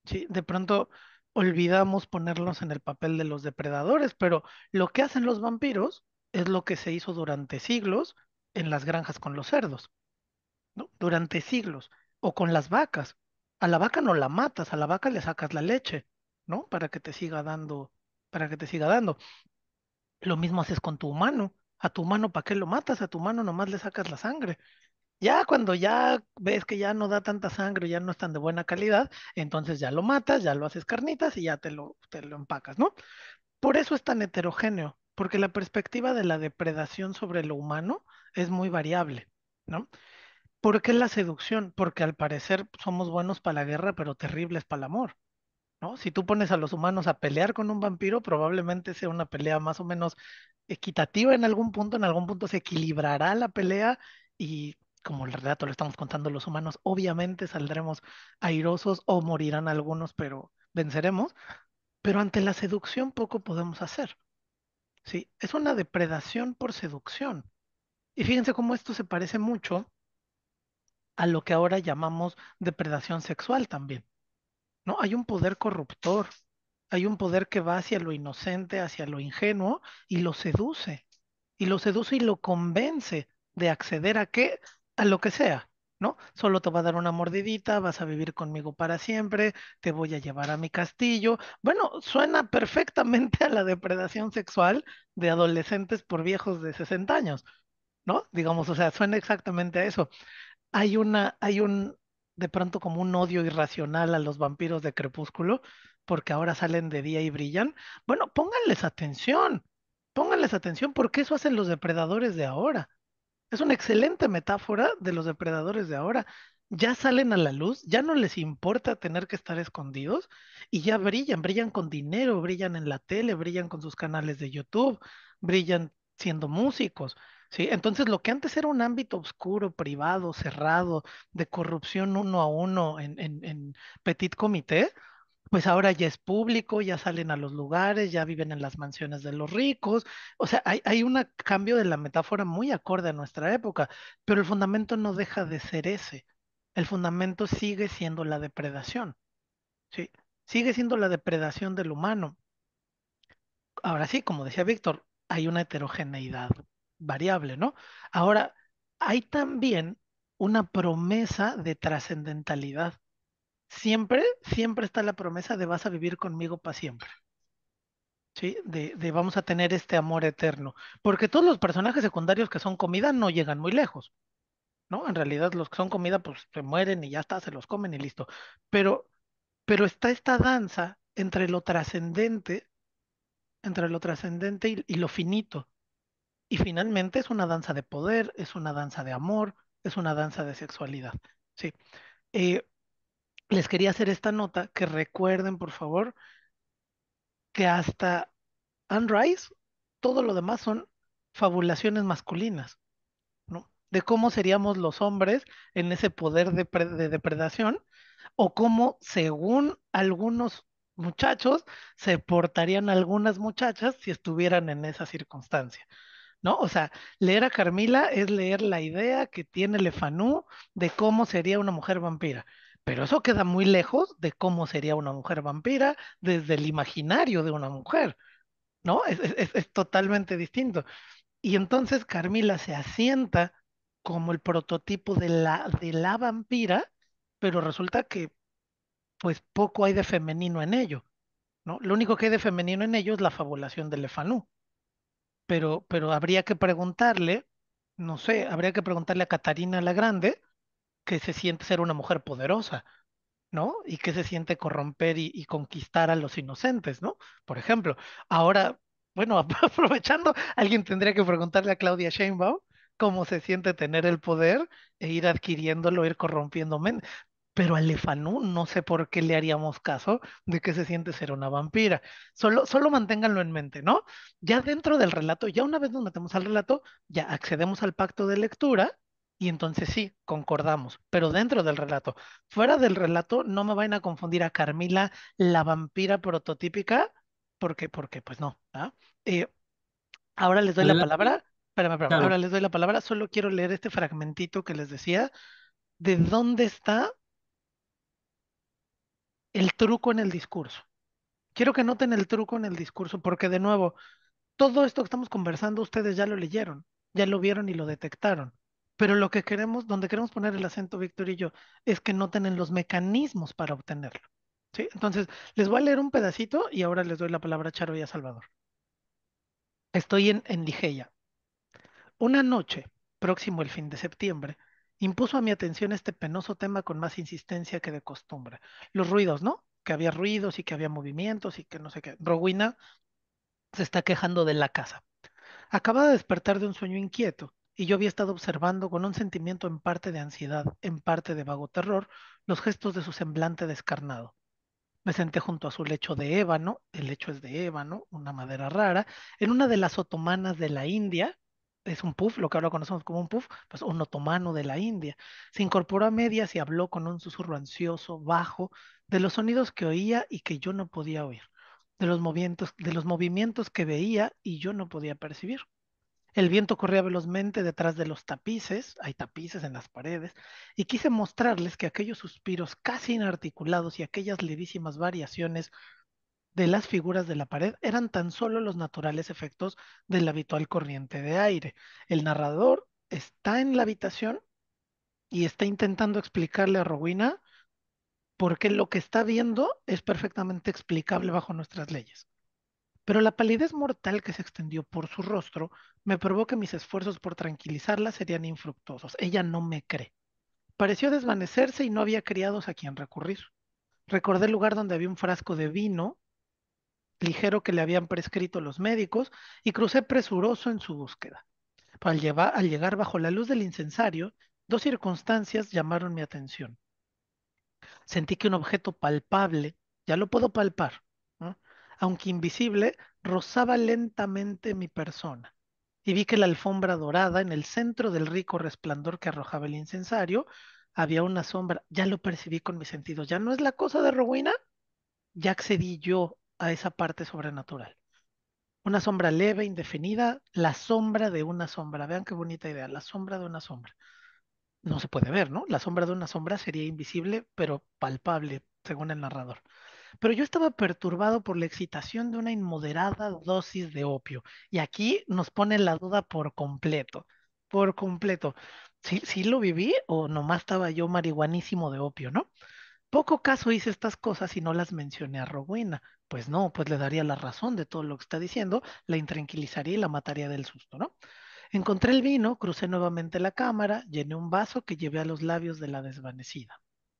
¿sí? De pronto olvidamos ponerlos en el papel de los depredadores, pero lo que hacen los vampiros es lo que se hizo durante siglos en las granjas con los cerdos, ¿no? Durante siglos, o con las vacas. A la vaca no la matas, a la vaca le sacas la leche, ¿no? Para que te siga dando, para que te siga dando. Lo mismo haces con tu humano. A tu humano, ¿para qué lo matas? A tu humano nomás le sacas la sangre. Ya cuando ya ves que ya no da tanta sangre, ya no es tan de buena calidad, entonces ya lo matas, ya lo haces carnitas y ya te lo, te lo empacas, ¿no? Por eso es tan heterogéneo, porque la perspectiva de la depredación sobre lo humano es muy variable, ¿no? ¿Por qué la seducción? Porque al parecer somos buenos para la guerra, pero terribles para el amor, ¿no? Si tú pones a los humanos a pelear con un vampiro, probablemente sea una pelea más o menos equitativa en algún punto, en algún punto se equilibrará la pelea y como el relato lo estamos contando los humanos, obviamente saldremos airosos o morirán algunos, pero venceremos. Pero ante la seducción poco podemos hacer, ¿sí? Es una depredación por seducción. Y fíjense cómo esto se parece mucho a lo que ahora llamamos depredación sexual también, ¿no? Hay un poder corruptor, hay un poder que va hacia lo inocente, hacia lo ingenuo y lo seduce, y lo seduce y lo convence de acceder a qué, a lo que sea, ¿no? Solo te va a dar una mordidita, vas a vivir conmigo para siempre, te voy a llevar a mi castillo. Bueno, suena perfectamente a la depredación sexual de adolescentes por viejos de sesenta años, ¿no? Digamos, o sea, suena exactamente a eso. Hay una, hay un, de pronto como un odio irracional a los vampiros de Crepúsculo, porque ahora salen de día y brillan. Bueno, pónganles atención, pónganles atención, porque eso hacen los depredadores de ahora. Es una excelente metáfora de los depredadores de ahora. Ya salen a la luz, ya no les importa tener que estar escondidos y ya brillan, brillan con dinero, brillan en la tele, brillan con sus canales de YouTube, brillan siendo músicos, ¿sí? Entonces, lo que antes era un ámbito oscuro, privado, cerrado, de corrupción uno a uno en, en, en petit comité, pues ahora ya es público, ya salen a los lugares, ya viven en las mansiones de los ricos. O sea, hay, hay un cambio de la metáfora muy acorde a nuestra época, pero el fundamento no deja de ser ese. El fundamento sigue siendo la depredación, ¿sí? Sigue siendo la depredación del humano. Ahora sí, como decía Víctor, hay una heterogeneidad variable, ¿no? Ahora, hay también una promesa de trascendentalidad. Siempre, siempre está la promesa de vas a vivir conmigo para siempre. ¿Sí? De, de vamos a tener este amor eterno. Porque todos los personajes secundarios que son comida no llegan muy lejos, ¿no? En realidad los que son comida pues se mueren y ya está, se los comen y listo. Pero, pero está esta danza entre lo trascendente, entre lo trascendente y, y lo finito. Y finalmente es una danza de poder, es una danza de amor, es una danza de sexualidad. Sí. Eh, les quería hacer esta nota que recuerden, por favor, que hasta Anne Rice, todo lo demás son fabulaciones masculinas, ¿no? De cómo seríamos los hombres en ese poder de, pre- de depredación, o cómo, según algunos muchachos, se portarían algunas muchachas si estuvieran en esa circunstancia, ¿no? O sea, leer a Carmila es leer la idea que tiene Le Fanu de cómo sería una mujer vampira. Pero eso queda muy lejos de cómo sería una mujer vampira desde el imaginario de una mujer. ¿No? Es, es- es- es totalmente distinto. Y entonces Carmila se asienta como el prototipo de la, de la vampira, pero resulta que pues poco hay de femenino en ello, ¿no? Lo único que hay de femenino en ello es la fabulación de Lefanú, pero, pero habría que preguntarle, no sé, habría que preguntarle a Catarina la Grande que se siente ser una mujer poderosa, ¿no? Y que se siente corromper y, y conquistar a los inocentes, ¿no? Por ejemplo, ahora, bueno, aprovechando, alguien tendría que preguntarle a Claudia Sheinbaum cómo se siente tener el poder e ir adquiriéndolo, ir corrompiendo men- Pero a Lefanú no sé por qué le haríamos caso de que se siente ser una vampira. Solo, solo manténganlo en mente, ¿no? Ya dentro del relato, ya una vez nos metemos al relato, ya accedemos al pacto de lectura y entonces sí, concordamos, pero dentro del relato. Fuera del relato, no me vayan a confundir a Carmila, la vampira prototípica, porque, porque, pues no, ¿ah? Eh, ahora les doy la Adelante, palabra, espérame, espérame, claro. ahora les doy la palabra, solo quiero leer este fragmentito que les decía, de dónde está el truco en el discurso. Quiero que noten el truco en el discurso, porque de nuevo, todo esto que estamos conversando, ustedes ya lo leyeron, ya lo vieron y lo detectaron. Pero lo que queremos, donde queremos poner el acento, Víctor y yo, es que noten en los mecanismos para obtenerlo. ¿Sí? Entonces, les voy a leer un pedacito y ahora les doy la palabra a Charo y a Salvador. Estoy en, en Ligeia. Una noche, próximo el fin de septiembre, impuso a mi atención este penoso tema con más insistencia que de costumbre. Los ruidos, ¿no? Que había ruidos y que había movimientos y que no sé qué. Rowena se está quejando de la casa. Acaba de despertar de un sueño inquieto y yo había estado observando con un sentimiento en parte de ansiedad, en parte de vago terror, los gestos de su semblante descarnado. Me senté junto a su lecho de ébano, el lecho es de ébano, una madera rara, en una de las otomanas de la India, es un puff, lo que ahora conocemos como un puff, pues un otomano de la India. Se incorporó a medias y habló con un susurro ansioso, bajo, de los sonidos que oía y que yo no podía oír, de los movimientos, de los movimientos que veía y yo no podía percibir. El viento corría velozmente detrás de los tapices, hay tapices en las paredes, y quise mostrarles que aquellos suspiros casi inarticulados y aquellas levísimas variaciones de las figuras de la pared eran tan solo los naturales efectos de la habitual corriente de aire. El narrador está en la habitación y está intentando explicarle a Rowena por qué lo que está viendo es perfectamente explicable bajo nuestras leyes. Pero la palidez mortal que se extendió por su rostro me probó que mis esfuerzos por tranquilizarla serían infructuosos. Ella no me cree. Pareció desvanecerse y no había criados a quien recurrir. Recordé el lugar donde había un frasco de vino ligero que le habían prescrito los médicos y crucé presuroso en su búsqueda. Al, llevar, al llegar bajo la luz del incensario, dos circunstancias llamaron mi atención. Sentí que un objeto palpable, ya lo puedo palpar, ¿no? Aunque invisible, rozaba lentamente mi persona. Y vi que la alfombra dorada, en el centro del rico resplandor que arrojaba el incensario, había una sombra. Ya lo percibí con mis sentidos. Ya no es la cosa de Rowena, ya accedí yo a esa parte sobrenatural. Una sombra leve, indefinida, la sombra de una sombra. Vean qué bonita idea, la sombra de una sombra. No se puede ver, ¿no? La sombra de una sombra sería invisible, pero palpable, según el narrador. Pero yo estaba perturbado por la excitación de una inmoderada dosis de opio. Y aquí nos pone la duda por completo, por completo. ¿Sí, sí lo viví o nomás estaba yo marihuanísimo de opio, ¿no? Poco caso hice estas cosas y no las mencioné a Rowena. Pues no, pues le daría la razón de todo lo que está diciendo, la intranquilizaría y la mataría del susto, ¿no? Encontré el vino, crucé nuevamente la cámara, llené un vaso que llevé a los labios de la desvanecida.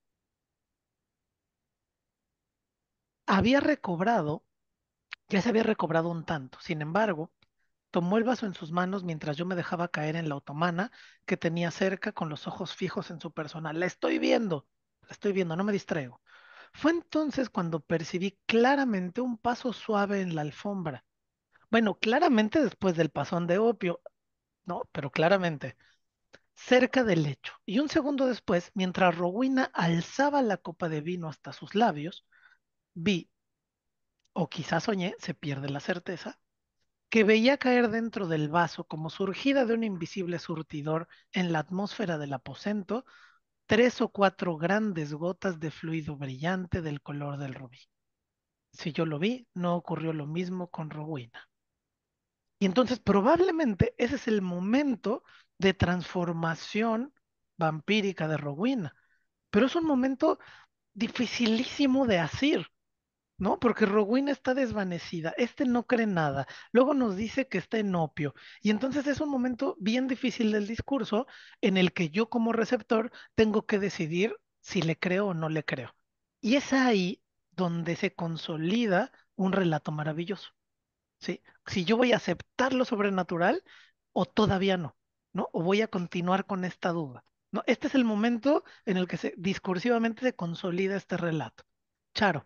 Había recobrado, ya se había recobrado un tanto. Sin embargo, tomó el vaso en sus manos mientras yo me dejaba caer en la otomana que tenía cerca con los ojos fijos en su persona. La estoy viendo, la estoy viendo, no me distraigo. Fue entonces cuando percibí claramente un paso suave en la alfombra. Bueno, claramente después del pasón de opio, no, pero claramente, cerca del lecho. Y un segundo después, mientras Rowena alzaba la copa de vino hasta sus labios, vi, o quizás soñé, se pierde la certeza, que veía caer dentro del vaso, como surgida de un invisible surtidor en la atmósfera del aposento, tres o cuatro grandes gotas de fluido brillante del color del rubí. Si yo lo vi, no ocurrió lo mismo con Rowena. Y entonces probablemente ese es el momento de transformación vampírica de Rowena. Pero es un momento dificilísimo de hacer, ¿no? Porque Rowena está desvanecida, este no cree nada, luego nos dice que está en opio, y entonces es un momento bien difícil del discurso en el que yo como receptor tengo que decidir si le creo o no le creo. Y es ahí donde se consolida un relato maravilloso, ¿sí? Si yo voy a aceptar lo sobrenatural o todavía no, ¿no? O voy a continuar con esta duda, ¿no? Este es el momento en el que se, discursivamente se consolida este relato. Charo.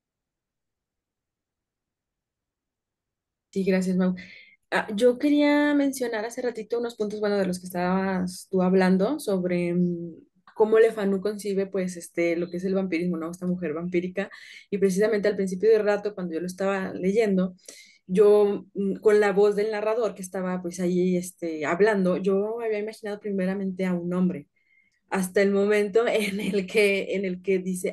Sí, gracias, Mau. Ah, yo quería mencionar hace ratito unos puntos, bueno, de los que estabas tú hablando sobre mm, cómo Le Fanu concibe, pues, este, lo que es el vampirismo, ¿no? Esta mujer vampírica. Y precisamente al principio del rato, cuando yo lo estaba leyendo, yo, mm, con la voz del narrador que estaba, pues, ahí, este, hablando, yo había imaginado primeramente a un hombre hasta el momento en el que, en el que dice, ah, no,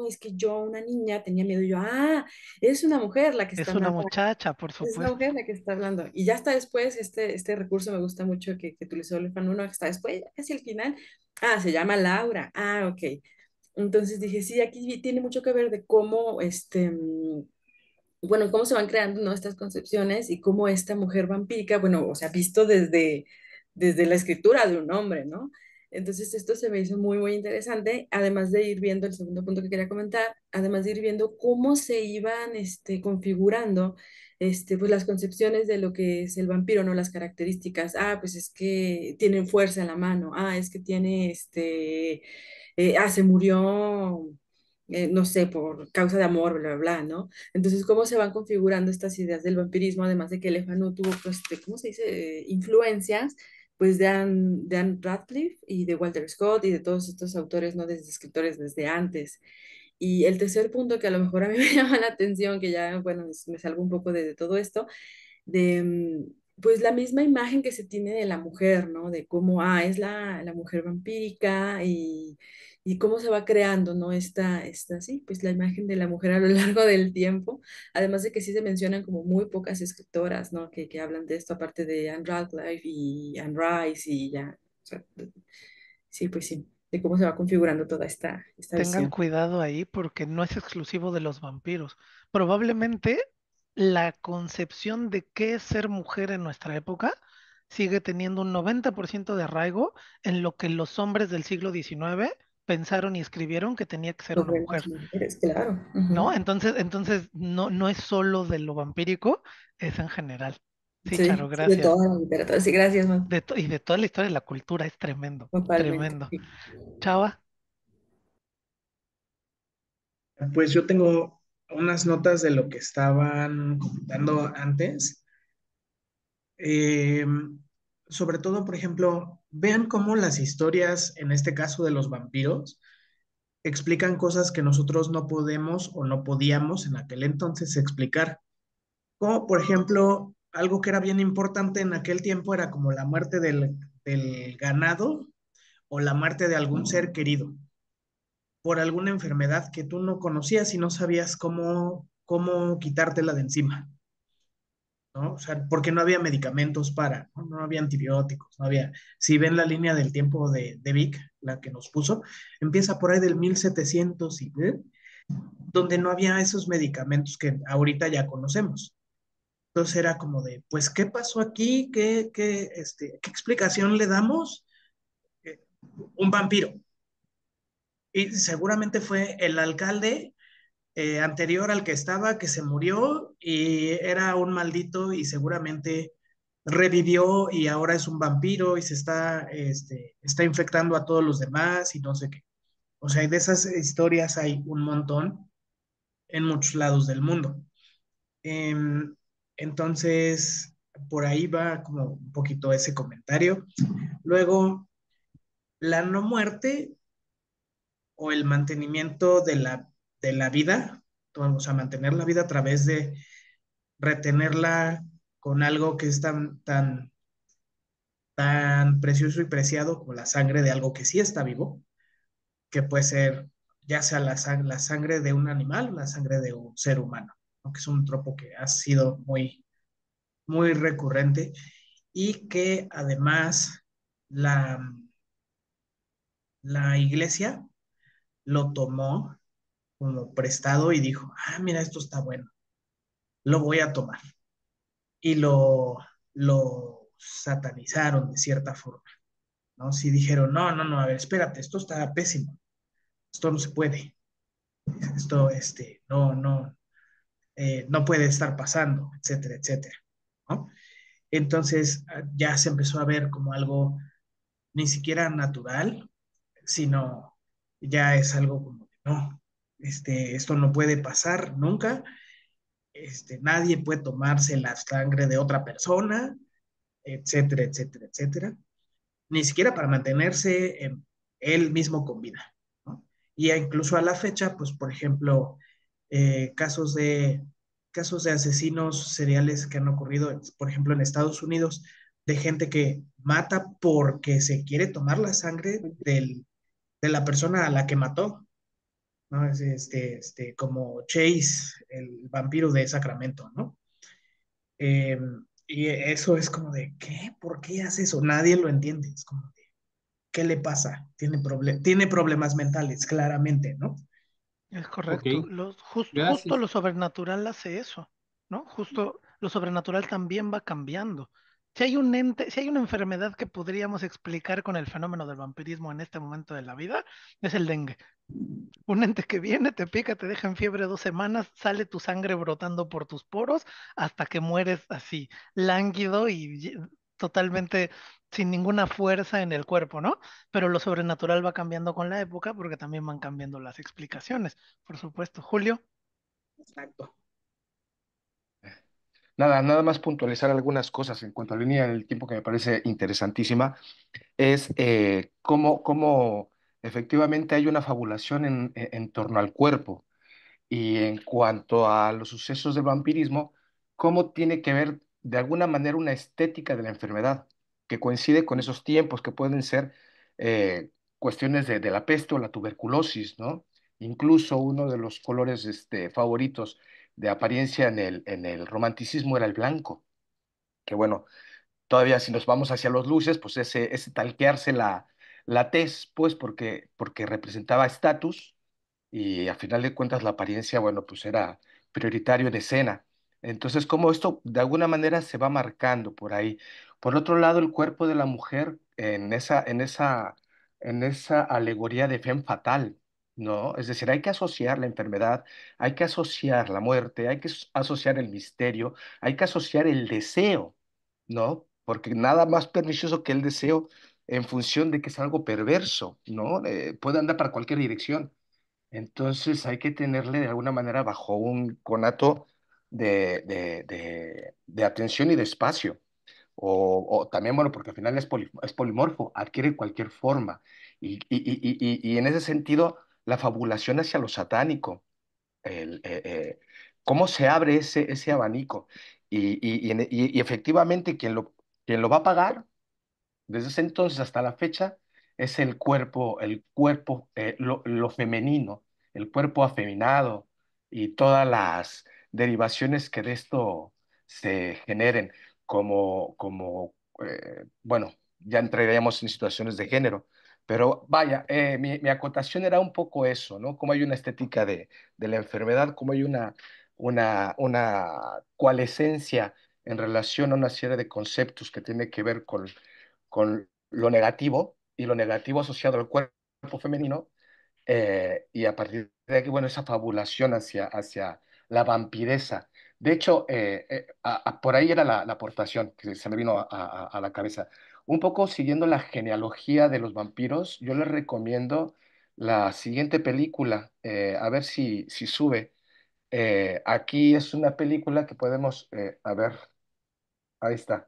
no, es que yo, una niña, tenía miedo, y yo, ah, es una mujer la que está Es una hablando, muchacha, por es una supuesto. mujer la que está hablando. Y ya hasta después, este, este recurso me gusta mucho que, que utilizó el fan uno, hasta después, ya casi al final, ah, se llama Laura, ah, ok. Entonces dije, sí, aquí vi- tiene mucho que ver de cómo, este, mm, bueno, cómo se van creando, ¿no? Estas concepciones y cómo esta mujer vampírica, bueno, o sea, visto desde, desde la escritura de un hombre, ¿no? Entonces esto se me hizo muy, muy interesante, además de ir viendo el segundo punto que quería comentar, además de ir viendo cómo se iban, este, configurando, este, pues las concepciones de lo que es el vampiro, ¿no? Las características, ah, pues es que tiene fuerza en la mano, ah, es que tiene, este, eh, ah, se murió, eh, no sé, por causa de amor, bla, bla, bla, ¿no? Entonces, ¿cómo se van configurando estas ideas del vampirismo? Además de que Lefanu tuvo, pues, de, ¿cómo se dice? Eh, influencias, pues, de Anne, de Anne Radcliffe y de Walter Scott y de todos estos autores, ¿no? Desde escritores desde antes. Y el tercer punto que a lo mejor a mí me llama la atención, que ya, bueno, es- me salgo un poco de, de todo esto, de, mm, pues, la misma imagen que se tiene de la mujer, ¿no? De cómo, ah, es la, la mujer vampírica y, y cómo se va creando, ¿no? Esta, esta, sí, pues la imagen de la mujer a lo largo del tiempo. Además de que sí se mencionan como muy pocas escritoras, ¿no? Que, que hablan de esto, aparte de Anne Radcliffe y Anne Rice y ya. O sea, sí, pues sí, de cómo se va configurando toda esta, esta Tengan visión. cuidado ahí porque no es exclusivo de los vampiros. Probablemente la concepción de qué es ser mujer en nuestra época sigue teniendo un noventa por ciento de arraigo en lo que los hombres del siglo diecinueve pensaron y escribieron que tenía que ser una Sobre las mujer, mujeres, claro. ¿no? Ujú. Entonces, entonces no, no es solo de lo vampírico, es en general. Sí, Charo, Sí, sí, de gracias. toda la literatura. Sí, gracias, man. De to- y de toda la historia de la cultura es tremendo, Totalmente. tremendo. Sí. Chava, Pues yo tengo unas notas de lo que estaban comentando antes. Eh, Sobre todo, por ejemplo, vean cómo las historias, en este caso de los vampiros, explican cosas que nosotros no podemos o no podíamos en aquel entonces explicar. Como, por ejemplo, algo que era bien importante en aquel tiempo era como la muerte del, del ganado o la muerte de algún ser querido por alguna enfermedad que tú no conocías y no sabías cómo, cómo quitártela de encima, ¿no? O sea, porque no había medicamentos para, ¿no? No había antibióticos, no había. Si ven la línea del tiempo de, de Vic, la que nos puso, empieza por ahí del mil setecientos y, ¿eh? Donde no había esos medicamentos que ahorita ya conocemos. Entonces era como de, pues, ¿qué pasó aquí? ¿Qué, qué, este, ¿qué explicación le damos? Eh, un vampiro. Y seguramente fue el alcalde eh, anterior al que estaba, que se murió y era un maldito y seguramente revivió y ahora es un vampiro y se está, este, está infectando a todos los demás y no sé qué. O sea, de esas historias hay un montón en muchos lados del mundo. Eh, entonces, por ahí va como un poquito ese comentario. Luego, la no muerte o el mantenimiento de la, de la vida, o sea, mantener la vida a través de retenerla con algo que es tan, tan, tan precioso y preciado como la sangre de algo que sí está vivo, que puede ser ya sea la, sang la sangre de un animal o la sangre de un ser humano, ¿no? Que es un tropo que ha sido muy, muy recurrente y que además la, la iglesia lo tomó como prestado y dijo, ah, mira, esto está bueno, lo voy a tomar. Y lo, lo satanizaron de cierta forma, ¿no? Sí dijeron, no, no, no, a ver, espérate, esto está pésimo, esto no se puede, esto, este, no, no, eh, no puede estar pasando, etcétera, etcétera, ¿no? Entonces ya se empezó a ver como algo ni siquiera natural, sino ya es algo como, no, este, esto no puede pasar nunca, este, nadie puede tomarse la sangre de otra persona, etcétera, etcétera, etcétera, ni siquiera para mantenerse eh, él mismo con vida, ¿no? Y incluso a la fecha, pues, por ejemplo, eh, casos de, casos de asesinos seriales que han ocurrido, por ejemplo, en Estados Unidos, de gente que mata porque se quiere tomar la sangre del, de la persona a la que mató, ¿no? Es este, este, como Chase, el vampiro de Sacramento, ¿no? Eh, y eso es como de, ¿qué? ¿Por qué hace eso? Nadie lo entiende. Es como de, ¿qué le pasa? Tiene, proble- tiene problemas mentales, claramente, ¿no? Es Ok, correcto. Los, justo, justo gracias. lo sobrenatural hace eso, ¿no? Justo lo sobrenatural también va cambiando. Si hay un ente, si hay una enfermedad que podríamos explicar con el fenómeno del vampirismo en este momento de la vida, es el dengue. Un ente que viene, te pica, te deja en fiebre dos semanas, sale tu sangre brotando por tus poros hasta que mueres así, lánguido y ye- totalmente sin ninguna fuerza en el cuerpo, ¿no? Pero lo sobrenatural va cambiando con la época porque también van cambiando las explicaciones, por supuesto. Julio, Exacto. Nada, nada más puntualizar algunas cosas en cuanto a la línea del tiempo que me parece interesantísima, es eh, cómo, cómo efectivamente hay una fabulación en, en en torno al cuerpo. Y en cuanto a los sucesos del vampirismo, ¿cómo tiene que ver de alguna manera una estética de la enfermedad que coincide con esos tiempos que pueden ser eh, cuestiones de, de la peste o la tuberculosis, ¿no? Incluso uno de los colores este, favoritos de apariencia en el, en el romanticismo era el blanco, que bueno, todavía si nos vamos hacia los luces, pues ese, ese talquearse la, la tez, pues porque, porque representaba estatus y a final de cuentas la apariencia, bueno, pues era prioritario en escena. Entonces, como esto de alguna manera se va marcando por ahí. Por otro lado, el cuerpo de la mujer en esa, en esa, en esa alegoría de femme fatal, ¿no? Es decir, hay que asociar la enfermedad, hay que asociar la muerte, hay que as- asociar el misterio, hay que asociar el deseo, ¿no? Porque nada más pernicioso que el deseo en función de que es algo perverso, ¿no? Eh, puede andar para cualquier dirección. Entonces hay que tenerle de alguna manera bajo un conato de, de, de- de atención y de espacio. O, o también, bueno, porque al final es, poli- es polimorfo, adquiere cualquier forma. Y, y, y, y, y y en ese sentido, la fabulación hacia lo satánico, el, eh, eh, cómo se abre ese, ese abanico. Y, y, y, en- y- y efectivamente, quien lo, quien lo va a pagar desde ese entonces hasta la fecha es el cuerpo, el cuerpo, eh, lo, lo femenino, el cuerpo afeminado y todas las derivaciones que de esto se generen, como, como eh, bueno, ya entraríamos en situaciones de género. Pero vaya, eh, mi, mi acotación era un poco eso, ¿no? Cómo hay una estética de, de la enfermedad, cómo hay una, una, una coalescencia en relación a una serie de conceptos que tiene que ver con con lo negativo y lo negativo asociado al cuerpo femenino, eh, y a partir de aquí, bueno, esa fabulación hacia, hacia la vampiresa. De hecho, eh, eh, a- a- por ahí era la, la aportación que se me vino a, a- a la cabeza. Un poco siguiendo la genealogía de los vampiros, yo les recomiendo la siguiente película, eh, a ver si, si sube. Eh, aquí es una película que podemos, eh, a ver, ahí está.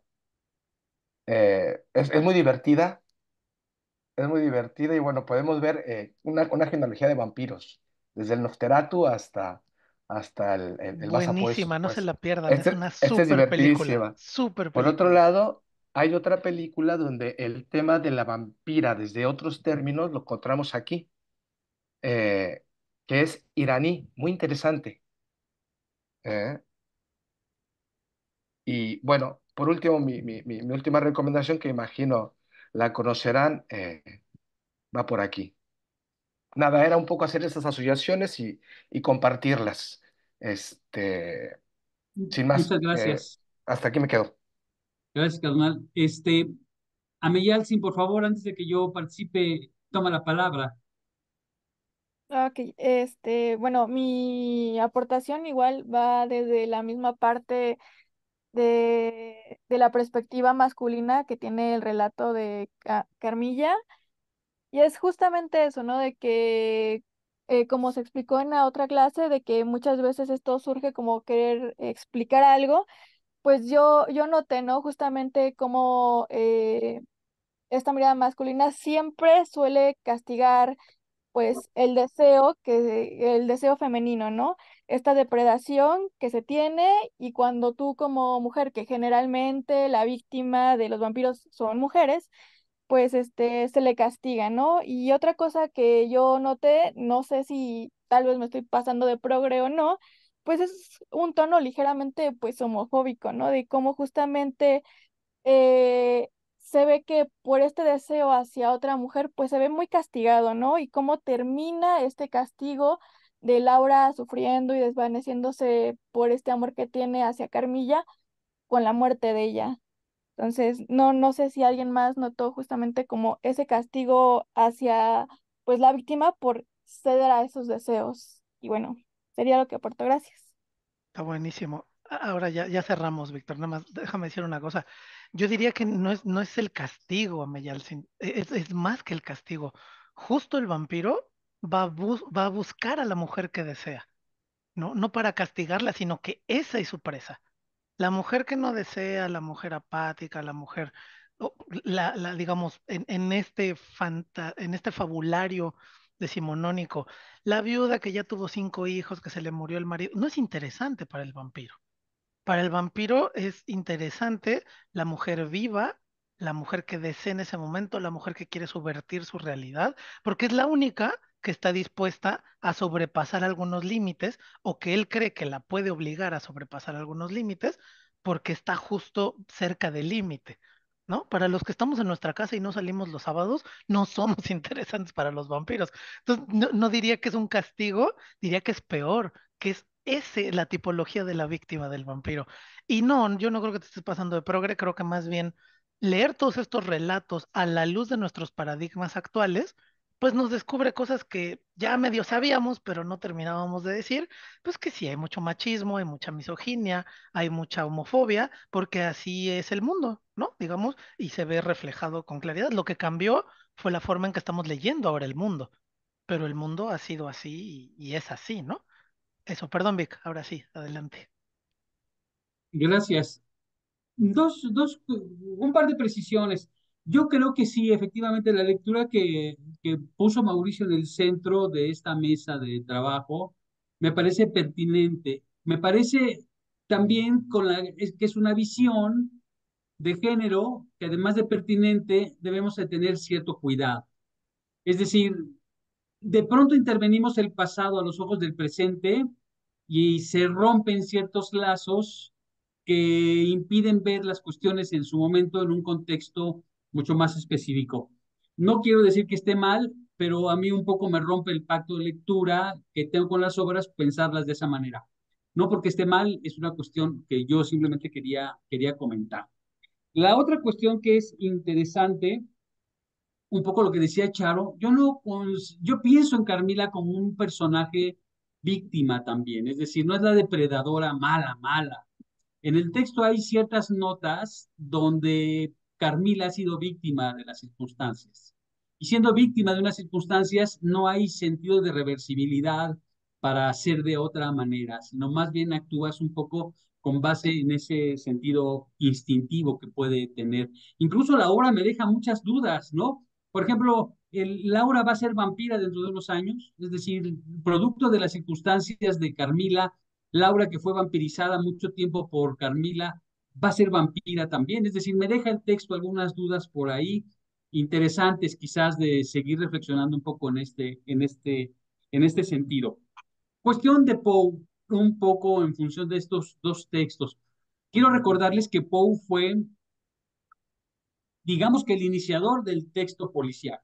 Eh, es, es muy divertida. Es muy divertida y bueno, podemos ver eh, una, una genealogía de vampiros, desde el Nosferatu hasta, hasta el, el- el más apuesto, buenísima, no se pues. la pierdan, es Este, una este es súper película, divertidísima. súper Por otro película. lado, hay otra película donde el tema de la vampira desde otros términos lo encontramos aquí, eh, que es iraní, muy interesante. ¿Eh? Y bueno, por último, mi, mi, mi, mi última recomendación, que imagino la conocerán, eh, va por aquí. Nada, era un poco hacer esas asociaciones y, y compartirlas. Este, sin más, Muchas eh, gracias. hasta aquí me quedo. Gracias, carnal. Este, Ameyalcin, por favor, antes de que yo participe, toma la palabra. Ok, este, bueno, mi aportación igual va desde la misma parte de, de la perspectiva masculina que tiene el relato de Ca- Carmilla, y es justamente eso, ¿no? De que, eh, como se explicó en la otra clase, de que muchas veces esto surge como querer explicar algo, pues yo, yo noté, ¿no? Justamente como eh, esta mirada masculina siempre suele castigar pues el deseo que el deseo femenino, ¿no? Esta depredación que se tiene, y cuando tú como mujer, que generalmente la víctima de los vampiros son mujeres, pues este, se le castiga, ¿no? Y otra cosa que yo noté, no sé si tal vez me estoy pasando de progre o no, pues es un tono ligeramente pues homofóbico, ¿no? De cómo justamente eh, se ve que por este deseo hacia otra mujer, pues se ve muy castigado, ¿no? Y cómo termina este castigo de Laura sufriendo y desvaneciéndose por este amor que tiene hacia Carmilla con la muerte de ella. Entonces, no, no sé si alguien más notó justamente como ese castigo hacia, pues, la víctima por ceder a esos deseos. Y bueno, sería lo que aporto. Gracias. Está buenísimo. A- Ahora ya, ya cerramos, Víctor. Nada más déjame decir una cosa. Yo diría que no es, no es el castigo a Meyalcin, e- es, es más que el castigo. Justo el vampiro va a, bus- va a buscar a la mujer que desea, ¿no? No para castigarla, sino que esa es su presa. La mujer que no desea, la mujer apática, la mujer, o la, la, digamos, en, en este fanta- en este fabulario decimonónico, la viuda que ya tuvo cinco hijos, que se le murió el marido, no es interesante para el vampiro. Para el vampiro es interesante la mujer viva, la mujer que desea en ese momento, la mujer que quiere subvertir su realidad, porque es la única que está dispuesta a sobrepasar algunos límites o que él cree que la puede obligar a sobrepasar algunos límites porque está justo cerca del límite, ¿no? Para los que estamos en nuestra casa y no salimos los sábados, no somos interesantes para los vampiros. Entonces, no, no diría que es un castigo, diría que es peor, que es ese la tipología de la víctima del vampiro. Y no, yo no creo que te estés pasando de progre, creo que más bien leer todos estos relatos a la luz de nuestros paradigmas actuales, pues nos descubre cosas que ya medio sabíamos, pero no terminábamos de decir, pues que sí, hay mucho machismo, hay mucha misoginia, hay mucha homofobia, porque así es el mundo, ¿no? Digamos, y se ve reflejado con claridad. Lo que cambió fue la forma en que estamos leyendo ahora el mundo, pero el mundo ha sido así y, y es así, ¿no? Eso, perdón, Vic, ahora sí, adelante. Gracias. Dos, dos, un par de precisiones. Yo creo que sí, efectivamente, la lectura que, que puso Mauricio en el centro de esta mesa de trabajo me parece pertinente. Me parece también con la, es, que es una visión de género que además de pertinente debemos de tener cierto cuidado. Es decir, de pronto intervenimos el pasado a los ojos del presente y se rompen ciertos lazos que impiden ver las cuestiones en su momento en un contexto mucho más específico. No quiero decir que esté mal, pero a mí un poco me rompe el pacto de lectura que tengo con las obras pensarlas de esa manera. No porque esté mal, es una cuestión que yo simplemente quería, quería comentar. La otra cuestión que es interesante, un poco lo que decía Charo, yo no, cons- yo pienso en Carmila como un personaje víctima también, es decir, no es la depredadora mala, mala. En el texto hay ciertas notas donde Carmila ha sido víctima de las circunstancias. Y siendo víctima de unas circunstancias, no hay sentido de reversibilidad para hacer de otra manera, sino más bien actúas un poco con base en ese sentido instintivo que puede tener. Incluso la obra me deja muchas dudas, ¿no? Por ejemplo, el, Laura va a ser vampira dentro de unos años, es decir, producto de las circunstancias de Carmila, Laura, que fue vampirizada mucho tiempo por Carmila, va a ser vampira también. Es decir, me deja el texto algunas dudas por ahí interesantes quizás de seguir reflexionando un poco en este, en este, en este sentido. Cuestión de Poe, un poco en función de estos dos textos. Quiero recordarles que Poe fue, digamos que el iniciador del texto policial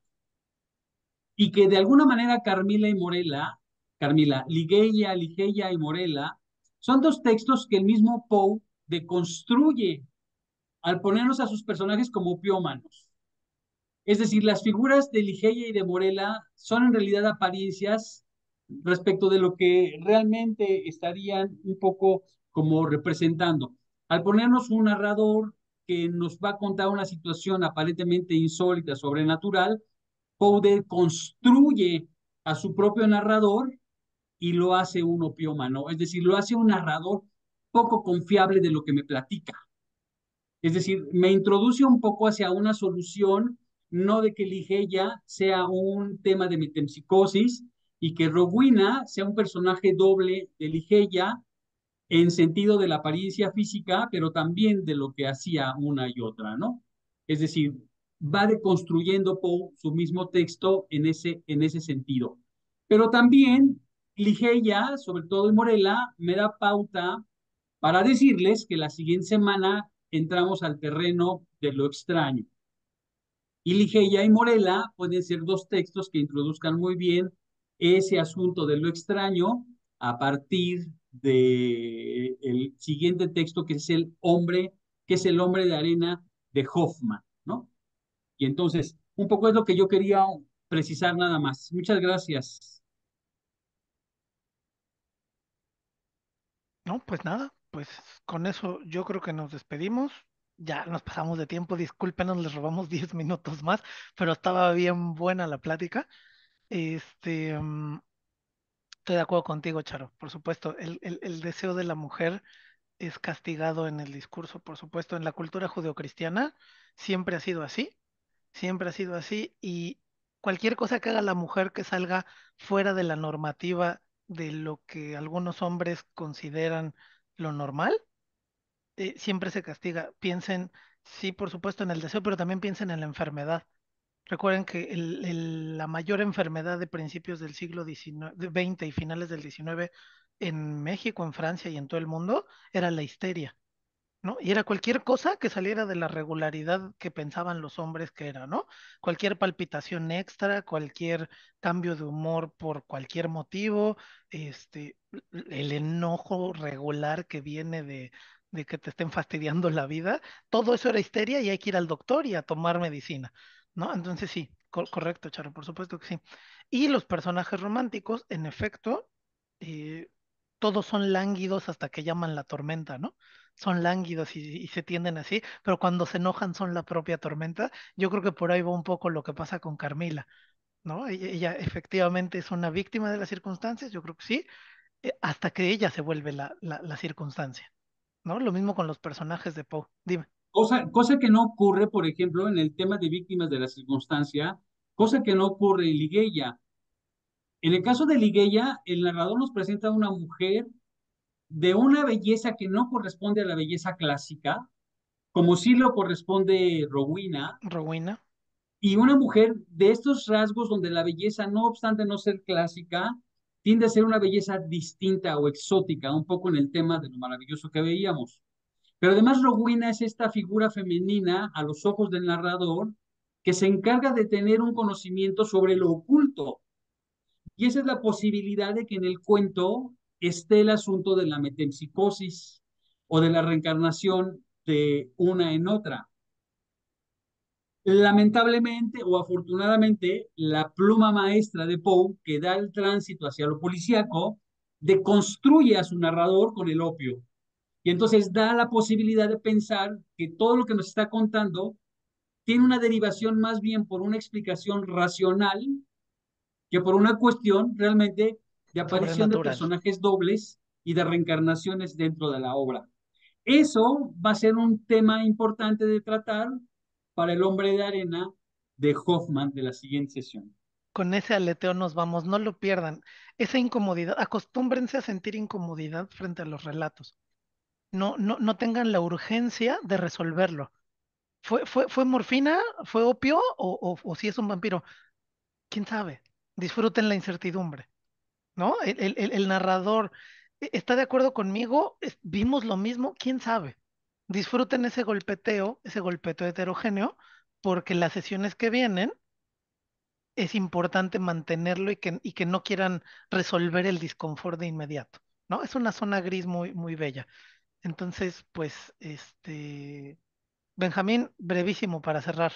y que de alguna manera Carmila y Morela, Carmila, Ligeia, Ligeia y Morela, son dos textos que el mismo Poe deconstruye al ponernos a sus personajes como piómanos. Es decir, las figuras de Ligeia y de Morela son en realidad apariencias respecto de lo que realmente estarían un poco como representando. Al ponernos un narrador que nos va a contar una situación aparentemente insólita, sobrenatural, Poe construye a su propio narrador y lo hace un opiómano, es decir, lo hace un narrador poco confiable de lo que me platica. Es decir, me introduce un poco hacia una solución, no de que Ligeia sea un tema de metempsicosis y que Rowena sea un personaje doble de Ligeia en sentido de la apariencia física, pero también de lo que hacía una y otra, ¿no? Es decir, va deconstruyendo Poe su mismo texto en ese, en ese sentido. Pero también Ligeia, sobre todo en Morela, me da pauta para decirles que la siguiente semana entramos al terreno de lo extraño. Y Ligeia y Morela pueden ser dos textos que introduzcan muy bien ese asunto de lo extraño a partir de el siguiente texto que es el hombre, que es el hombre de arena de Hoffman, ¿no? Y entonces, un poco es lo que yo quería precisar nada más. Muchas gracias. No, pues nada, pues con eso yo creo que nos despedimos. Ya nos pasamos de tiempo, discúlpenos, les robamos diez minutos más, pero estaba bien buena la plática. Este, mm, estoy de acuerdo contigo, Charo. Por supuesto, el, el, el deseo de la mujer es castigado en el discurso, por supuesto, en la cultura judeocristiana siempre ha sido así, siempre ha sido así, y cualquier cosa que haga la mujer que salga fuera de la normativa de lo que algunos hombres consideran lo normal, eh, siempre se castiga. Piensen, sí, por supuesto, en el deseo, pero también piensen en la enfermedad. Recuerden que el- el- la mayor enfermedad de principios del siglo diecinueve, de veinte y finales del diecinueve en México, en Francia y en todo el mundo era la histeria, ¿no? Y era cualquier cosa que saliera de la regularidad que pensaban los hombres que era, ¿no? Cualquier palpitación extra, cualquier cambio de humor por cualquier motivo, este, el enojo regular que viene de, de que te estén fastidiando la vida, todo eso era histeria y hay que ir al doctor y a tomar medicina, ¿no? Entonces sí, co- correcto, Charo, por supuesto que sí. Y los personajes románticos, en efecto, eh, todos son lánguidos hasta que llaman la tormenta, ¿no? Son lánguidos y, y se tienden así, pero cuando se enojan son la propia tormenta. Yo creo que por ahí va un poco lo que pasa con Carmila, ¿no? Ella, ella efectivamente es una víctima de las circunstancias, yo creo que sí, eh, hasta que ella se vuelve la, la, la circunstancia, ¿no? Lo mismo con los personajes de Poe. Dime. Cosa, cosa que no ocurre, por ejemplo, en el tema de víctimas de la circunstancia, cosa que no ocurre en Ligeia. En el caso de Ligeia, el narrador nos presenta a una mujer de una belleza que no corresponde a la belleza clásica, como sí lo corresponde Rowena, Rowena. y una mujer de estos rasgos donde la belleza, no obstante no ser clásica, tiende a ser una belleza distinta o exótica, un poco en el tema de lo maravilloso que veíamos. Pero además Rowena es esta figura femenina a los ojos del narrador que se encarga de tener un conocimiento sobre lo oculto. Y esa es la posibilidad de que en el cuento esté el asunto de la metempsicosis o de la reencarnación de una en otra. Lamentablemente o afortunadamente, la pluma maestra de Poe, que da el tránsito hacia lo policíaco, deconstruye a su narrador con el opio. Y entonces da la posibilidad de pensar que todo lo que nos está contando tiene una derivación más bien por una explicación racional que por una cuestión realmente de aparición de Sobrenatural. personajes dobles y de reencarnaciones dentro de la obra. Eso va a ser un tema importante de tratar para el hombre de arena de Hoffman de la siguiente sesión. Con ese aleteo nos vamos, no lo pierdan. Esa incomodidad, acostúmbrense a sentir incomodidad frente a los relatos. No, no, no tengan la urgencia de resolverlo. ¿Fue, fue, fue morfina? ¿Fue opio? ¿O, o, o si es un vampiro? ¿Quién sabe? Disfruten la incertidumbre, ¿no? El, el- el- el narrador eh, está de acuerdo conmigo. Es- vimos lo mismo, ¿quién sabe? Disfruten ese golpeteo, ese golpeteo heterogéneo, porque las sesiones que vienen es importante mantenerlo y que, y que no quieran resolver el disconfort de inmediato, ¿no? Es una zona gris muy, muy bella. Entonces, pues, este, Benjamín, brevísimo para cerrar.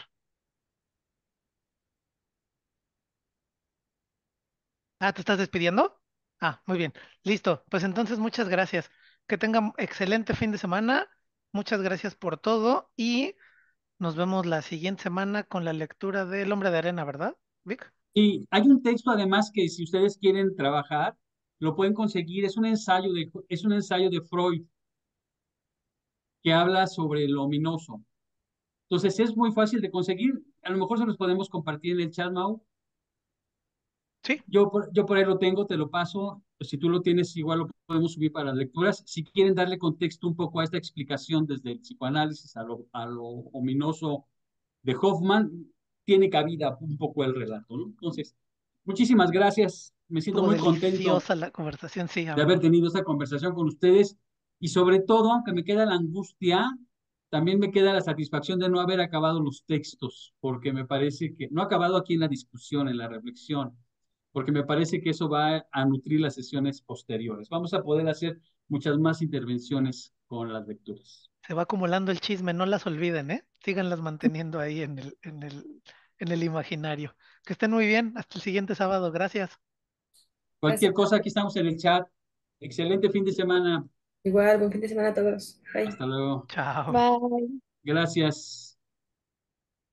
Ah, ¿te estás despidiendo? Ah, muy bien. Listo. Pues entonces, muchas gracias. Que tengan excelente fin de semana. Muchas gracias por todo y nos vemos la siguiente semana con la lectura del Hombre de Arena, ¿verdad, Vic? Y hay un texto además que si ustedes quieren trabajar, lo pueden conseguir. Es un ensayo de, es un ensayo de Freud que habla sobre lo ominoso. Entonces es muy fácil de conseguir. A lo mejor se los podemos compartir en el chat, Mau. Sí, Yo, por- yo por ahí lo tengo, te lo paso. Si tú lo tienes, igual lo podemos subir para lecturas. Si quieren darle contexto un poco a esta explicación desde el psicoanálisis a lo, a lo ominoso de Hoffman, tiene cabida un poco el relato, ¿no? Entonces, muchísimas gracias. Me siento Estuvo muy contento deliciosa la conversación, sí, de amigo. haber tenido esta conversación con ustedes y sobre todo, aunque me queda la angustia, también me queda la satisfacción de no haber acabado los textos, porque me parece que no ha acabado aquí en la discusión, en la reflexión, porque me parece que eso va a nutrir las sesiones posteriores. Vamos a poder hacer muchas más intervenciones con las lecturas. Se va acumulando el chisme, no las olviden, ¿eh? Síganlas manteniendo ahí en el, en el, en el imaginario. Que estén muy bien, hasta el siguiente sábado, gracias. Cualquier Gracias. cosa, aquí estamos en el chat. Excelente fin de semana. Igual, buen fin de semana a todos. Bye. Hasta luego. Chao. Bye. Gracias.